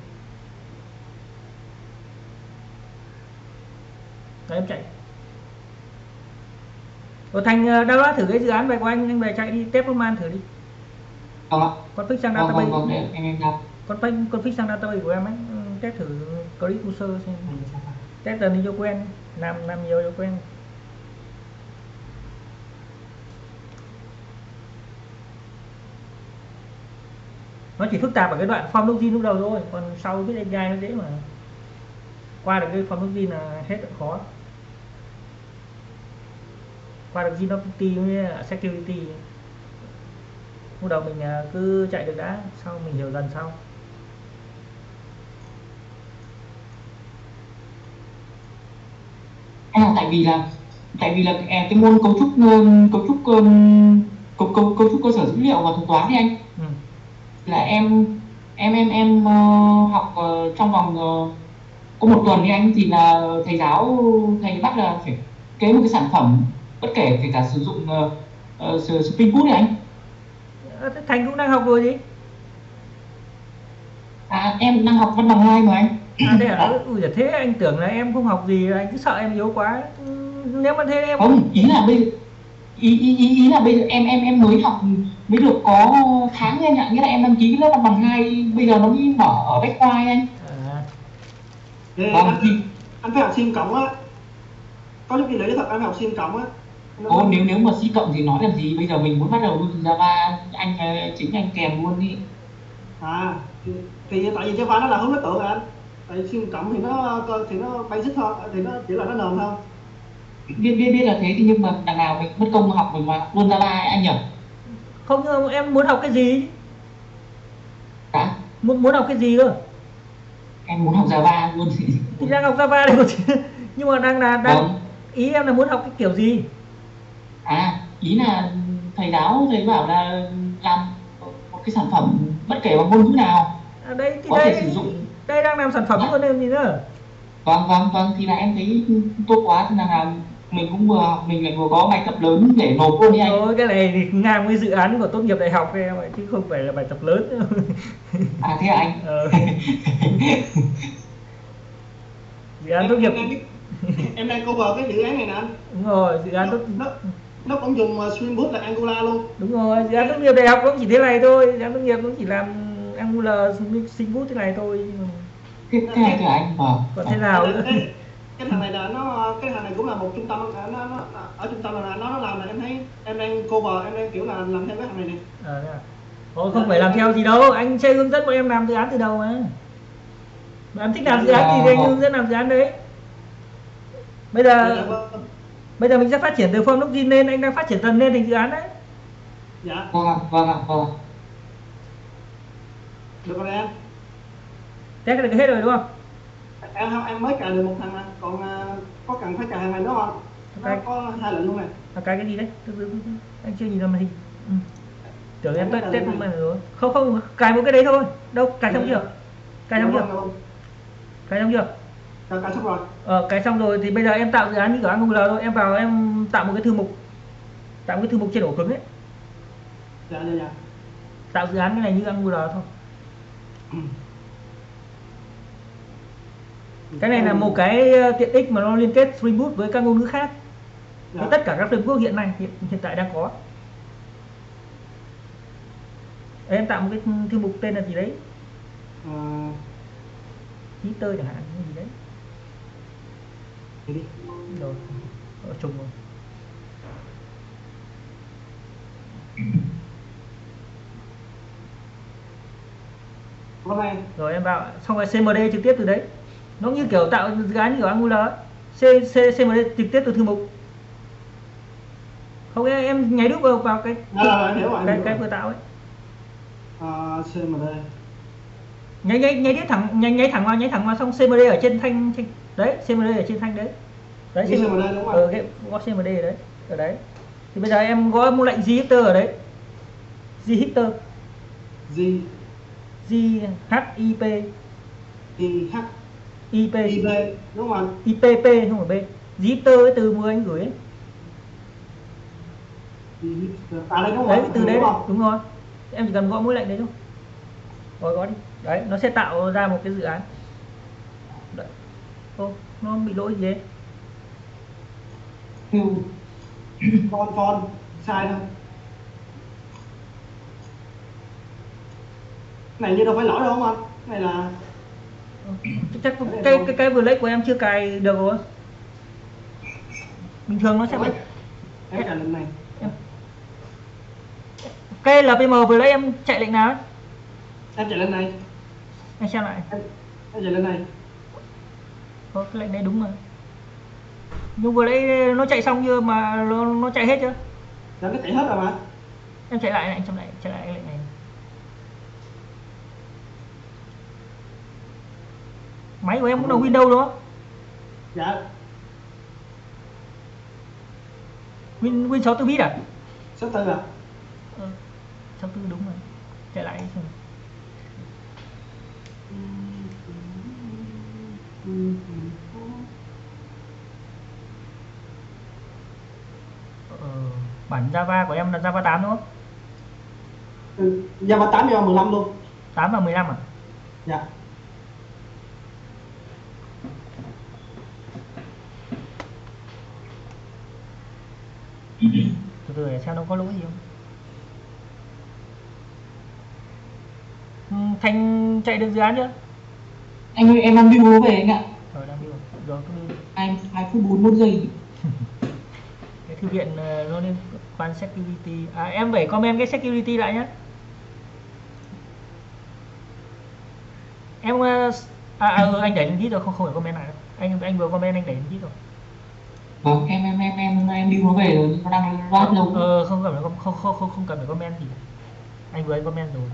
Đấy em chạy. Rồi Thành download thử cái dự án về của anh, anh về chạy đi test command thử đi. Vâng ạ. Config sang Vâng, database. vâng, vâng, em em làm. Config config sang database của em ấy, test thử click user xem. Test dần đi cho quen, làm làm nhiều cho quen. Nó chỉ phức tạp ở cái đoạn form login lúc đầu thôi, còn sau biết a pê i nó dễ mà. Qua được cái form login là hết rất khó. Qua được Ginocity với security. Lúc đầu mình cứ chạy được đã, sau mình hiểu dần sau. À, tại vì là tại vì là cái môn cấu trúc cấu trúc cấu cấu cấu trúc cơ sở dữ liệu và thuật toán thì anh ừ. là em em em em uh, học uh, trong vòng uh, có một tuần thì anh thì là thầy giáo thầy bắt là phải kế một cái sản phẩm bất kể kể cả sử dụng uh, uh, Spring Boot này anh. À, Thành cũng đang học rồi gì? À, em đang học văn bằng hai mà anh. À thế à? Ui, thế anh tưởng là em không học gì, anh cứ sợ em yếu quá. Nếu mà thế em không, ý là bây ý ý ý, ý là bây giờ em em em mới học mới được có tháng anh ạ, nghĩa là em đăng ký cái lớp văn bằng hai bây giờ nó mới mở ở Bách Khoa anh. À. Để vâng, anh, thì anh phải học sim cộng á, có chút gì đấy thật anh phải học sim cộng á. Ồ, nếu nếu mà C cộng thì nói làm gì, bây giờ mình muốn bắt đầu luôn từ Java, anh chính anh kèm luôn đi. À thì, thì tại vì Java nó là hướng đối tượng anh, tại sim cộng thì nó thì nó basic hơn, thì nó chỉ là nó nền hơn. Biết biết biết là thế thì nhưng mà đằng nào mình mất công học mình mà học luôn Java anh nhỉ? Không, nhưng em muốn học cái gì? Dạ? Muốn muốn học cái gì cơ? Em muốn học Java luôn. Thì đang học Java đây chứ. Nhưng mà đang là đang vâng. Ý em là muốn học cái kiểu gì? À, ý là thầy giáo thầy bảo là làm một cái sản phẩm bất kể bằng ngôn ngữ nào À, đây thì có đây, thể sử dụng. đây đang làm sản phẩm luôn em gì nữa. Vâng vâng vâng, thì là em thấy tốt quá, thì là, là mình cũng vừa học mình lại vừa có bài tập lớn để nộp luôn đi anh. Rồi, cái này thì ngang với dự án của tốt nghiệp đại học em ấy, chứ không phải là bài tập lớn nữa. À thế à anh? Ờ. Dự án tốt nghiệp em đang, em đang cover cái dự án này nè anh. đúng rồi, dự án tốt nó, nó cũng dùng Spring Boot là Angular luôn. đúng rồi, dự án tốt nghiệp đại học cũng chỉ thế này thôi, dự án tốt nghiệp cũng chỉ làm Angular Spring Boot thế này thôi. Thế thế này thì anh vâng. Còn thế nào nữa? Cái, cái thằng này là nó cái thằng này cũng là một trung tâm, nó, nó, nó ở trung tâm là nó nó làm là em thấy em đang cover, em đang kiểu là làm theo cái thằng này nè. Ờ, à. Ồ, không phải làm theo gì đâu, anh sẽ hướng dẫn bọn em làm dự án từ đầu mà. Mà em thích làm dự án thì anh hướng dẫn làm dự án đấy. Bây giờ bây giờ mình sẽ phát triển từ form login lên, anh đang phát triển dần lên thành dự án đấy. Dạ. Vâng ạ, vâng ạ, vâng. Được rồi em. Test được hết rồi đúng không? Em không, em mới cài được một thằng này, còn uh, có cần phải cài thằng này nữa không? Nó cái... có hai lệnh luôn này. À, cái cái gì đấy? Anh chưa nhìn ra màn hình. Ừ. Tưởng em test test màn rồi. Không không, cài một cái đấy thôi. Đâu, cài xong chưa? Cài xong chưa? Cài xong chưa? Cài, cài xong rồi. Ờ, cài xong rồi thì bây giờ em tạo dự án như kiểu Angular thôi, em vào em tạo một cái thư mục. Tạo một cái thư mục trên ổ cứng ấy. Dạ dạ dạ. Tạo dự án cái này như Angular thôi. Ừ. Cái này là một cái tiện ích mà nó liên kết Spring Boot với các ngôn ngữ khác. Dạ. Với tất cả các framework hiện nay hiện, hiện tại đang có. Em tạo một cái thư mục tên là gì đấy? À... Chí tơi chẳng hạn, cái gì đấy. Đi đi. Rồi, ở trùng rồi. Này. Rồi em vào, xong rồi xê em đê trực tiếp từ đấy. Nó như kiểu tạo dự án như kiểu Angular ấy. C, C, xê em đê trực tiếp từ thư mục. Không, em, em nháy đúp vào, vào cái À, rồi, hiểu rồi, cái, hiểu cái rồi. vừa tạo ấy. À, xê em đê. Nháy nháy nháy thẳng nháy, nháy thẳng vào, nháy thẳng vào xong xê em đê ở trên thanh, thanh đấy, xê em đê ở trên thanh đấy. Đấy, xê em đê đúng không? Ờ, cái gõ xê em đê ở đấy, ở đấy. Thì bây giờ em có một lệnh ghitter ở đấy. Ghitter. G G H I P I H I P I P đúng không? I P P không phải B. Ghitter cái từ mà anh gửi ấy. À đây đúng Đấy, rồi. cái từ đấy, đúng, đấy. không? Đúng rồi. Em chỉ cần gõ mỗi lệnh đấy thôi. Rồi gõ đi. Đấy, nó sẽ tạo ra một cái dự án. Đấy. Ô, nó bị lỗi gì đấy? Con con sai thôi. Cái này như đâu phải lỗi đâu không anh? Cái này là chắc cái cái cái, cái vừa lấy của em chưa cài được rồi. Bình thường nó sẽ bị. Em cài lệnh này. Em... Cái lờ pê em vừa lấy em chạy lệnh nào ấy? Em chạy lên này. Anh xem lại. Em, em chạy lên này. Có cái lệnh này đúng rồi. Nhưng vừa lấy nó chạy xong chưa mà nó, nó chạy hết chưa? Là nó chạy hết rồi mà. Em chạy lại này, trong lại chạy lại cái lệnh này. Máy của em cũng là Windows đúng không? Dạ. Win Win sáu mươi tư bit à? sáu mươi tư à? Ừ, sáu mươi tư đúng rồi. Chạy lại xem. Ờ, bản Java của em là Java tám đúng không? Ừ, Java tám Java mười lăm luôn. tám và mười lăm à? Dạ. Từ từ để xem nó có lỗi gì không. Ừ, Thành chạy được dự án chưa? Anh ơi, em đang build về anh ạ. Rồi đang build. Rồi cứ build. Hai hai phút bốn mươi mốt giây. Cái thư viện uh, nó liên quan security. À, em phải comment cái security lại nhé. Em uh, à, à ừ, anh đẩy lên hit rồi, không không phải comment lại đâu. Anh anh vừa comment anh đẩy lên hit rồi. Vâng, em em em em em build nó về rồi, nhưng nó đang loát lâu. Ờ, không cần phải không không không không, không cần phải comment gì. Anh vừa anh comment rồi.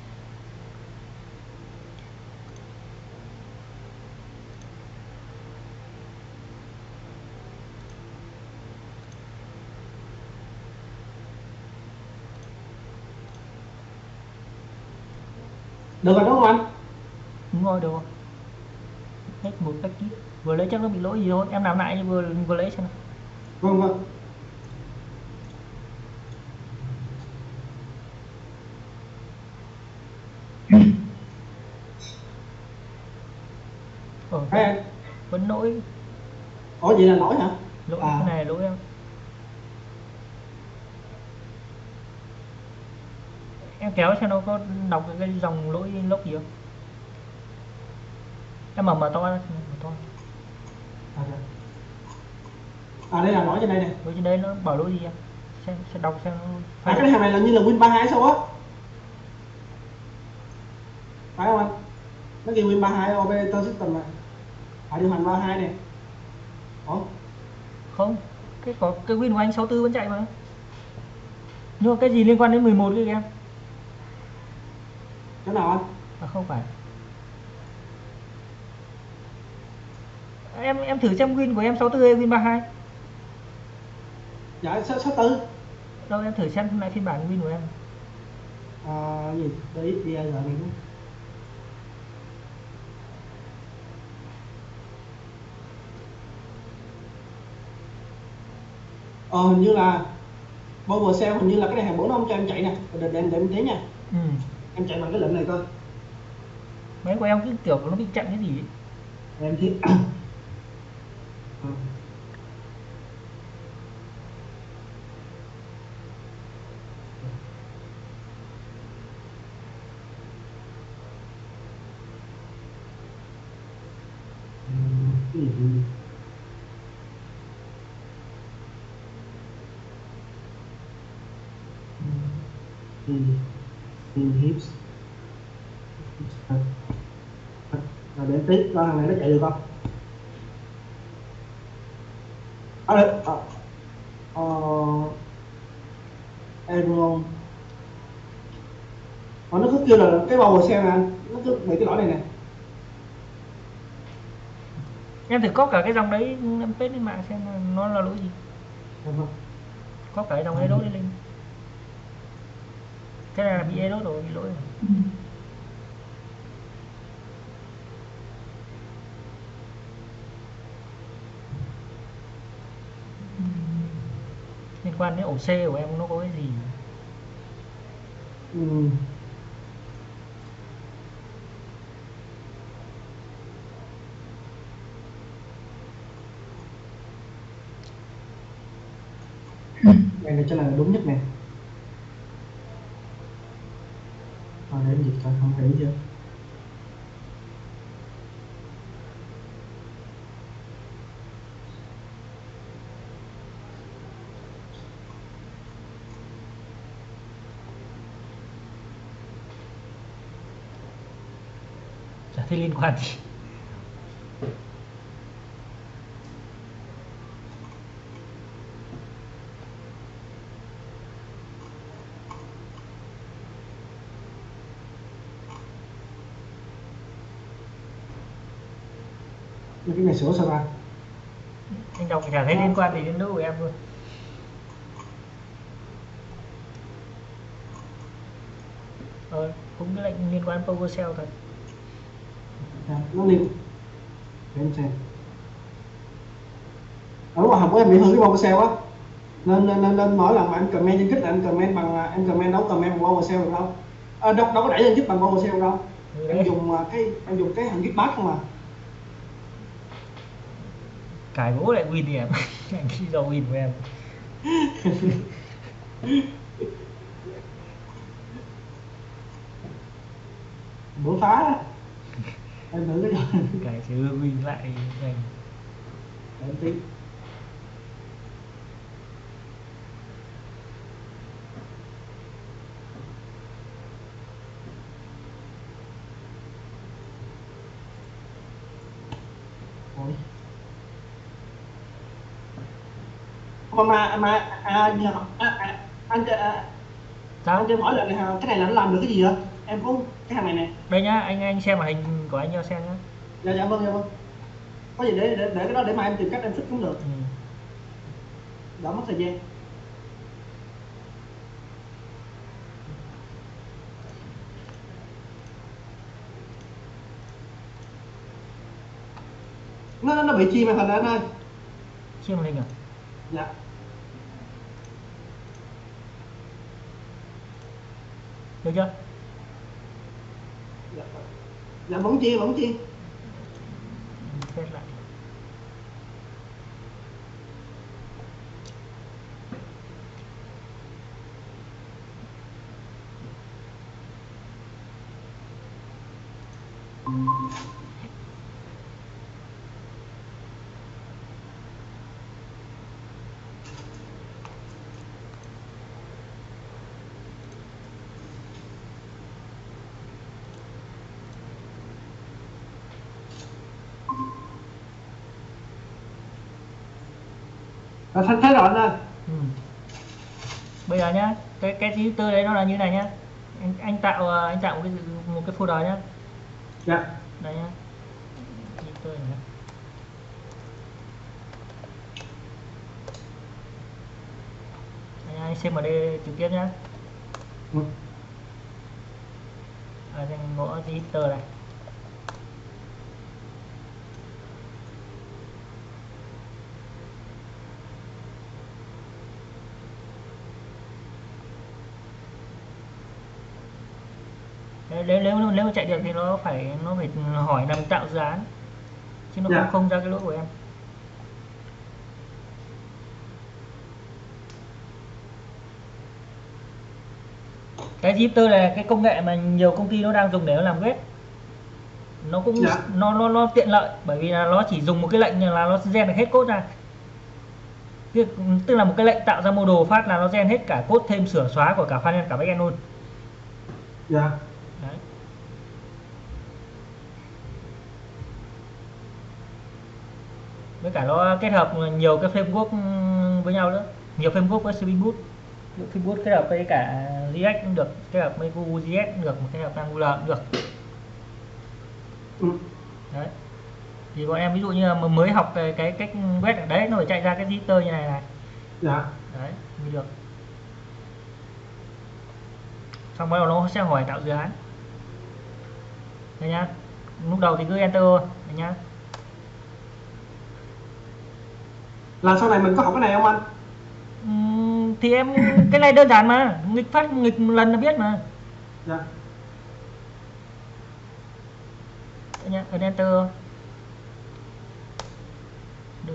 Được rồi đúng không anh? Đúng rồi, được rồi. Hết một cách kít. Vừa lấy chắc nó bị lỗi gì thôi. Em làm lại vừa vừa lấy xem nào. Vâng vâng. Ờ, Hay anh. vẫn lỗi. Ủa vậy là lỗi hả? Lỗi À. cái này lỗi em. Em kéo xem nó có đọc cái dòng lỗi lốc gì không. Em mở mở to ra, mở to. À, à đây là lỗi trên đây này. Lỗi trên đây nó bảo lỗi gì em? Xem sẽ đọc xem. À cái hàng này là như là Win ba mươi hai sao á? Phải không anh? Nó ghi Win ba mươi hai Operator System này, hệ điều hành ba mươi hai này. Ủa? Không, cái có cái Win của anh sáu mươi tư vẫn chạy mà. Nhưng mà cái gì liên quan đến mười một kia em? Chỗ nào anh? À, không phải. Em em thử xem Win của em sáu mươi tư hay Win ba mươi hai. Dạ sáu mươi tư. Đâu em thử xem lại phiên bản Win của em. À, gì? Đấy đi giờ này. Ờ, hình như là Power Cell, hình như là cái này hàng bữa nó không cho em chạy nè, để, để, để em thấy nha. Ừ. Em chạy bằng cái lệnh này coi. Máy của em cứ kiểu nó bị chậm cái gì ấy. Em thấy ừ. Cái gì? Ừ. Ừ. Hips. Rồi để tí coi thằng này nó chạy được không? À, đây, à, ờ, Aeron. Ờ, nó cứ kêu là cái Power Cell này anh, nó cứ bị cái lỗi này nè. Em thử copy cả cái dòng đấy em paste lên mạng xem nó là lỗi gì. Được không? Copy cả cái dòng error đấy lên. Cái này là bị error rồi, bị lỗi rồi. Liên quan đến ổ C của em nó có cái gì? Ừ. Đây là cho là đúng nhất nè. Rồi để em dịch coi không thấy chưa? Chả thấy liên quan gì. Cái này sửa sao ba? Anh đọc chả thấy liên quan gì đến lỗi của em luôn. Ờ, cũng cái lệnh liên quan đến PowerShell thật. À, nó liên. Để em xem. Ở ngoài học của em bị hư cái Power Cell á. Nên nên nên, nên mỗi lần mà em comment trên kích là em comment bằng em comment đâu comment bằng Power Cell được không? À, đâu đâu có đẩy lên kích bằng Power Cell đâu. Ừ, Em dùng cái em dùng cái hình kích bát không mà. Cài bố lại Win thì em. Anh khi do Win của em. Bữa phá á. Em thử cái rồi. Cài chứ Win lại anh. Để em tí. Ôi. Mà mà mà à, nhờ, à, à, anh à, anh cho em hỏi là cái này là nó làm được cái gì vậy? Em có cái thằng này nè. Đây nhá, anh anh xem màn hình của anh cho xem nhá. Dạ dạ vâng dạ vâng. Có gì để để để cái đó để mà em tìm cách em fix cũng được. Ừ. Đỡ mất thời gian. Nó nó, nó bị chia màn hình anh ơi. Chia màn hình à? Dạ. Được chưa? Dạ, dạ vẫn chia vẫn chia. Test lại. À, thấy, thấy rồi anh ơi. Ừ. Bây giờ nhá, cái cái editor đấy nó là như này nhá. Anh, anh tạo anh tạo một cái một cái folder nhá. Dạ. Đây nhá. Editor này. Anh xem ở đây trực tiếp nhá. Ừ. Ở đây gõ editor này. Đấy, nếu nếu nếu mà chạy được thì nó phải nó phải hỏi là mình tạo dự án chứ nó Dạ. không không ra cái lỗi của em. Cái Zipter là cái công nghệ mà nhiều công ty nó đang dùng để nó làm web, nó cũng Dạ. nó nó nó tiện lợi bởi vì là nó chỉ dùng một cái lệnh là nó gen được hết code ra. Tức là một cái lệnh tạo ra module phát là nó gen hết cả code thêm sửa xóa của cả frontend cả backend luôn. Dạ. Đấy. Với cả nó kết hợp nhiều cái framework với nhau nữa, nhiều framework với Spring Boot, framework kết hợp với cả React cũng được, kết hợp với Vue.js cũng được, kết hợp với Angular cũng được. Ừ. Đấy. Thì bọn em ví dụ như là mới học cái, cái cách web ở đấy nó phải chạy ra cái editor như này này. Dạ. Đấy, mới được. Xong bắt đầu nó sẽ hỏi tạo dự án. Đây nhá. Lúc đầu thì cứ enter thôi, đây nhá. Là sau này mình có học cái này không anh? Uhm, thì em cái này đơn giản mà, nghịch phát nghịch một lần là biết mà. Dạ. Đây nhá, ấn enter. Được.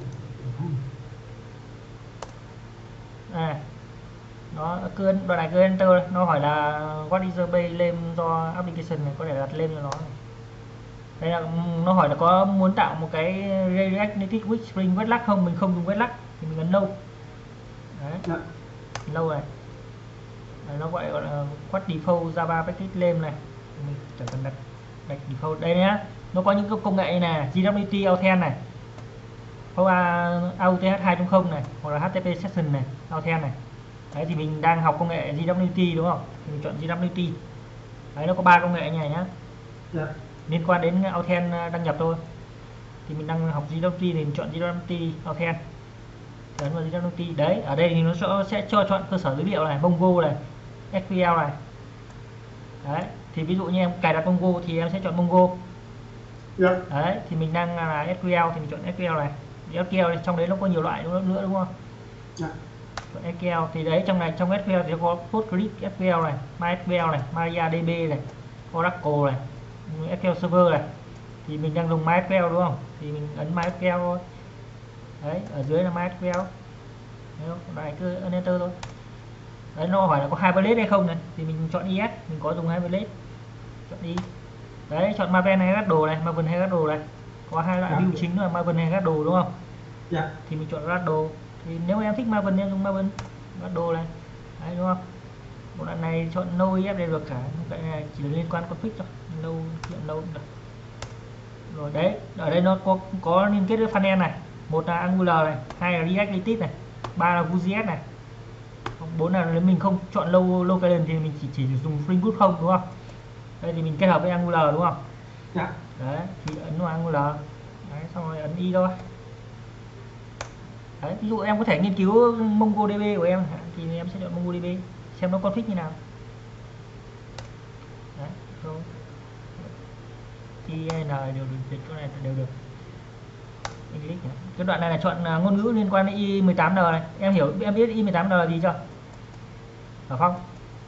À. Nó cứ đoạn này cứ enter, nó hỏi là what is the base name do application này, có thể đặt lên cho nó này. Đây là nó hỏi là có muốn tạo một cái React Native with Spring Webpack không, mình không dùng Webpack thì mình ấn no. Đấy. Dạ. No này. Đấy, nó gọi là what default Java package name này, mình chỉ cần đặt đặt default đây nhá. Nó có những cái công nghệ như này, giê vê tê Authent này, hoặc là a u tê hát hai chấm không này, hoặc là hát tê pê session này, Authent này. Đấy thì mình đang học công nghệ giê vê tê đúng không? Thì mình chọn giê vê tê. Đấy, nó có ba công nghệ như này nhá. Dạ. Liên quan đến Authent đăng nhập thôi. Thì mình đang học giê vê tê thì mình chọn giê vê tê Authent. Ấn vào giê vê tê. Đấy, ở đây thì nó sẽ, sẽ cho chọn cơ sở dữ liệu này, Mongo này, ét quy lờ này. Đấy, thì ví dụ như em cài đặt Mongo thì em sẽ chọn Mongo. Dạ. Đấy, thì mình đang là ét quy lờ thì mình chọn ét quy lờ này. ét quy lờ thì trong đấy nó có nhiều loại nữa đúng không? Dạ. ét quy lờ thì đấy trong này trong ét quy lờ thì có PostgreSQL này, MySQL này, MariaDB này, Oracle này, ét quy lờ Server này. Thì mình đang dùng MySQL đúng không? Thì mình ấn MySQL thôi. Đấy, ở dưới là MySQL. Đấy không? Đây cứ ấn enter thôi. Đấy, nó hỏi là có Hibernate hay không này, thì mình chọn i ét, mình có dùng Hibernate. Chọn đi. Đấy, chọn Maven hay Gradle này, Maven hay Gradle này. Có hai loại view chính là Maven hay Gradle đúng không? Dạ. Thì mình chọn Gradle. Thì nếu em thích Maven em dùng Maven, Gradle này. Đấy đúng không? Một đoạn này chọn no i ép đây được cả, cái này chỉ liên quan config thôi, no chọn no được. Rồi đấy, ở đây nó có có liên kết với frontend này, một là Angular này, hai là React Native này, ba là Vue.js này, bốn là nếu mình không chọn low local thì mình chỉ chỉ dùng Spring Boot không đúng không? Đây thì mình kết hợp với Angular đúng không? Dạ. Đấy, thì ấn vào Angular. Đấy, xong rồi ấn y thôi. Đấy, ví dụ em có thể nghiên cứu MongoDB của em thì em sẽ chọn MongoDB xem nó config như nào. Đấy, rồi. i en đều được, dịch chỗ này đều được. English này. Cái đoạn này là chọn uh, ngôn ngữ liên quan đến i mười tám N này. Em hiểu em biết i mười tám N là gì chưa? Phải không?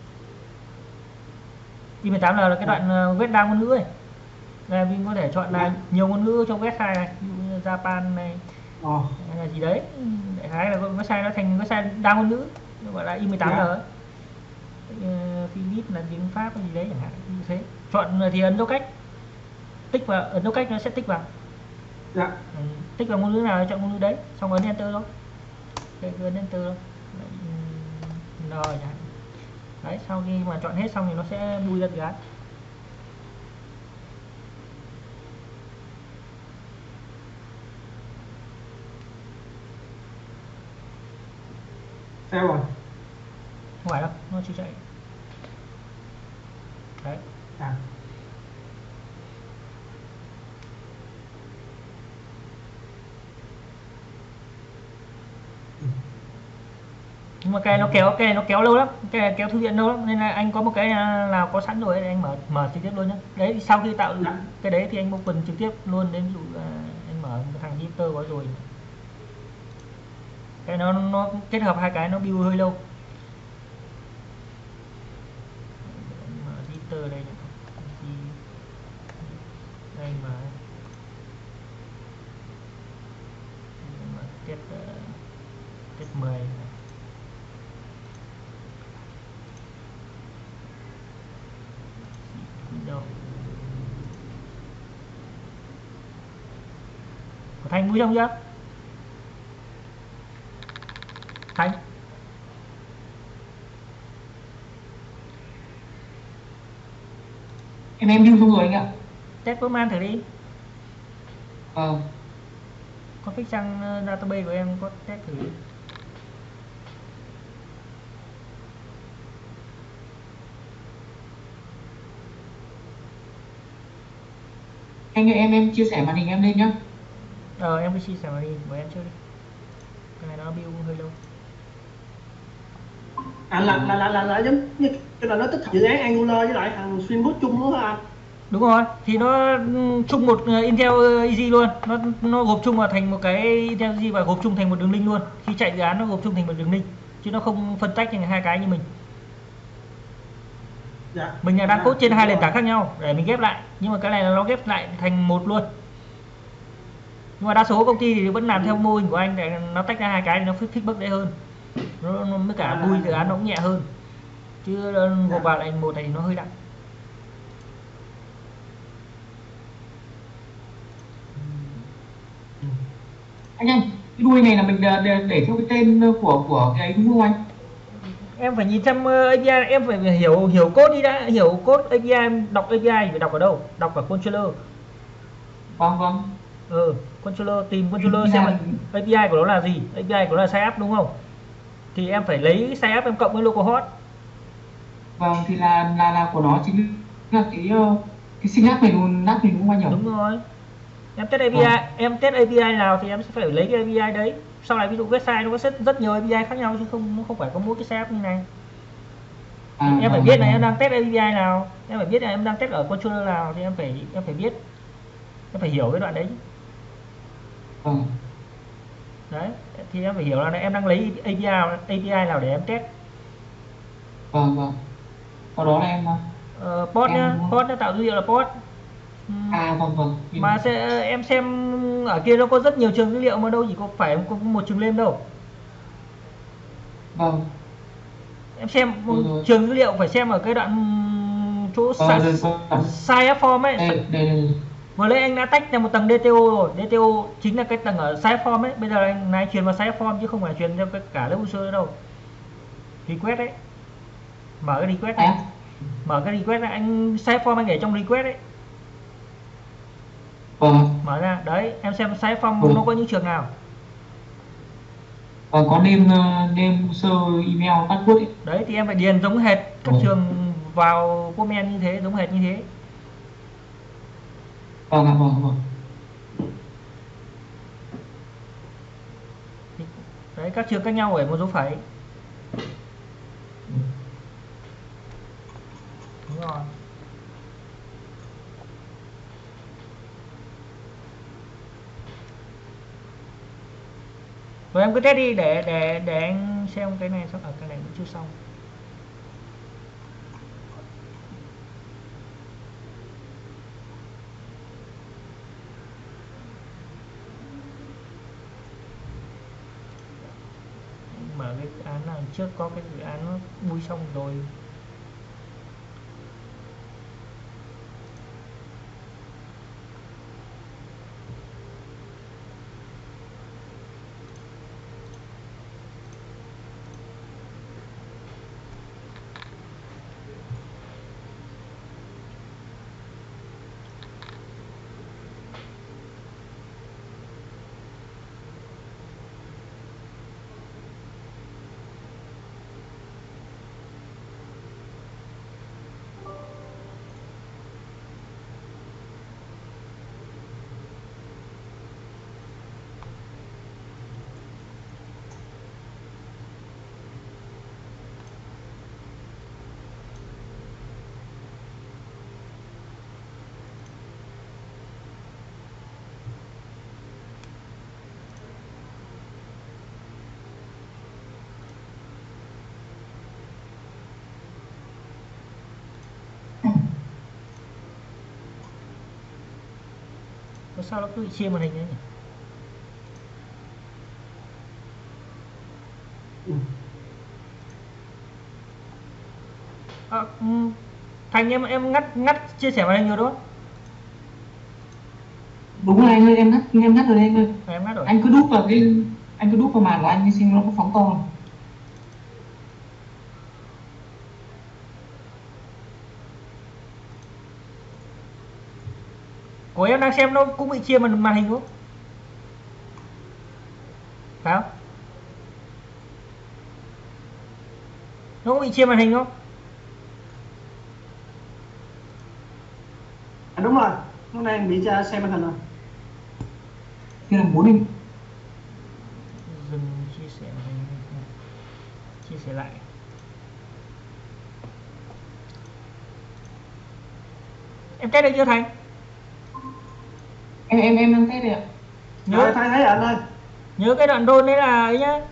i mười tám N là cái đoạn uh, viết đa ngôn ngữ ấy. Đây mình có thể chọn là nhiều ngôn ngữ trong website này, ví dụ như Japan này, Ồ. hay là gì đấy. Đại khái là website nó thành website đa ngôn ngữ, nó gọi là i mười tám N Dạ. ấy. Uh, Philip là tiếng Pháp hay gì đấy chẳng hạn, như thế. Chọn thì ấn dấu cách. Tích vào, ấn dấu cách nó sẽ tích vào. Dạ. Ừ, tích vào ngôn ngữ nào chọn ngôn ngữ đấy, xong ấn enter thôi. Đây ấn enter thôi. Rồi chẳng hạn. Đấy, sau khi mà chọn hết xong thì nó sẽ bui ra dự án. Sao rồi? Không phải đâu, nó chưa chạy. Đấy. À. Nhưng mà cái nó kéo cái này nó kéo lâu lắm, cái này kéo thư viện lâu lắm, nên là anh có một cái nào có sẵn rồi anh mở mở trực tiếp luôn nhá. Đấy thì sau khi tạo Dạ. cái đấy thì anh open trực tiếp luôn, đến ví dụ là anh mở cái thằng editor có rồi. Cái nó nó kết hợp hai cái nó build hơi lâu. Mở editor đây này. Đây mà tiết tiết mười này. Đâu có Thành vui không chưa? Thành em em build xong rồi anh ạ. test Postman thử đi. Vâng. Config sang database của em có test thử đi. Anh ơi, em em chia sẻ màn hình em lên nhá. Ờ em cứ chia sẻ màn hình của em trước đi. Cái này nó build cũng hơi lâu. À là là là là, là giống như cái là nó tích hợp dự án Angular với lại thằng Spring Boot chung đúng không anh? Đúng rồi, thì nó chung một Intel Easy luôn, nó nó gộp chung vào thành một cái Intel Easy và gộp chung thành một đường link luôn. Khi chạy dự án nó gộp chung thành một đường link, chứ nó không phân tách thành hai cái như mình. Dạ. Mình là đang Dạ, code trên hai rồi. nền tảng khác nhau để mình ghép lại, nhưng mà cái này là nó ghép lại thành một luôn. Nhưng mà đa số công ty thì vẫn làm theo mô hình của anh để nó tách ra hai cái thì nó fix bug dễ hơn. Nó, nó mới cả bùi dự án nó cũng nhẹ hơn. Chứ gộp vào lại một này thì nó hơi nặng. Anh ơi, cái đuôi này là mình để, để, để theo cái tên của của cái ấy đúng không anh? Em phải nhìn xem a pê i, em phải hiểu hiểu code đi đã, hiểu code a pê i, đọc a pê i phải đọc ở đâu? Đọc ở controller. Vâng vâng. Ừ, controller, tìm controller xem là a pê i của nó là gì, a pê i của nó là sign up đúng không? Thì em phải lấy sign up em cộng với localhost. Vâng, thì là là là của nó chính là cái cái synapse này luôn, nắp này đúng không anh nhỉ? Đúng rồi. Em test a pê i, Vâng. em test a pê i nào thì em sẽ phải lấy cái a pê i đấy. Sau này ví dụ website nó có rất rất nhiều a pê i khác nhau chứ không nó không phải có mỗi cái sign up như này. À, Em phải vâng, biết là vâng. em đang test a pê i nào, em phải biết là em đang test ở controller nào thì em phải em phải biết. Em phải hiểu cái đoạn đấy. Vâng. Đấy, thì em phải hiểu là em đang lấy a pê i nào, a pê i nào để em test. Vâng vâng. Sau đó là em Ờ, port em nhá, port nó tạo dữ liệu là port. à vâng vâng. Mà sẽ em xem ở kia nó có rất nhiều trường dữ liệu mà đâu chỉ có phải có một trường lên đâu. Vâng. Em xem Rồi, rồi. trường dữ liệu phải xem ở cái đoạn chỗ Ờ, rồi, size vâng. size form ấy. Đây đây đây. Vừa nãy anh đã tách ra một tầng đê tê ô rồi, đê tê ô chính là cái tầng ở size form ấy. Bây giờ anh này truyền vào size form chứ không phải truyền theo cái cả lớp hồ sơ đâu. Request đấy. Mở cái request này. À, Mở cái request này, anh size form anh để trong request ấy. vâng. Mở ra, đấy, em xem size form Ừ. nó có những trường nào. Vâng, có name uh, name user email password ấy. Đấy thì em phải điền giống hệt các Ừ. trường vào comment như thế, giống hệt như thế. Vâng ạ, vâng vâng. Đấy, các trường khác nhau phải một dấu phẩy. Ừ. Đúng rồi. Rồi em cứ test đi để để để anh xem cái này xong ở cái này vẫn chưa xong. Mở cái dự án nào trước có cái dự án nó bui xong rồi. sao nó cứ bị chia màn hình đấy nhỉ? Ừ. À, Thành em em ngắt ngắt chia sẻ màn hình rồi đúng không? Đúng rồi anh ơi, em ngắt em ngắt rồi anh ơi. À, em ngắt rồi. Anh cứ đúp vào cái anh cứ đúp vào màn của anh xem nó có phóng to không. Của em đang xem nó cũng bị chia màn màn hình đúng không? Phải không? Nó có bị chia màn hình không? À, đúng rồi, nó đang bị cha xem màn hình rồi. Thế là muốn anh Dừng chia sẻ màn hình. Chia sẻ lại. Em test được chưa Thành? em em em đang test đấy ạ. Nhớ Rồi, thấy thấy anh ơi. nhớ cái đoạn drone đấy là ấy nhá.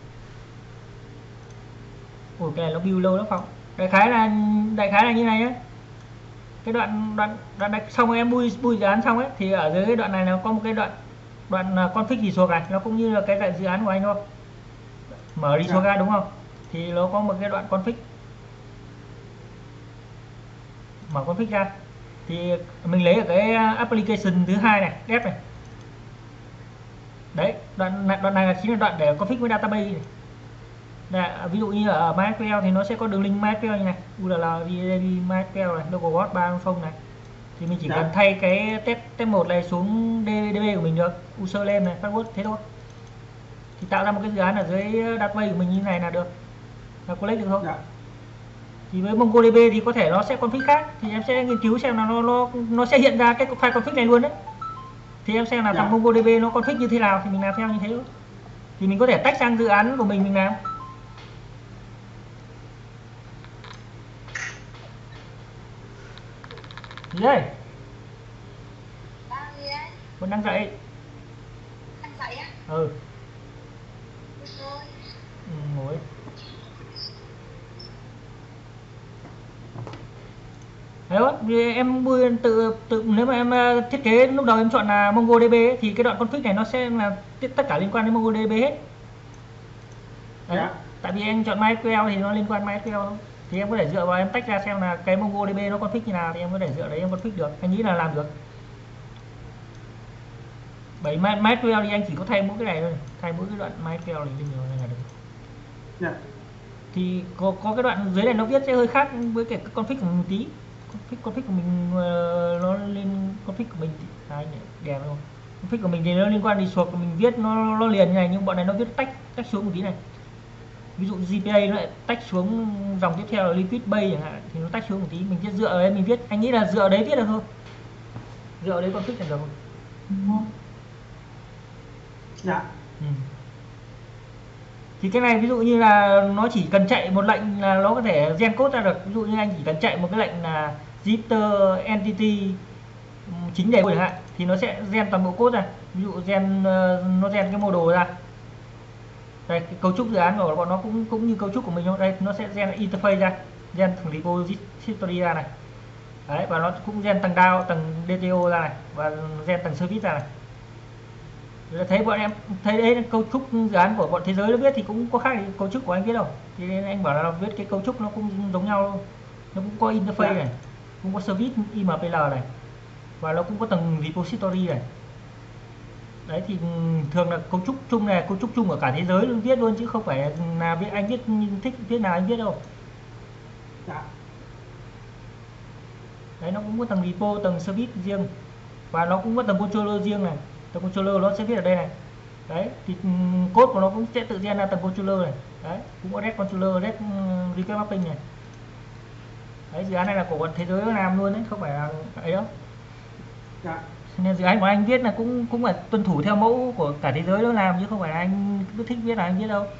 Ủa cái này nó build lâu lắm Phong. Đại khái là đại khái là như này nhá. Cái đoạn đoạn đoạn này xong rồi em bui bui dự án xong ấy thì ở dưới cái đoạn này nó có một cái đoạn đoạn config gì thuộc này, nó cũng như là cái đại dự án của anh thôi. Mở đi ra đúng không? Thì nó có một cái đoạn config. Mở config ra thì mình lấy ở cái application thứ hai này, dev này. Đấy, đoạn đoạn này là chính là đoạn để config với database này. Đây, ví dụ như ở MySQL thì nó sẽ có đường link MySQL như này, u lờ lờ MySQL này, localhost ba trăm này. Thì mình chỉ Dạ. cần thay cái test test một này xuống đê bê của mình được, username này, password thế thôi. Thì tạo ra một cái dự án ở dưới database của mình như này là được. Là collect được không? Dạ. Thì với MongoDB thì có thể nó sẽ config khác, thì em sẽ nghiên cứu xem là nó nó nó sẽ hiện ra cái file config này luôn đấy. Thì em xem là Dạ. thằng MongoDB nó config như thế nào thì mình làm theo như thế thôi. Thì mình có thể tách sang dự án của mình mình làm. Gì đây? Đang gì đấy? Vẫn đang dậy. Đang dậy á? Ừ. Rồi. Ừ, ngồi. Đấy đó, vì em tự tự nếu mà em thiết kế lúc đầu em chọn là MongoDB ấy, thì cái đoạn config này nó sẽ là tất cả liên quan đến MongoDB hết. Đấy. Dạ. Tại vì em chọn MySQL thì nó liên quan MySQL thôi. Thì em có thể dựa vào em tách ra xem là cái MongoDB nó config như nào thì em có thể dựa đấy em config được. Anh nghĩ là làm được. Bởi MySQL thì anh chỉ có thay mỗi cái này thôi, thay mỗi cái đoạn MySQL này lên rồi là được. Dạ. Thì có có cái đoạn dưới này nó viết sẽ hơi khác với cái config của mình một tí. Config config của mình uh, nó lên config của mình thì à, anh đẹp không? Config của mình thì nó liên quan đến suộc của mình viết nó nó liền như này, nhưng bọn này nó viết tách tách xuống một tí này. Ví dụ giê pê a nó lại tách xuống dòng tiếp theo là liquid base chẳng hạn thì nó tách xuống một tí, mình viết dựa ở đấy mình viết, anh nghĩ là dựa ở đấy viết được thôi. Dựa ở đấy config là được không? Dạ. Ừ. Thì cái này ví dụ như là nó chỉ cần chạy một lệnh là nó có thể gen code ra được. Ví dụ như anh chỉ cần chạy một cái lệnh là zipter entity chính đề chẳng hạn thì nó sẽ gen toàn bộ code ra. Ví dụ gen nó gen cái model ra. Đây cái cấu trúc dự án của bọn nó cũng cũng như cấu trúc của mình thôi. Đây nó sẽ gen interface ra, gen thằng repository ra này. Đấy, và nó cũng gen tầng down, tầng đê tê ô ra này và gen tầng service ra này. Thấy bọn em thấy đấy cấu trúc dự án của bọn thế giới nó viết thì cũng có khác cấu trúc của anh viết đâu, thì nên anh bảo là viết cái cấu trúc nó cũng giống nhau luôn. Nó cũng có interface này, cũng có service i em pê lờ này và nó cũng có tầng repository này. Đấy thì thường là cấu trúc chung này, cấu trúc chung ở cả thế giới luôn viết luôn chứ không phải là viết anh viết thích viết nào anh viết đâu. Dạ. Đấy nó cũng có tầng repo, tầng service riêng và nó cũng có tầng controller riêng này. Tầng controller nó sẽ viết ở đây này. Đấy thì code của nó cũng sẽ tự gen ra tầng controller này. Đấy cũng có red controller, red request mapping này. Đấy dự án này là của thế giới nó làm luôn đấy, không phải là ấy đâu. Dạ. Nên dự án của anh viết là cũng cũng phải tuân thủ theo mẫu của cả thế giới nó làm chứ không phải là anh cứ thích viết là anh viết đâu.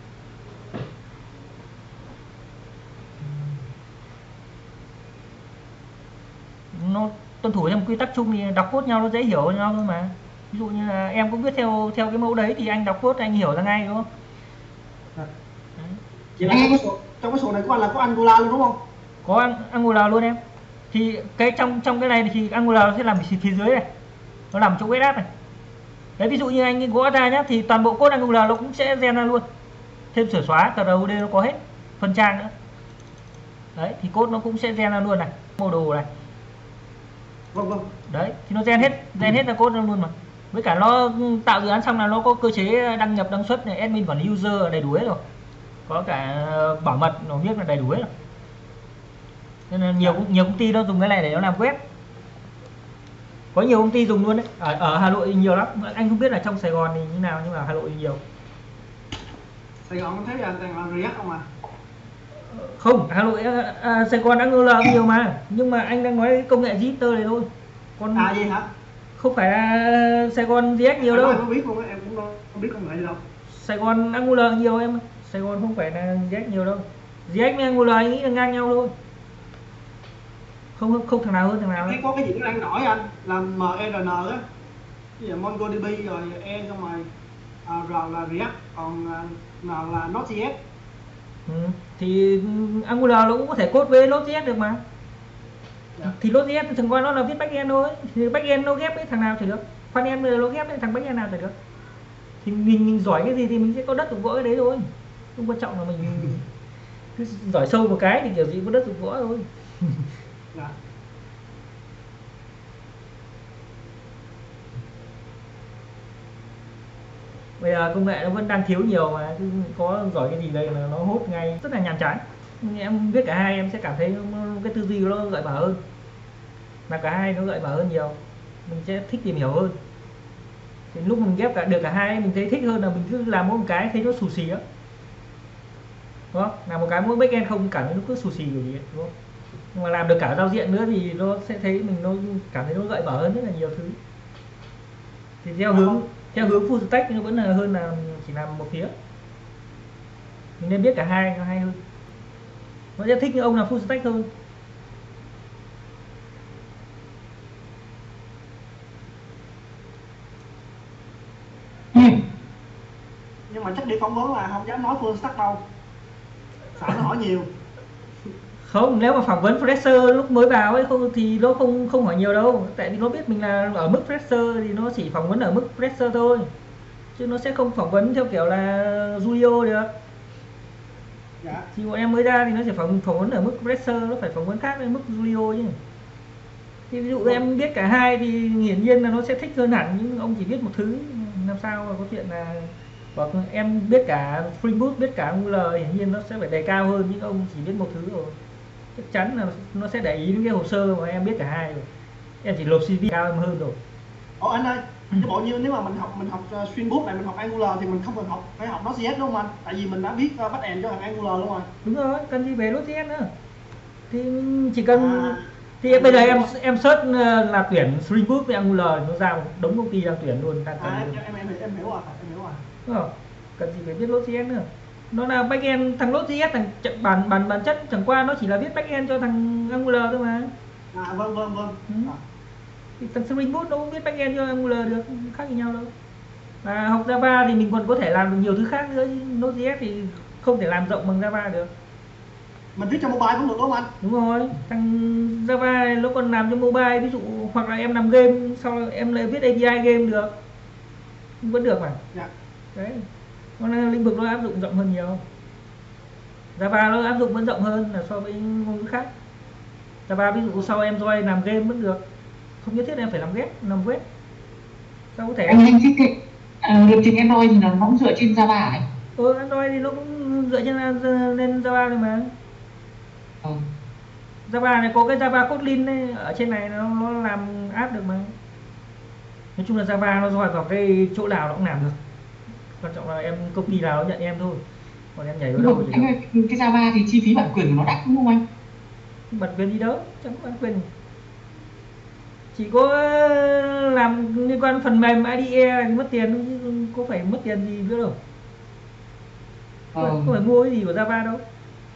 Nó tuân thủ theo một quy tắc chung thì đọc code nhau nó dễ hiểu nhau thôi mà. Ví dụ như là em cũng viết theo theo cái mẫu đấy thì anh đọc code anh hiểu ra ngay đúng không? Dạ. Vậy là trong cái số, trong cái số này của anh là có Angular luôn đúng không? Có Angular luôn em. Thì cái trong trong cái này thì Angular sẽ làm phía, phía dưới này. nó nằm chỗ Web này. Đấy, ví dụ như anh gõ ra nhá thì toàn bộ code Angular nó cũng sẽ gen ra luôn, thêm sửa xóa tờ đầu đây nó có hết phần trang nữa. Đấy thì code nó cũng sẽ gen ra luôn này, module này. Vâng vâng. Đấy thì nó gen hết gen hết ra code ra luôn mà. Với cả nó tạo dự án xong là nó có cơ chế đăng nhập đăng xuất này, admin quản lý user đầy đủ hết rồi, có cả bảo mật nó viết là đầy đủ hết rồi. Nên là nhiều nhiều công ty nó dùng cái này để nó làm web, có nhiều công ty dùng luôn đấy. Ở, ở Hà Nội nhiều lắm, anh không biết là trong Sài Gòn thì như nào nhưng mà Hà Nội thì nhiều. Sài Gòn em thấy là toàn là React không à? Không, Hà Nội à, Sài Gòn Angular nhiều mà, nhưng mà anh đang nói công nghệ Jupyter này thôi. Còn À gì hả? không phải là Sài Gòn gi ếch nhiều đâu. Em không biết luôn á, em cũng không biết công nghệ gì đâu. Sài Gòn Angular nhiều em, Sài Gòn không phải là gi ếch nhiều đâu. gi ếch với Angular anh nghĩ là ngang nhau thôi. Không không thằng nào hơn thằng nào. Cái có cái gì nó đang nổi anh là em rờ en á, bây giờ MongoDB rồi E xong rồi à, R là React, còn à, N là Node.js. Ừ. Thì Angular nó cũng có thể code với Node.js được mà. Dạ. Thì Node.js thì thằng qua nó là viết backend thôi, thì backend nó ghép với thằng nào thì được, frontend bây giờ nó ghép với thằng backend nào thì được. Thì mình, mình giỏi cái gì thì mình sẽ có đất dụng võ cái đấy thôi, không quan trọng là mình cứ giỏi sâu một cái thì kiểu gì có đất dụng võ thôi. Dạ. Bây giờ công nghệ nó vẫn đang thiếu nhiều mà, cứ có giỏi cái gì đây là nó hốt ngay, rất là nhàm chán. Em biết cả hai em sẽ cảm thấy nó, cái tư duy của nó gợi mở hơn, mà cả hai nó gợi mở hơn nhiều, mình sẽ thích tìm hiểu hơn. Thì lúc mình ghép cả được cả hai mình thấy thích hơn là mình cứ làm mỗi một cái thấy nó xù xì á, đúng không? Làm một cái mỗi backend không cảm thấy nó cứ xù xì kiểu gì ấy, đúng không? Nhưng mà làm được cả giao diện nữa thì nó sẽ thấy mình nó cảm thấy nó gợi mở hơn rất là nhiều thứ. Thì theo hướng theo hướng full stack nó vẫn là hơn là chỉ làm một phía, mình nên biết cả hai nó hay hơn. Nó sẽ thích như ông là full stack hơn. Ừ. Nhưng mà chắc đi phỏng vấn là không dám nói full stack đâu, sợ nó hỏi nhiều. Không, nếu mà phỏng vấn fresher lúc mới vào ấy không thì nó không không hỏi nhiều đâu, tại vì nó biết mình là ở mức fresher thì nó chỉ phỏng vấn ở mức fresher thôi, chứ nó sẽ không phỏng vấn theo kiểu là Julio được. Dạ. Thì bọn em mới ra thì nó sẽ phỏng phỏng vấn ở mức fresher, nó phải phỏng vấn khác với mức Julio chứ. Thì ví dụ em biết cả hai thì hiển nhiên là nó sẽ thích hơn hẳn, nhưng ông chỉ biết một thứ làm sao mà có chuyện là hoặc em biết cả Spring Boot, biết cả Angular, hiển nhiên nó sẽ phải đề cao hơn những ông chỉ biết một thứ rồi. Chắc chắn là nó sẽ để ý đến cái hồ sơ mà em biết cả hai rồi, em chỉ nộp xê vê cao em hơn rồi. Ồ anh ơi, cái bộ như nếu mà mình học mình học uh, Spring Boot này, mình học Angular thì mình không cần học phải học Node.js đúng không anh? Tại vì mình đã biết uh, backend cho thằng Angular luôn rồi. Đúng rồi, cần gì về Node.js nữa. Thì chỉ cần À, thì bây giờ em em search là tuyển Spring Boot với Angular nó ra một đống công ty đang tuyển luôn, đang cần à, luôn. em, em, em, em hiểu rồi, em hiểu rồi. Đúng không? Cần gì phải biết Node.js nữa. Nó là backend, thằng Node.js thằng bản bản bản chất chẳng qua nó chỉ là viết backend cho thằng Angular thôi mà. À vâng vâng vâng. Ừ. À. Thì thằng Spring Boot nó cũng viết backend cho Angular được, không khác gì nhau đâu. Và học Java thì mình còn có thể làm được nhiều thứ khác nữa, chứ Node.js thì không thể làm rộng bằng Java được. Mình viết cho mobile cũng được đúng không anh? Đúng rồi, thằng Java này nó còn làm cho mobile, ví dụ hoặc là em làm game sau em lại viết a pê i game được, vẫn được mà. Dạ. Đấy, nó là lĩnh vực nó áp dụng rộng hơn nhiều. Java nó áp dụng vẫn rộng hơn là so với ngôn ngữ khác. Java ví dụ sau em join làm game vẫn được, không nhất thiết em phải làm web, làm web sao có thể. Anh anh thích cái à, lập trình Android thì nó cũng dựa trên Java à? Ừ, Android thì nó cũng dựa trên lên Java này mà. Ừ. Java này có cái Java Kotlin ấy, ở trên này nó, nó làm app được mà. Nói chung là Java nó giỏi vào cái chỗ nào nó cũng làm được, quan trọng là em công ty nào nó nhận em thôi, còn em nhảy vào đâu thì anh ơi, cái Java thì chi phí bản quyền của nó đắt đúng không anh? bản quyền gì đâu, chẳng có bản quyền, chỉ có làm liên quan phần mềm i đê e thì mất tiền chứ có phải mất tiền gì nữa đâu. Ừ. Có phải mua cái gì của Java đâu.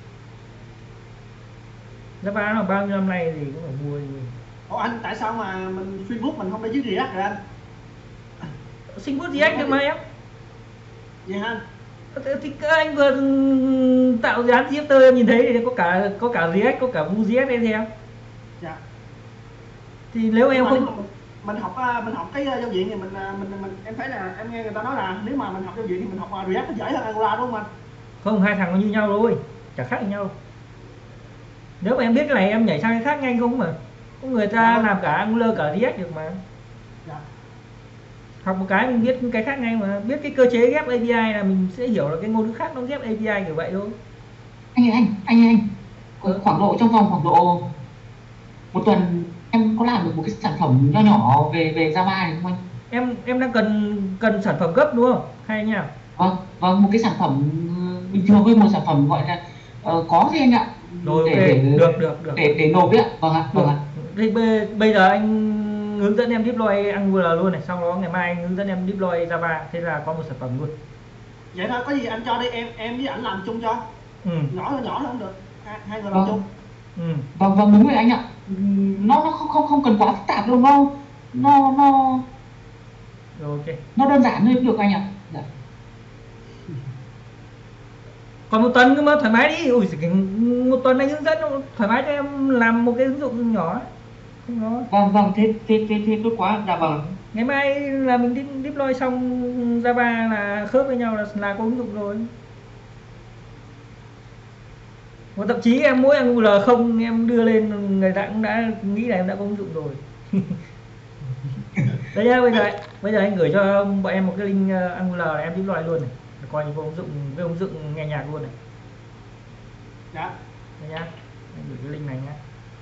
Java nó bao nhiêu năm nay thì cũng phải mua gì. Ồ anh, tại sao mà mình Spring Boot mình không để dưới React rồi anh? Spring Boot React được mà em. Vậy hả anh? Thì các anh vừa tạo dự án Jupyter em nhìn thấy thì có cả có cả React, có cả Vue.js đây xem. Dạ. Thì nếu em Nhưng mà không nếu mà mình học à, mình học cái uh, giao diện thì mình, uh, mình mình em thấy là em nghe người ta nói là nếu mà mình học giao diện thì mình học uh, React nó dễ hơn Angular đúng không anh? Không, hai thằng nó như nhau thôi, chả khác gì nhau. Nếu mà em biết cái này em nhảy sang cái khác nhanh không mà. Có người ta Dạ. làm cả Angular cả React được mà. Dạ. Học một cái mình biết cái khác ngay mà. Biết cái cơ chế ghép a pê i là mình sẽ hiểu là cái ngôn ngữ khác nó ghép a pê i kiểu vậy thôi. Anh ơi anh, anh ơi anh. Có khoảng độ trong vòng khoảng độ một tuần em có làm được một cái sản phẩm nho nhỏ về về Java này không anh? Em em đang cần cần sản phẩm gấp đúng không? Hay nhỉ? Vâng, vâng, một cái sản phẩm ừ, bình thường với một sản phẩm gọi là ờ, có gì anh ạ. Rồi để, ok, để, được được được. để để nộp ấy ạ. Vâng ạ, Được. vâng ạ. Thì bây, bây giờ anh hướng dẫn em deploy Angular luôn này, sau đó ngày mai anh hướng dẫn em deploy Java, thế là có một sản phẩm luôn. Vậy thôi, có gì anh cho đi, em em với ảnh làm chung cho. Ừ. Nhỏ thôi, nhỏ thôi không được. Hai, hai người làm Vâng. chung. Ừ. Vâng, vâng, đúng rồi anh ạ. Ừm, nó nó không không không cần quá phức tạp đâu, nó nó nó Rồi ok. nó đơn giản thôi cũng được anh ạ. Dạ. Còn một tuần cơ mà, thoải mái đi. Ui, một tuần anh hướng dẫn thoải mái cho em làm một cái ứng dụng nhỏ ấy. Không nó. Vâng, vâng, thế thế thế thế tốt quá. Dạ vâng. Ngày mai là mình đi- deploy xong Java là khớp với nhau là là có ứng dụng rồi. Và thậm chí em mỗi Angular không em đưa lên người ta cũng đã nghĩ là em đã có ứng dụng rồi. Đấy nhá, bây giờ bây giờ anh gửi cho bọn em một cái link uh, Angular là em deploy luôn này, coi như có ứng dụng cái ứng dụng nghe nhạc luôn này. Dạ. Đây nhá, anh gửi cái link này nhá.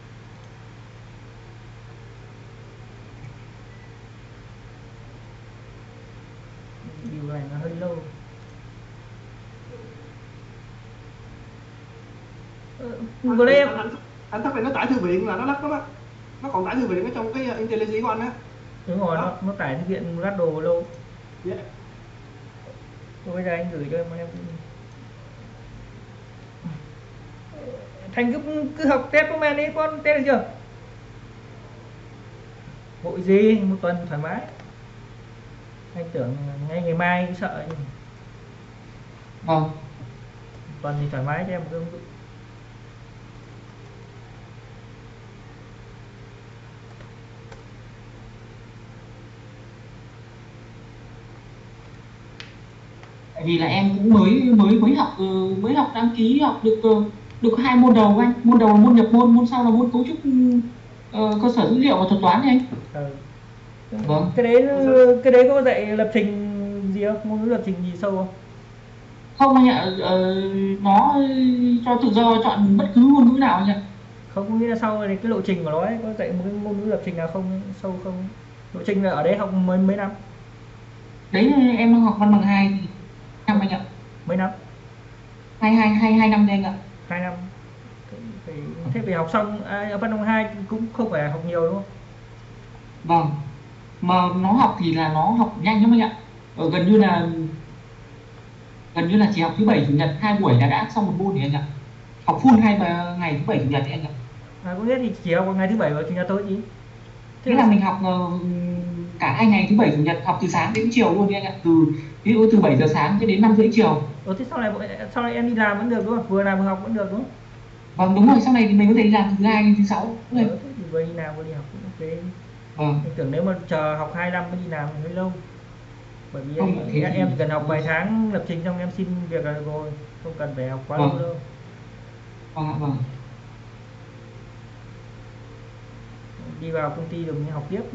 Điều này nó hơi lâu. Ờ, Anh, vừa đây em anh, anh, anh thắc mắc nó tải thư viện là nó đắt lắm á. Nó còn tải thư viện ở trong cái uh, IntelliJ của anh á. đúng rồi, nó, Đó. nó tải thư viện Gradle lâu. Dạ. Rồi bây giờ anh gửi cho em em Thành cứ cứ học test của mình đi, con test được chưa? Vội gì, một tuần thoải mái. Anh tưởng ngay ngày mai cũng sợ nhưng Vâng. một tuần thì thoải mái cho em một cái ứng dụng. Tại vì là em cũng mới mới mới học ờ, mới học đăng ký học được ờ, được hai môn đầu anh, môn đầu là môn nhập môn, môn sau là môn cấu trúc ờ, cơ sở dữ liệu và thuật toán đấy anh. Ừ. Vâng. Cái đấy cái đấy có dạy lập trình gì không? Ngôn ngữ lập trình gì sâu không? Không anh ạ, ờ, nó cho tự do chọn bất cứ ngôn ngữ nào anh ạ. Không, có nghĩa là sau này cái lộ trình của nó ấy, có dạy một cái ngôn ngữ lập trình nào không, sâu không? Lộ trình là ở đấy học mấy mấy năm? Đấy em đang học văn bằng hai thì năm anh ạ. Mấy năm? Hai hai hai hai năm đây anh ạ. Hai năm. Thì, thế phải học xong à, ở văn bằng hai cũng không phải học nhiều đúng không? Vâng. Mà nó học thì là nó học nhanh lắm anh ạ. Ở gần như là gần như là chỉ học thứ bảy chủ nhật hai buổi là đã xong một môn rồi anh ạ. Học full hai ba ngày thứ bảy chủ nhật đấy anh ạ. À, có nghĩa thì chỉ học vào ngày thứ bảy và chủ nhật thôi chứ. Thế là mình học ờ, cả hai ngày thứ bảy chủ nhật, học từ sáng đến chiều luôn đi anh ạ. Từ ví dụ từ bảy giờ sáng cho đến năm rưỡi chiều. Ủa thế sau này sau này em đi làm vẫn được đúng không? Vừa làm vừa học vẫn được đúng không? Vâng đúng rồi, sau này thì mình có thể đi làm từ thứ hai đến thứ sáu. Ừ, thế thì vừa đi làm vừa đi học cũng ok. Vâng. Anh tưởng nếu mà chờ học hai năm mới đi làm thì hơi lâu. Bởi vì Không, em, thế em, thì- em chỉ cần học vài tháng lập trình xong em xin việc là được rồi, không cần phải học quá Vâng. lâu đâu. Vâng ạ, vâng. Đi vào công ty đừng học tiếp.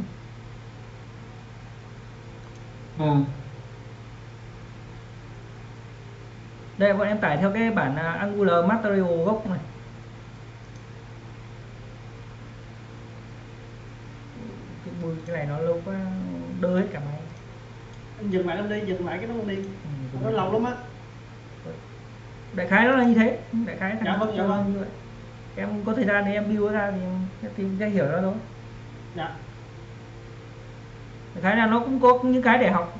Vâng. Đây bọn em tải theo cái bản à, Angular Material gốc này. Cái bùi cái này nó lâu quá, đơ hết cả máy. Anh dừng lại em đi, dừng lại cái đó đi. Ừ, Nó lâu lắm á. đại khái nó là như thế, đại khái Dạ vâng, dạ vâng. như vậy. Em có thời gian thì em build ra thì em tìm cách hiểu nó thôi. Dạ. Đại khái là nó cũng có những cái để học.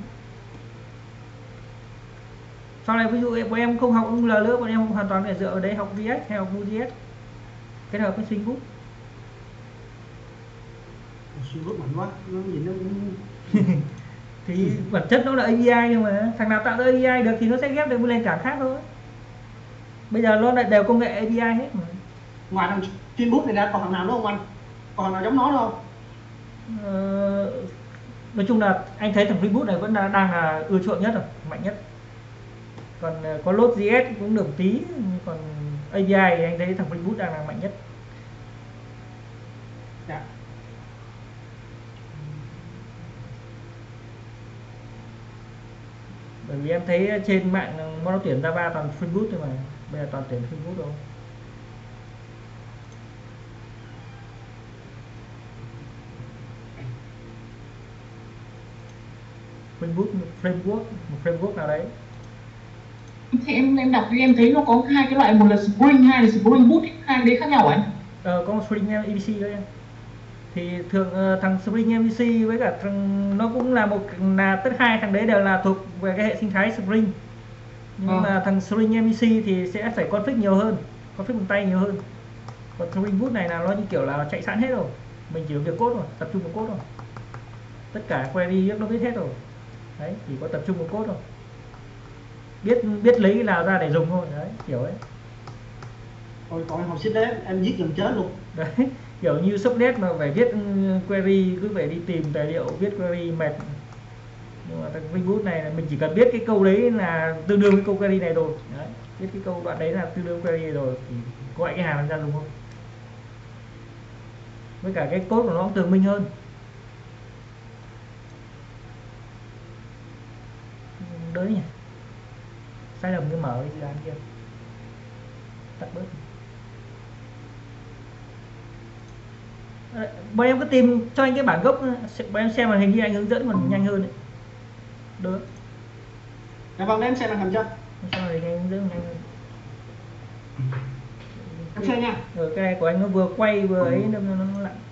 Sau này ví dụ bọn em không học Angular nữa, bọn em hoàn toàn phải dựa vào đấy học React hay học Vue.js kết hợp với Spring Boot. Xuyên bước mạnh quá, nó nhìn nó cũng... Thì bản chất nó là a pê i nhưng mà thằng nào tạo ra a pê i được thì nó sẽ ghép được với nền tảng khác thôi. Bây giờ nó lại đều công nghệ a pê i hết mà. Ngoài thằng Spring Boot này ra còn thằng nào nữa không anh? Còn thằng nào giống nó đâu không? Ờ, nói chung là anh thấy thằng Reboot này vẫn là, đang là ưa chuộng nhất rồi, mạnh nhất. Còn ờ, có Load gi ét cũng được tí, còn a pê i thì anh thấy thằng Reboot đang là mạnh nhất. Dạ. Bởi vì em thấy trên mạng nó tuyển Java toàn Spring Boot thôi mà, bây giờ toàn tuyển Spring Boot rồi. Spring Boot một framework, một framework nào đấy. Thì em em đọc thì em thấy nó có hai cái loại, một là Spring, hai là Spring Boot, hai cái đấy khác nhau anh? Ờ, có một Spring em vê xê đấy em. Thì thường uh, thằng Spring em vê xê với cả thằng nó cũng là một là tất hai thằng đấy đều là thuộc về cái hệ sinh thái Spring. Nhưng Ờ. mà thằng Spring em vê xê thì sẽ phải config nhiều hơn, config bằng tay nhiều hơn. Còn Spring Boot này là nó như kiểu là chạy sẵn hết rồi, mình chỉ có việc code rồi, tập trung vào code rồi. Tất cả query nó biết hết rồi. Đấy, chỉ có tập trung vào code thôi, biết biết lấy cái nào ra để dùng thôi. Đấy, kiểu ấy. Hồi còn em học xích đấy em viết gần chết luôn. Đấy, kiểu như subnet mà phải viết query, cứ phải đi tìm tài liệu viết query mệt. Nhưng mà thằng Spring Boot này là mình chỉ cần biết cái câu đấy là tương đương với câu query này rồi. Đấy, biết cái câu đoạn đấy là tương đương query rồi thì gọi cái hàm ra dùng không. Với cả cái code của nó cũng tường minh hơn. Đỡ nhỉ, sai lầm cái mở cái dự án kia, tắt bớt. Bọn em cứ tìm cho anh cái bản gốc, bọn em xem màn hình như anh hướng dẫn còn nhanh hơn đấy. Đỡ. Dạ vâng, để em xem màn hình cho. Sao thì anh hướng dẫn nhanh hơn. Em xem nha. Rồi cái này của anh nó vừa quay vừa ấy, nó, nó, nó lặng.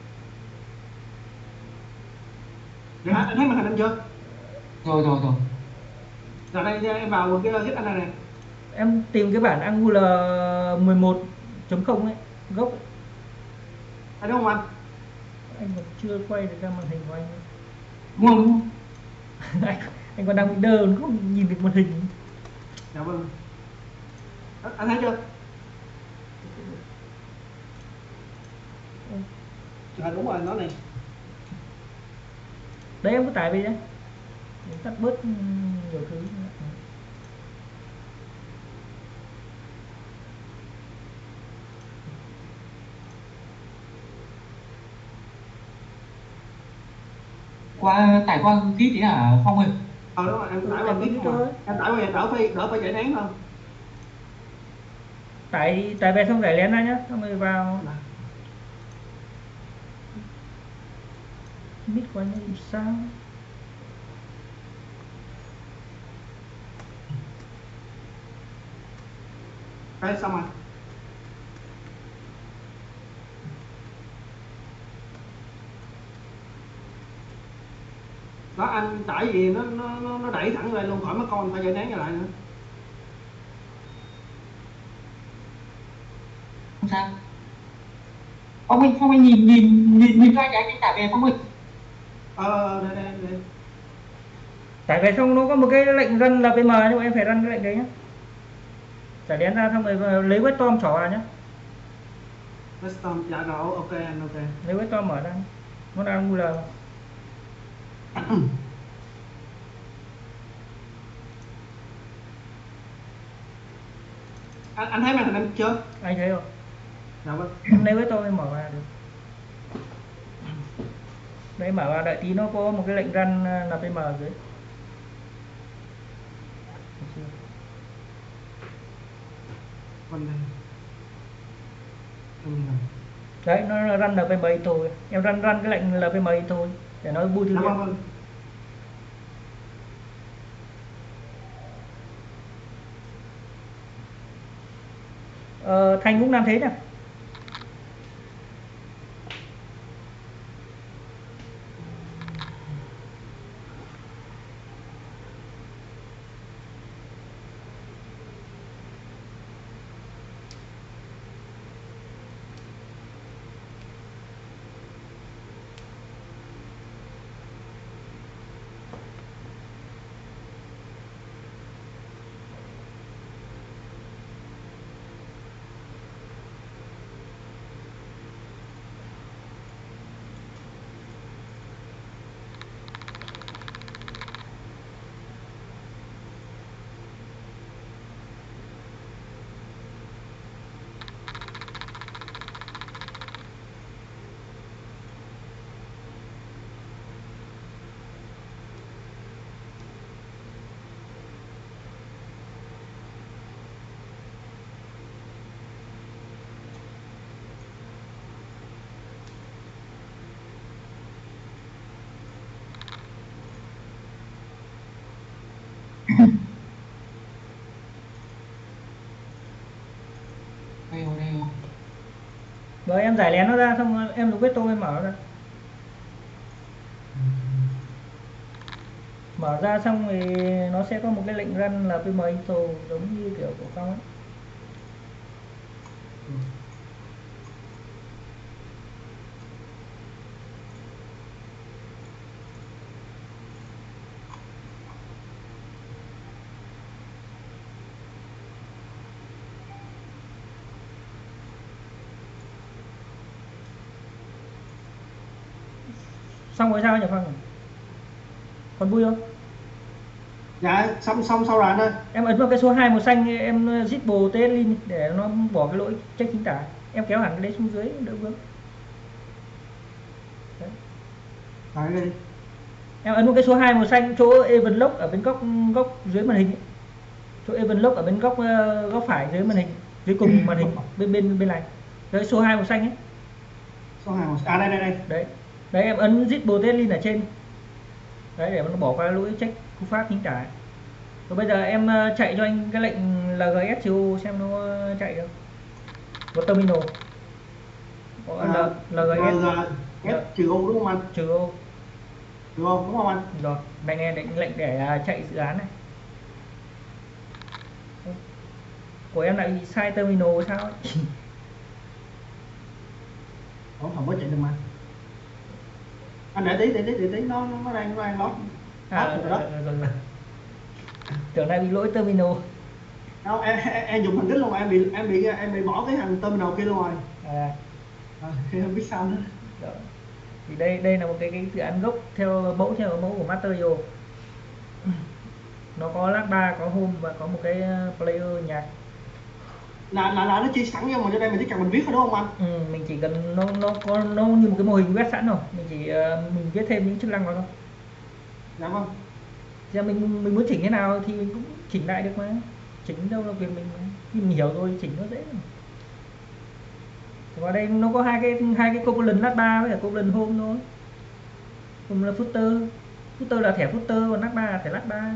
Dạ, anh thấy màn hình em chưa? Rồi rồi rồi. Rồi đây em vào cái hit anh này nè. Em tìm cái bản Angular mười một chấm không ấy, gốc. Thấy đúng không anh? Anh còn chưa quay được ra màn hình của anh. Đúng không? Đúng không? anh, anh còn đang bị đơ, nó không nhìn được màn hình. Dạ vâng. Anh, anh thấy chưa? Dạ đúng rồi, nó này. Đấy em cứ tải về đấy, tắt bớt nhiều thứ. Qua tải qua Git thì hả Phong ơi? Ờ đúng rồi, em tải Ừ, qua em biết biết thôi. thôi. Em tải qua đỡ phải đỡ phải giải nén hơn. Tải tải về xong tải lén ra nhá, xong rồi vào. Biết của anh làm sao. Đây xong rồi. Đó anh tải gì nó nó nó, nó đẩy thẳng lên luôn, khỏi mất con phải giải nén lại nữa. Không sao. Phong ơi, Phong ơi nhìn nhìn nhìn nhìn ra cái anh tải về Phong ơi. Ờ đây đây đây. Tải về xong nó có một cái lệnh run lpm nhưng mà em phải run cái lệnh đấy nhá. Tải lén ra xong rồi lấy quét tom trỏ vào nhá. Custom dạ rồi, ok anh, ok. Lấy quét tom mở ra. Nó đang Angular. anh, anh thấy màn hình em chưa? Anh thấy rồi. Dạ vâng. Em lấy quét tom em mở ra được. Đấy, mở ra đợi tí nó có một cái lệnh run npm ở dưới. Vâng đây. Vâng đây. Đấy, nó là run npm thôi. Em run run cái lệnh npm thôi để nó boot thư Dạ viện. vâng vâng. Ờ, Thành cũng làm thế nè. fail đây rồi. Rồi em giải lén nó ra xong em dùng quét tô em mở nó ra. Mở ra xong thì nó sẽ có một cái lệnh run là pm info giống như kiểu của Phong ấy. Xong rồi sao nhỉ Phong? Còn vui không? Dạ xong xong sau rồi anh ơi. Em ấn vào cái số hai màu xanh em zip bồ tê lên để nó bỏ cái lỗi check chính tả. Em kéo hẳn cái đấy xuống dưới đỡ vướng. Đấy. Rồi đi. Em ấn vào cái số hai màu xanh chỗ event lock ở bên góc góc dưới màn hình ấy. Chỗ event lock ở bên góc góc phải dưới màn hình, dưới cùng màn hình bên bên bên này. Đấy số hai màu xanh ấy. Số hai màu à đây đây đây. Đấy. Đấy em ấn zip bồ tê lên ở trên. Đấy để nó bỏ qua lỗi check cú pháp chính tả. Rồi bây giờ em chạy cho anh cái lệnh lgsco xem nó chạy được. Một terminal. Có À, lgs F trừ U đúng không anh? trừ ô. Được không? Đúng không anh? Rồi, đây nghe lệnh lệnh để chạy dự án này. Của em lại bị sai terminal sao ấy. Không, không có chạy được mà. Anh để tí, để tí, để tí, nó nó đang nó đang lót. À, Lót rồi, rồi đó. rồi, rồi, rồi. Tưởng lại bị lỗi terminal. Đâu, em, em, em dùng thành đích luôn mà em bị em bị em bị bỏ cái thằng terminal kia luôn rồi. À, À, không biết sao nữa. đó. Thì đây đây là một cái cái dự án gốc theo mẫu theo mẫu của Material. Nó có lát ba, có home và có một cái player nhạc. Là là là nó chia sẵn cho mình cho đây mình chỉ cần mình viết thôi đúng không anh? Ừ, mình chỉ cần nó nó có nó như một cái mô hình web sẵn rồi, mình chỉ uh, mình viết thêm những chức năng vào thôi. Dạ vâng. Giờ mình mình muốn chỉnh thế nào thì mình cũng chỉnh lại được mà, chỉnh đâu là việc mình khi mình hiểu rồi chỉnh nó dễ. Và đây nó có hai cái hai cái component lát ba với cả component home thôi. Home là footer, footer là thẻ footer còn lát ba là thẻ lát ba.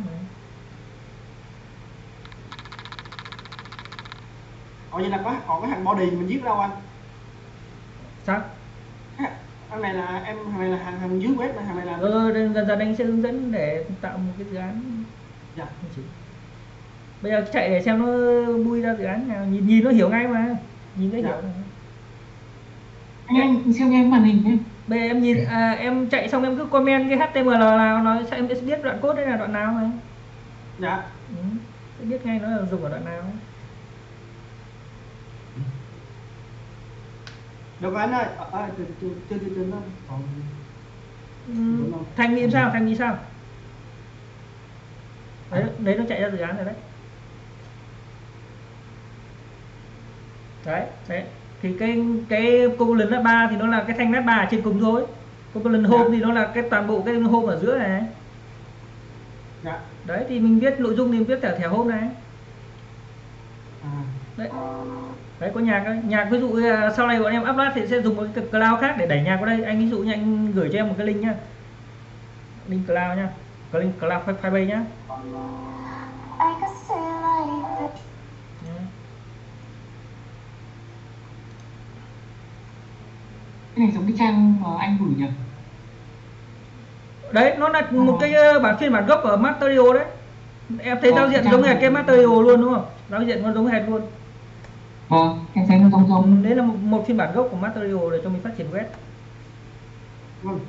Còn như là có còn cái thằng body mình viết đâu anh? Sao? Thằng này là em thằng này là hàng hàng dưới web này, thằng này là Ờ, dần dần anh sẽ hướng dẫn để tạo một cái dự án. dạ. Bây giờ chạy để xem nó bui ra dự án nào, nhìn nhìn nó hiểu ngay mà, nhìn thấy Dạ. hiểu. Anh anh xem em màn hình nhé. Bây giờ em nhìn à, em chạy xong em cứ comment cái hát tê em lờ nào nó sẽ em sẽ biết đoạn code đấy là đoạn nào mà. Dạ. Ừ, sẽ biết ngay nó là dùng ở đoạn nào. Được rồi anh ơi. À, chưa chưa chưa chưa nó còn Ừ, Thành nghĩ sao? Thành nghĩ sao? Đấy, đấy nó chạy ra dự án rồi đấy. Đấy, đấy. Thì cái cái component lát ba thì nó là cái thanh lát ba ở trên cùng thôi. Component home Dạ. thì nó là cái toàn bộ cái home ở giữa này. dạ. Đấy thì mình viết nội dung thì mình viết cả thẻ home này. À. Đấy. Đấy có nhạc đấy. Nhạc ví dụ sau này bọn em upload thì sẽ dùng một cái cloud khác để đẩy nhạc vào đây. Anh ví dụ như anh gửi cho em một cái link nhá. Link cloud nhá. Cái link cloud Firebase nhá. Cái này giống cái trang mà anh gửi nhỉ? Đấy nó là một cái bản phiên bản gốc của Material đấy. Em thấy Ờ, giao diện trang giống hệt này. cái Material luôn đúng không? Giao diện nó giống hệt luôn. Vâng, em thấy nó giống giống. Đấy là một, một phiên bản gốc của Material để cho mình phát triển web. Vâng.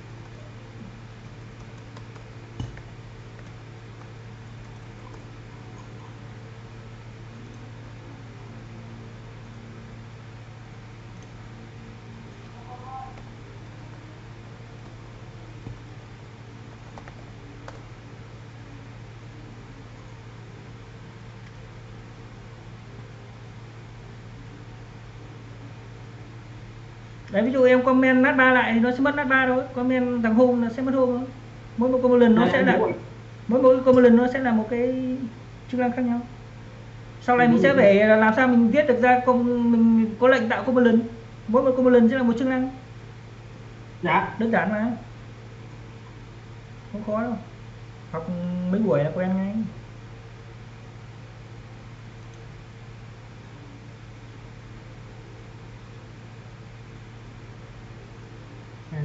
Đấy ví dụ em comment lát ba lại thì nó sẽ mất lát ba thôi, comment thằng home nó sẽ mất home thôi. Mỗi một component nó Dạ, sẽ em là hiểu rồi. mỗi mỗi component nó sẽ là một cái chức năng khác nhau. Sau này Ừ, mình sẽ ừ. phải làm sao mình viết được ra công mình có lệnh tạo component. Mỗi một component sẽ là một chức năng. Dạ. Đơn giản mà. Không khó đâu. Học mấy buổi là quen ngay.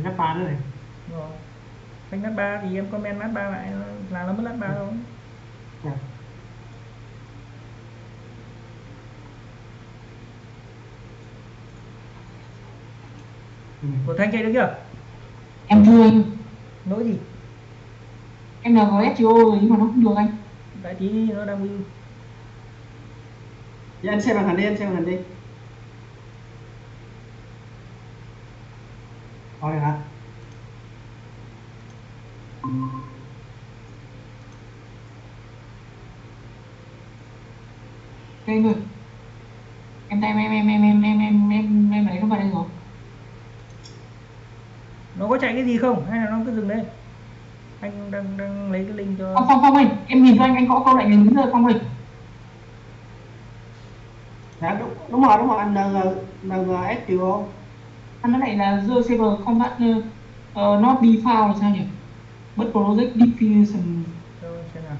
nắp ba nữa này. Rồi. Xanh nát ba thì em comment nát ba lại là nó mất nát ba thôi. Dạ. Ừ. Của Thanh chạy được chưa? Em chưa anh. Lỗi gì? Em là có ét giê ô rồi nhưng mà nó không được anh. Tại tí nó đang view. Dạ, anh xem màn hình đi, anh xem màn hình đi. Thôi hả? Đây người. Em em em em em em em em em em lấy nó vào đây rồi. Nó có chạy cái gì không? Hay là nó cứ dừng đây? Anh đang đang lấy cái link cho. Phong Phong Phong ơi, em nhìn cho anh anh có câu lệnh đứng rồi Phong ơi. Dạ đúng, đúng rồi, đúng rồi, anh en giê ét giê ô. Anh nó lại là zero saver combat uh, not be found là sao nhỉ? But project definition. Rồi, xem nào.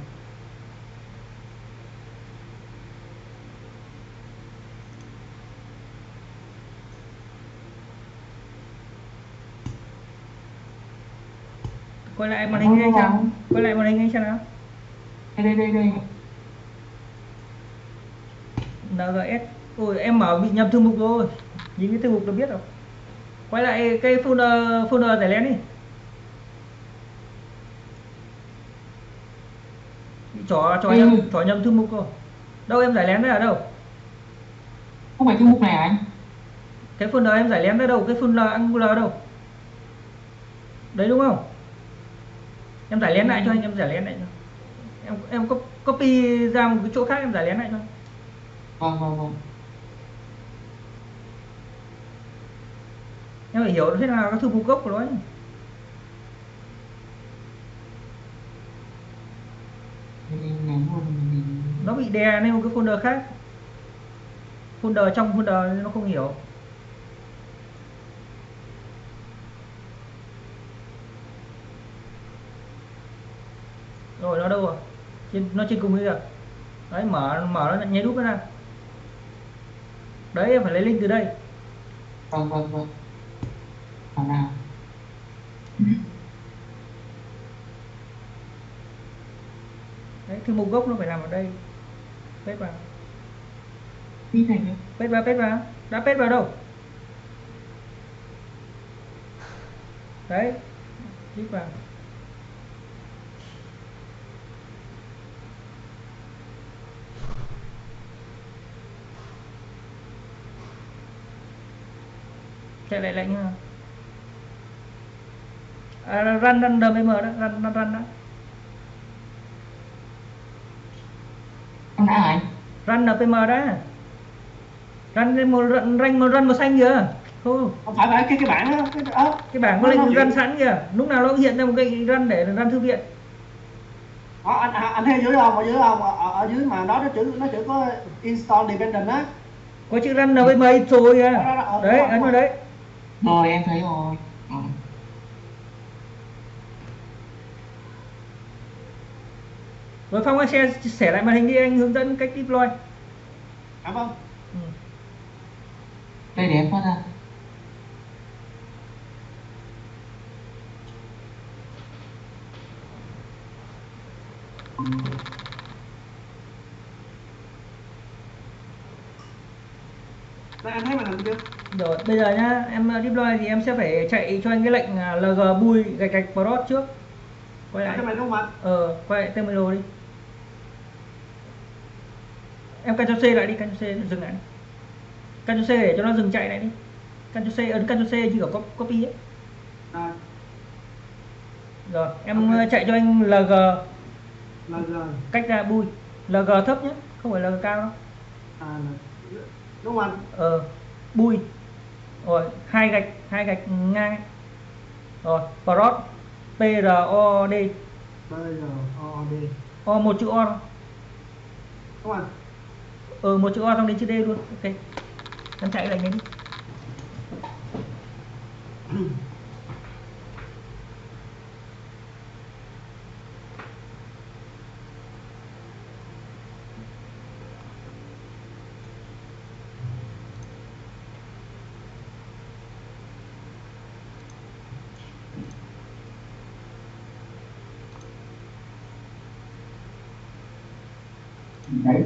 Quay lại màn hình anh xem. Quay lại màn hình anh xem nào. Đây đây đây đây. en giê ét. Ôi em mở bị nhập thư mục rồi. Nhìn cái thư mục là biết rồi. Quay lại cái folder folder tải lén đi. Bị trỏ trỏ nhầm trỏ nhầm thư mục rồi. Đâu em giải lén đấy ở đâu? Không phải thư mục này à anh? Cái folder em giải lén đấy đâu? Cái folder Angular đâu? Đấy đúng không? Em giải lén lại cho anh, em giải lén lại cho. Em em copy ra một cái chỗ khác em giải lén lại cho. Vâng vâng vâng. Em phải hiểu thế nào các thư mục gốc của nó nhỉ? Nó bị đè lên một cái folder khác. Folder trong folder nên nó không hiểu. Rồi nó đâu rồi? Trên nó trên cùng bây giờ. Đấy, mở mở nó nháy đúp ra. Đấy em phải lấy link từ đây. Vâng vâng vâng. Ở nào? Đấy, thư mục gốc nó phải nằm ở đây. Paste vào. Đi này nữa. Paste vào, paste vào. Đã paste vào đâu? Đấy. Click vào. Chạy lại lệnh nào. À, run run đm đó, run run run đó. Em đã hả anh? Run npm đó. Run lên một run run một run màu xanh kìa. Không, Không phải phải cái cái bảng đó, cái đó. cái bảng có lệnh run sẵn kìa. Lúc nào nó cũng hiện ra một cái run để run thư viện. Đó, anh anh thấy ở dưới không? Ở dưới không? Ở, ở dưới mà nó nó chữ nó chữ có install dependent á. Có chữ run npm rồi kìa. Đó, đó, đó, Đấy, đó, ấn đó. vào đấy. Rồi em thấy rồi. Ừ. Rồi Phong anh share chia sẻ lại màn hình đi, anh hướng dẫn cách deploy. À vâng. Ừ. Đây để em phát ra. Đây anh thấy màn hình chưa? Rồi bây giờ nhá, em deploy thì em sẽ phải chạy cho anh cái lệnh à, lg bui gạch gạch prod trước. Quay lại. Cái này đúng không anh? Ờ, quay lại terminal đi. Em Ctrl C lại đi, Ctrl C dừng lại. Ctrl C để cho nó dừng chạy lại đi. Ctrl C ấn Ctrl C chỉ có copy ấy. Rồi, Rồi, em Ok. chạy cho anh lg là rồi. cách ra bui. lg thấp nhé, không phải lg cao đâu. À, là- đúng không anh? Ờ, bui. Rồi, hai gạch, hai gạch ngang ấy. Rồi, prod P R O D. B R O D. O một chữ O thôi. Đúng không anh? Ừ, một chữ O xong đến chữ D luôn. Ok. Em chạy lệnh này đi. Đấy.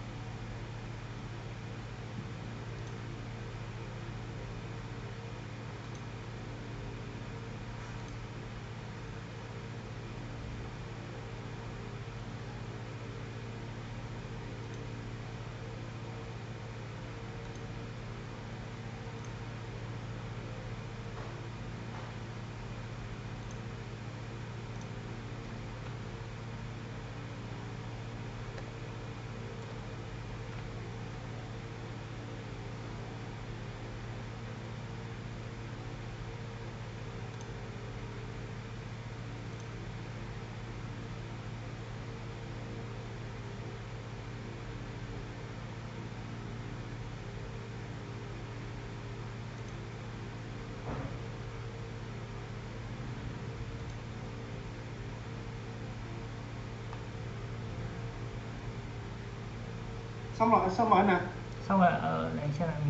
Xong rồi, xong rồi nè. Xong rồi ờ, để xem là mình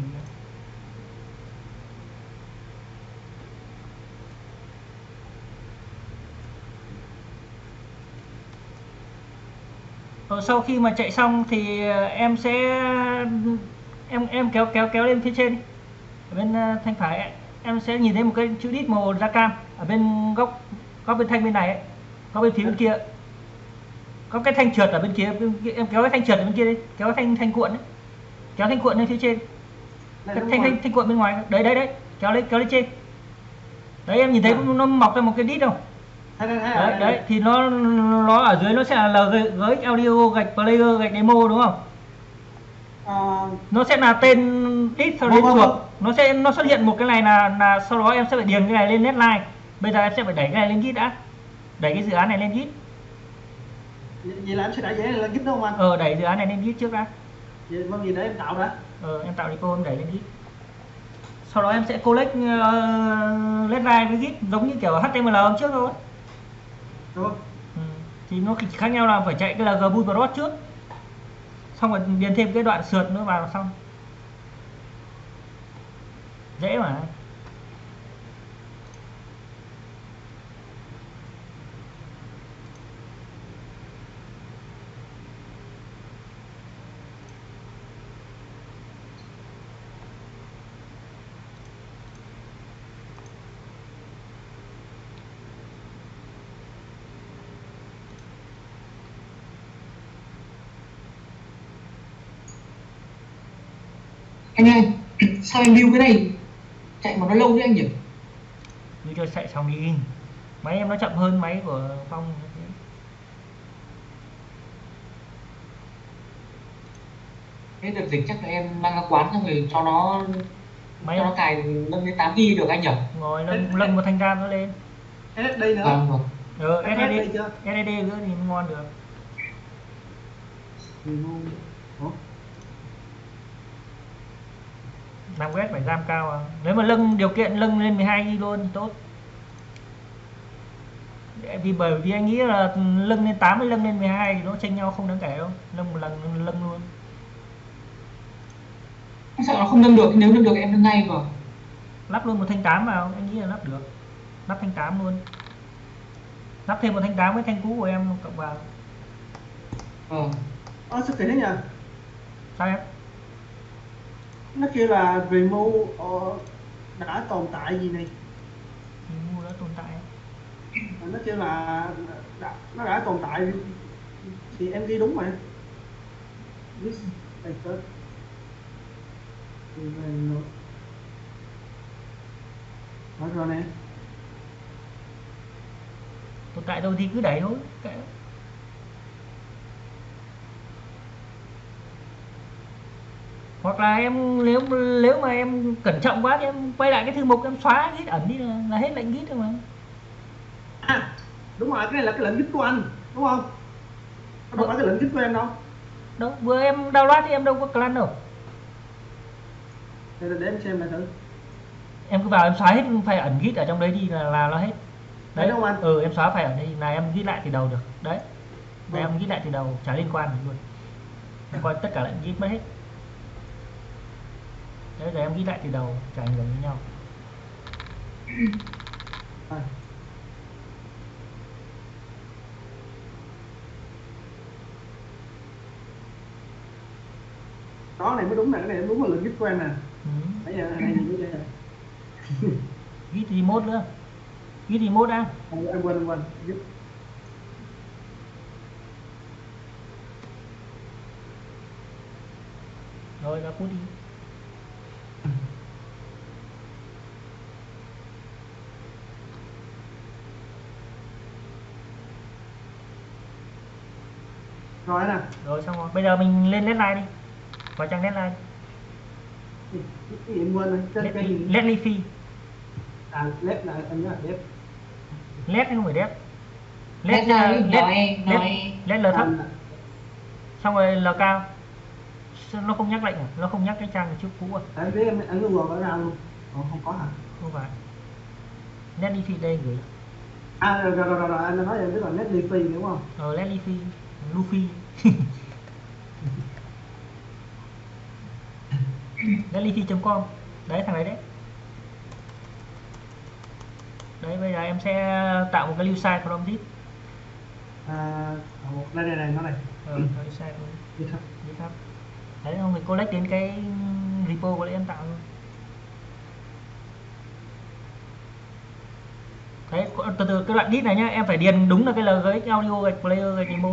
Ờ, sau khi mà chạy xong thì ờ, em sẽ em em kéo kéo kéo lên phía trên đi. Ở bên ờ, thanh phải ấy, em sẽ nhìn thấy một cái chữ đít màu da cam ở bên góc góc bên thanh bên này ấy, góc bên phía bên kia có cái thanh trượt ở bên kia, bên kia em kéo cái thanh trượt ở bên kia đi, kéo cái thanh thanh cuộn ấy, kéo thanh cuộn lên phía trên, Này, cái đúng thanh, rồi. thanh thanh cuộn bên ngoài đấy đấy đấy, kéo lên kéo lên trên đấy, em nhìn thấy Dạ. nó mọc ra một cái đít không? Thấy, thấy, thấy, Đấy, thấy. đấy thì nó nó ở dưới nó sẽ là L gạch audio gạch player gạch demo đúng không? Ờ, Nó sẽ là tên đít sau Vâng, đến vâng, chuột, vâng. nó sẽ nó xuất hiện một cái này là là sau đó em sẽ phải điền cái này lên netline. Bây giờ em sẽ phải đẩy cái này lên Git đã, đẩy cái dự án này lên Git. vậy là em sẽ đẩy dễ lên Git đúng không anh? Ờ đẩy dự án này lên Git trước đã. Vậy vâng, gì để em tạo đã. Ờ em tạo repo em đẩy lên Git. Sau đó em sẽ collect uh, netline với Git giống như kiểu hát tê em lờ hôm trước thôi. Được không? Ừ. Thì nó chỉ khác nhau là phải chạy cái là gbooprod trước, xong rồi điền thêm cái đoạn sượt nữa vào là xong, dễ mà. Anh ơi, sao em lưu cái này chạy mà nó lâu thế anh nhỉ? Như cho chạy xong đi, máy em nó chậm hơn máy của Phong. Thế đợt dịch chắc là em mang ra quán xong rồi cho nó Máy cho nó cài nâng đến tám gi bi được anh nhỉ? ngồi lâng lâng một thanh ram nó lên. ét ét đê nữa. Vâng vâng. Ờ Em ét đê đi chưa? ét đê đê nữa thì mới ngon được. Ủa? Làm web phải ram cao à. Nếu mà lâng điều kiện lâng lên mười hai gi bi luôn thì tốt. Vì bởi vì anh nghĩ là lâng lên tám với lâng lên mười hai thì nó chênh nhau không đáng kể đâu. Lâng một lần lâng, lâng luôn. Em sợ nó không nâng được, nếu nâng được em nâng ngay vào. Lắp luôn một thanh tám vào, anh nghĩ là lắp được. Lắp thanh tám luôn. Lắp thêm một thanh tám với thanh cũ của em cộng vào. Vâng. Ờ, sao kỳ thế nhỉ? Sao em? Nó kêu là remove ờ, đã tồn tại gì này. Thì mua đã tồn tại. Nó kêu là đã, nó đã tồn tại thì em ghi đúng mà. This paper. Đó rồi nè. Tồn tại đâu thì cứ đẩy thôi. Kệ. Hoặc là em nếu nếu mà em cẩn trọng quá thì em quay lại cái thư mục em xóa git ẩn đi là, là hết lệnh git thôi mà. À, đúng rồi, cái này là cái lệnh git của anh, đúng không? Nó đâu phải cái lệnh git của em đâu. Đâu, vừa em download thì em đâu có clan đâu. Để, để em xem lại thử. Em cứ vào em xóa hết file ẩn git ở trong đấy đi là là nó hết. Đấy. Đấy đúng không anh? Ừ em xóa file ẩn đi là em git lại từ đầu được. Đấy. Là Ừ. em git lại từ đầu, chả liên quan gì luôn. Em coi tất cả lệnh git mất hết. Đấy rồi em ghi lại từ đầu, chả ảnh hưởng với nhau. À. Đó này mới đúng nè, cái này đúng là lệnh git quen nè. Ừ. Bây giờ này gì bây giờ? Git remote nữa. Git remote đã. Em quên em quên. Git. Rồi ra cút đi. Rồi nè. Rồi xong rồi. Bây giờ mình lên deadline đi. Vào trang deadline. Cái gì em quên rồi. Cái cái gì? Let Leafy. À, left là anh nhớ là left. Let không phải đép. Let là nói nói Let L thấp. Xong rồi L cao. Nó không nhắc lệnh à? Nó không nhắc cái trang trước cũ à? Tại biết em anh Google ở ra luôn. Ồ, không có hả? Không phải. Let Leafy đây gửi. À rồi rồi rồi, rồi. Anh nói vậy tức là Let Leafy đúng không? Ờ Let Leafy. Luffy. let leafy chấm com. Đấy thằng đấy đấy. Đấy bây giờ em sẽ tạo một cái lưu site from zip. À, đây đây này nó này. Ờ, lưu site GitHub. GitHub. Đấy không mình collect đến cái repo của em tạo luôn. Đấy từ từ cái đoạn git này nhá, em phải điền đúng là cái lg audio gạch player gạch demo.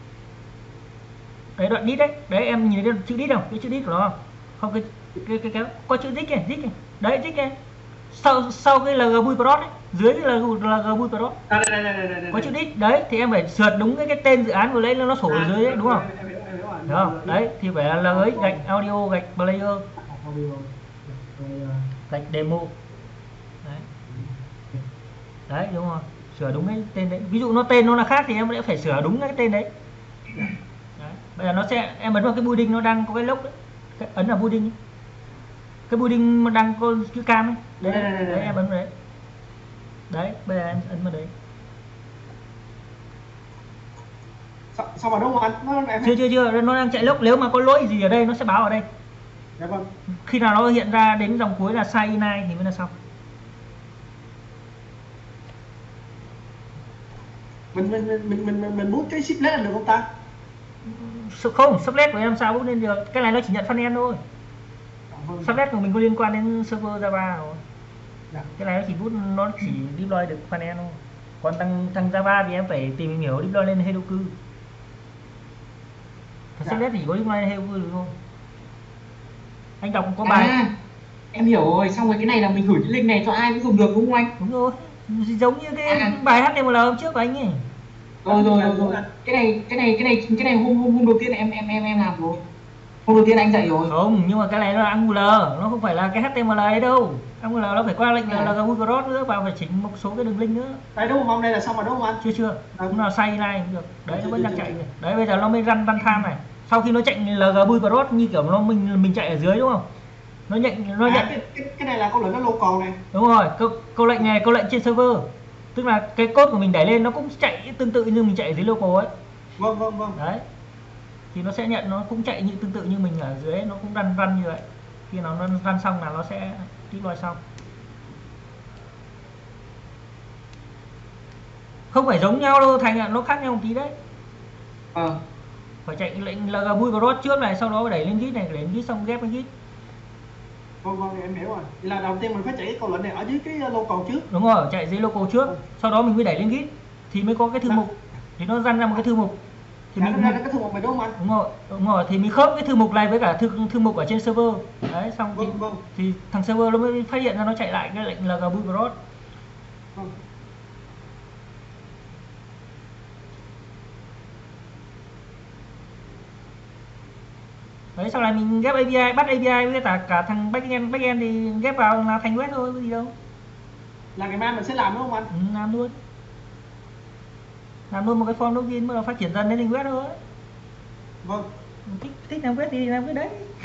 Đấy đoạn git đấy, đấy em nhìn thấy cái chữ git không? Cái chữ git của nó không? Không cái cái cái, cái có chữ git này, git này. Đấy git này. Sau sau cái lg bui prod đấy, dưới cái lg lg bui prod. À đây đây đây đây đây. Có chữ git đấy thì em phải sượt đúng cái, cái tên dự án vừa lấy nó sổ ở dưới đấy đúng không? Em hiểu em hiểu rồi. Đúng không? Đấy thì phải là lg gạch audio gạch player Audio. gạch demo. Đấy. Đấy đúng rồi, sửa đúng cái tên đấy. Ví dụ nó tên nó là khác thì em sẽ phải sửa đúng cái tên đấy. Đấy. Bây giờ nó sẽ em ấn vào cái building nó đang có cái lốc đấy, cái, ấn vào building, cái building mà đang có chữ cam ấy. Đấy, Đây, đây, đây, đấy, đây. em ấn vào đấy. Đấy bây giờ em ấn vào đấy. Sao, sao mà đúng không anh? Nó em Chưa chưa chưa, nó đang chạy lốc. Nếu mà có lỗi gì ở đây nó sẽ báo ở đây. Dạ vâng. Khi nào nó hiện ra đến dòng cuối là sai inline thì mới là xong. Mình mình mình mình mình, mình bút cái ship lên được không ta? Không, sublet của em sao bút lên được. Cái này nó chỉ nhận front end thôi. Vâng. Sublet của mình có liên quan đến server Java rồi. Dạ. Cái này nó chỉ bút nó chỉ deploy được front end thôi. Còn thằng thằng Java thì em phải tìm hiểu deploy lên Heroku. Thằng Dạ. sublet chỉ có deploy lên Heroku được thôi. Anh đọc có bài. À, em hiểu rồi, xong rồi cái này là mình gửi cái link này cho ai cũng dùng được đúng không anh? Đúng rồi. Giống như cái À. bài hát em hôm trước của anh ấy. Rồi rồi rồi rồi. Cái này cái này cái này cái này hôm hôm hôm đầu tiên em em em em làm rồi. Hôm đầu tiên anh dạy rồi. Không, nhưng mà cái này nó là Angular, nó không phải là cái hát tê em lờ ấy đâu. Angular nó phải qua lệnh là là Google nữa và phải chỉnh một số cái đường link nữa. Đây đúng không? Đây là xong rồi đúng không anh? Chưa chưa. Lúc nào say này cũng được. Đấy Chưa, nó vẫn chưa, đang chưa, chạy chưa. này. Đấy bây giờ nó mới run run time này. Sau khi nó chạy lg bui prod như kiểu nó mình mình chạy ở dưới đúng không? Nó nhận nó À, nhận cái, cái, cái này là câu lệnh nó local này. đúng rồi, câu, câu lệnh này câu lệnh trên server. Tức là cái code của mình đẩy lên nó cũng chạy tương tự như mình chạy ở dưới local ấy. Vâng vâng vâng. Đấy. Thì nó sẽ nhận nó cũng chạy như tương tự như mình ở dưới, nó cũng run run như vậy. Khi nào nó run xong là nó sẽ deploy xong. Không phải giống nhau đâu, thành là nó khác nhau một tí đấy. Ờ. Phải chạy lệnh lg bui prod trước này, sau đó đẩy lên git này, đẩy lên git xong ghép lên git. Vâng vâng em hiểu rồi. Vậy là đầu tiên mình phải chạy cái câu lệnh này ở dưới cái local trước. Đúng rồi, chạy dưới local trước, sau đó mình mới đẩy lên git thì mới có cái thư Dạ. mục. Thì nó run ra một cái thư mục. Thì Thì mình nó ra cái thư mục này đúng không anh? đúng rồi, đúng rồi, thì mình khớp cái thư mục này với cả thư thư mục ở trên server. Đấy xong thì, Vâng vâng. thì thằng server nó mới phát hiện ra nó chạy lại cái lệnh lg bui prod. Vâng. Đấy sau này mình ghép a pê i, bắt a pê i với cả cả thằng backend backend thì ghép vào là thành web thôi, có gì đâu. Là ngày mai mình sẽ làm đúng không anh? Ừ, làm luôn. Làm luôn một cái form login mới là phát triển dần đến thành web thôi. Vâng. Thích thích làm web thì làm cái đấy.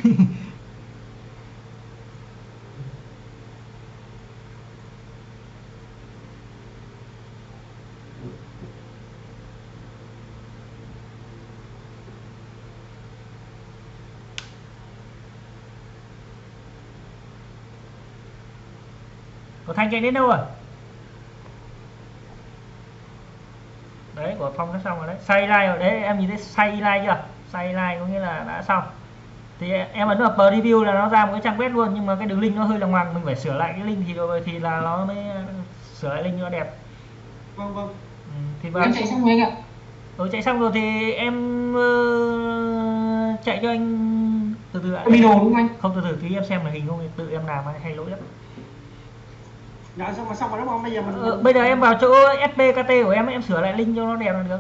Của Thành chạy đến đâu rồi? Đấy của Phong nó xong rồi đấy. Say like rồi đấy, em nhìn thấy say like chưa? Say like có nghĩa là đã xong. Thì em ấn vào preview là nó ra một cái trang web luôn, nhưng mà cái đường link nó hơi là ngoằng, mình phải sửa lại cái link thì rồi thì là nó mới sửa lại link cho nó đẹp. Vâng vâng. Ừ, thì vào Em chạy xong rồi anh ạ. Rồi chạy xong rồi thì em uh, chạy cho anh từ từ ạ. Terminal đúng không anh? Không, từ từ tí em xem là hình không, tự em làm hay lỗi lắm. Dạ xong rồi xong rồi đúng không? Bây giờ mình, Ờ, mình... bây giờ em vào chỗ ét pê ca tê của em em sửa lại link cho nó đẹp là được.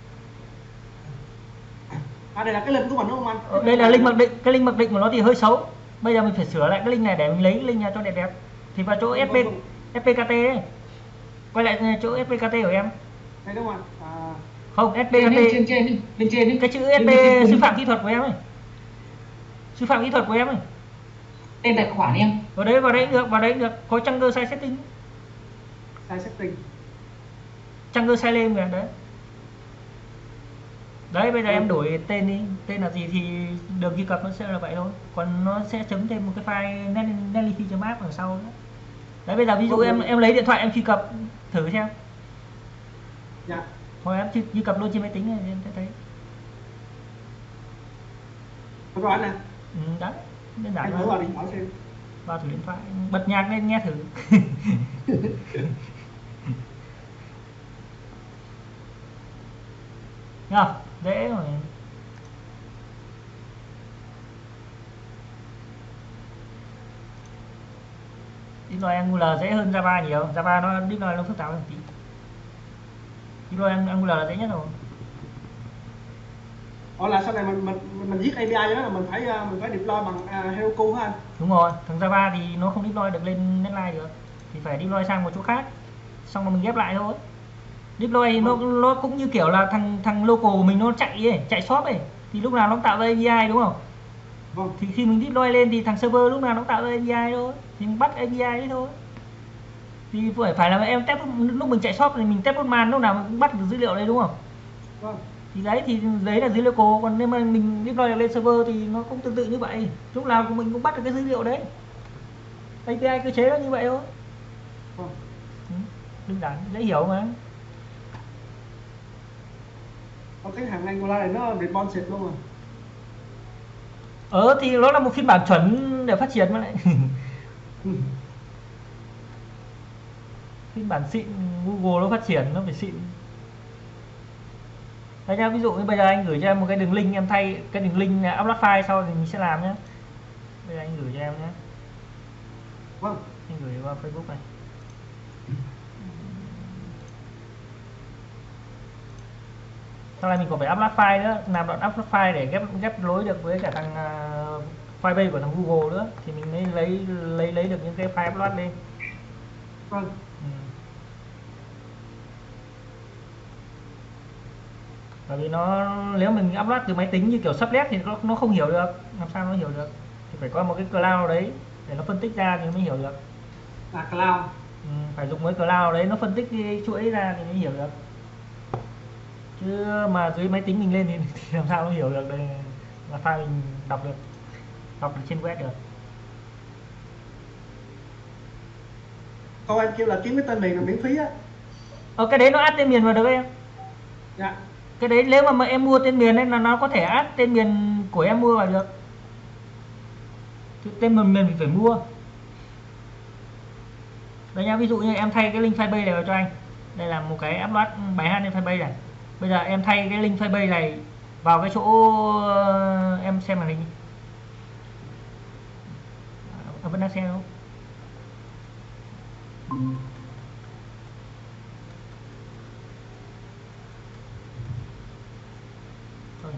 À đây là cái link của mình đúng không anh? Ờ, đây là link mặc định, cái link mặc định của nó thì hơi xấu. Bây giờ mình phải sửa lại cái link này để mình lấy cái link này cho đẹp đẹp. Thì vào chỗ ét pê ét pê ca tê ấy. Quay lại chỗ ét pê ca tê của em. Đây đúng không anh? À... Không, ét pê ca tê Trên trên trên đi, bên trên đi. cái chữ ét pê sư phạm kỹ thuật của em ấy. Sư phạm kỹ thuật của em ấy. Tên tài khoản em. Vào đấy, vào đấy được, vào đấy được. Có Changger size setting. Size setting. Changger size lên kìa đấy. Đấy, bây giờ em đổi tên đi, tên là gì thì đường truy cập nó sẽ là vậy thôi, còn nó sẽ chấm thêm một cái file netlifi.app ở sau nữa. Đấy, bây giờ ví dụ em em lấy điện thoại em truy cập thử xem. Dạ. Thôi em truy, truy cập luôn trên máy tính này em sẽ thấy. Được rồi anh nè. Ừ, đấy, đơn giản Anh thử mà. vào điện thoại xem. Vào thử điện thoại, bật nhạc lên nghe thử. Nghe không? Dễ rồi. Deploy Angular dễ hơn Java nhiều. Java nó deploy nó phức tạp hơn tí. Deploy Angular là dễ nhất rồi. Ủa là sau này mình mình mình, mình viết a pê i cho nó là mình phải mình phải deploy bằng uh, Heroku hả anh? Đúng rồi, thằng Java thì nó không deploy được lên Netline được, thì phải deploy sang một chỗ khác, xong rồi mình ghép lại thôi. Deploy thì nó nó cũng như kiểu là thằng thằng local của mình nó chạy ấy, chạy shop ấy, thì lúc nào nó cũng tạo ra a pê i đúng không? Vâng. Thì khi mình deploy lên thì thằng server lúc nào nó cũng tạo ra a pê i thôi, thì mình bắt a pê i đấy thôi. Thì phải phải là em test lúc mình chạy shop thì mình test man lúc nào mình cũng bắt được dữ liệu đấy đúng không? Vâng. Thì đấy thì đấy là dữ liệu local, còn nếu mà mình deploy lên server thì nó cũng tương tự như vậy, lúc nào của mình cũng bắt được cái dữ liệu đấy. a pê i cơ chế nó như vậy thôi. Vâng. Ừ, đơn giản dễ hiểu mà. Còn cái thằng Angular này nó responsive luôn rồi. Ờ thì nó là một phiên bản chuẩn để phát triển mà lại. Phiên bản xịn, Google nó phát triển nó phải xịn. Đấy nhá, ví dụ như bây giờ anh gửi cho em một cái đường link, em thay cái đường link upload file sau thì mình sẽ làm nhé. Bây giờ anh gửi cho em nhé. Vâng. Anh gửi qua Facebook này. Sau này mình còn phải upload file nữa, làm đoạn upload file để ghép ghép lối được với cả thằng uh, Firebase của thằng Google nữa, thì mình mới lấy lấy lấy được những cái file upload lên. Vâng. Ừ. Bởi vì nó nếu mình upload từ máy tính như kiểu sublet thì nó, nó không hiểu được, làm sao nó hiểu được, thì phải có một cái cloud đấy để nó phân tích ra thì mới hiểu được. Là cloud. Ừ, phải dùng với cloud đấy nó phân tích cái chuỗi ra thì mới hiểu được, chứ mà dưới máy tính mình lên thì, thì làm sao nó hiểu được, đây là file mình đọc được, đọc được trên web được. Câu em kêu là kiếm cái tên miền là miễn phí á. Ờ cái đấy nó add tên miền vào được em. Dạ. Cái đấy nếu mà, mà em mua tên miền ấy là nó có thể add tên miền của em mua vào được. Thì tên miền mình phải mua. Đây nhá, ví dụ như em thay cái link Firebase này vào cho anh. Đây là một cái upload bài hát lên Firebase này. Bây giờ em thay cái link Firebase này vào cái chỗ em xem màn hình. À, vẫn đang xem không? Thôi.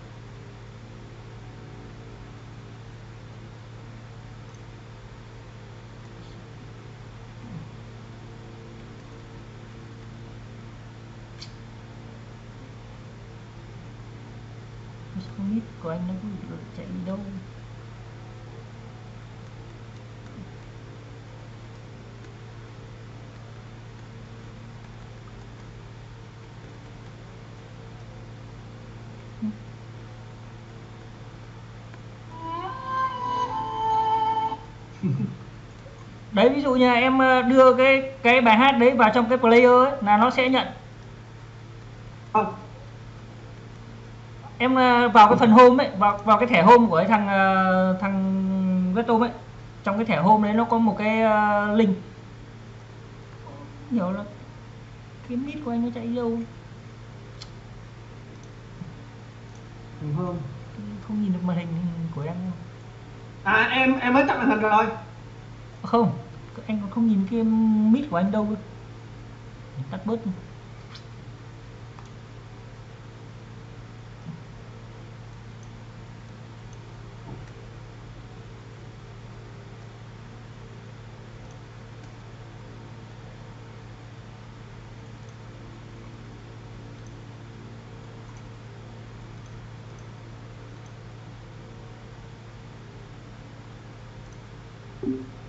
Không biết của anh nó cứ chạy đi đâu. Đấy, ví dụ như em đưa cái cái bài hát đấy vào trong cái player ấy, là nó sẽ nhận. Vâng. em ờ, vào cái phần home ấy, vào vào cái thẻ home của cái thằng ờ, thằng Vetom ấy, trong cái thẻ home đấy nó có một cái ờ, link. Hiểu là cái mic của anh nó chạy đâu, Ừ, không. không nhìn được màn hình của em đâu. À em em mới tắt màn hình rồi. Không, anh còn không nhìn cái mic của anh đâu cơ. Tắt bớt. Ừ.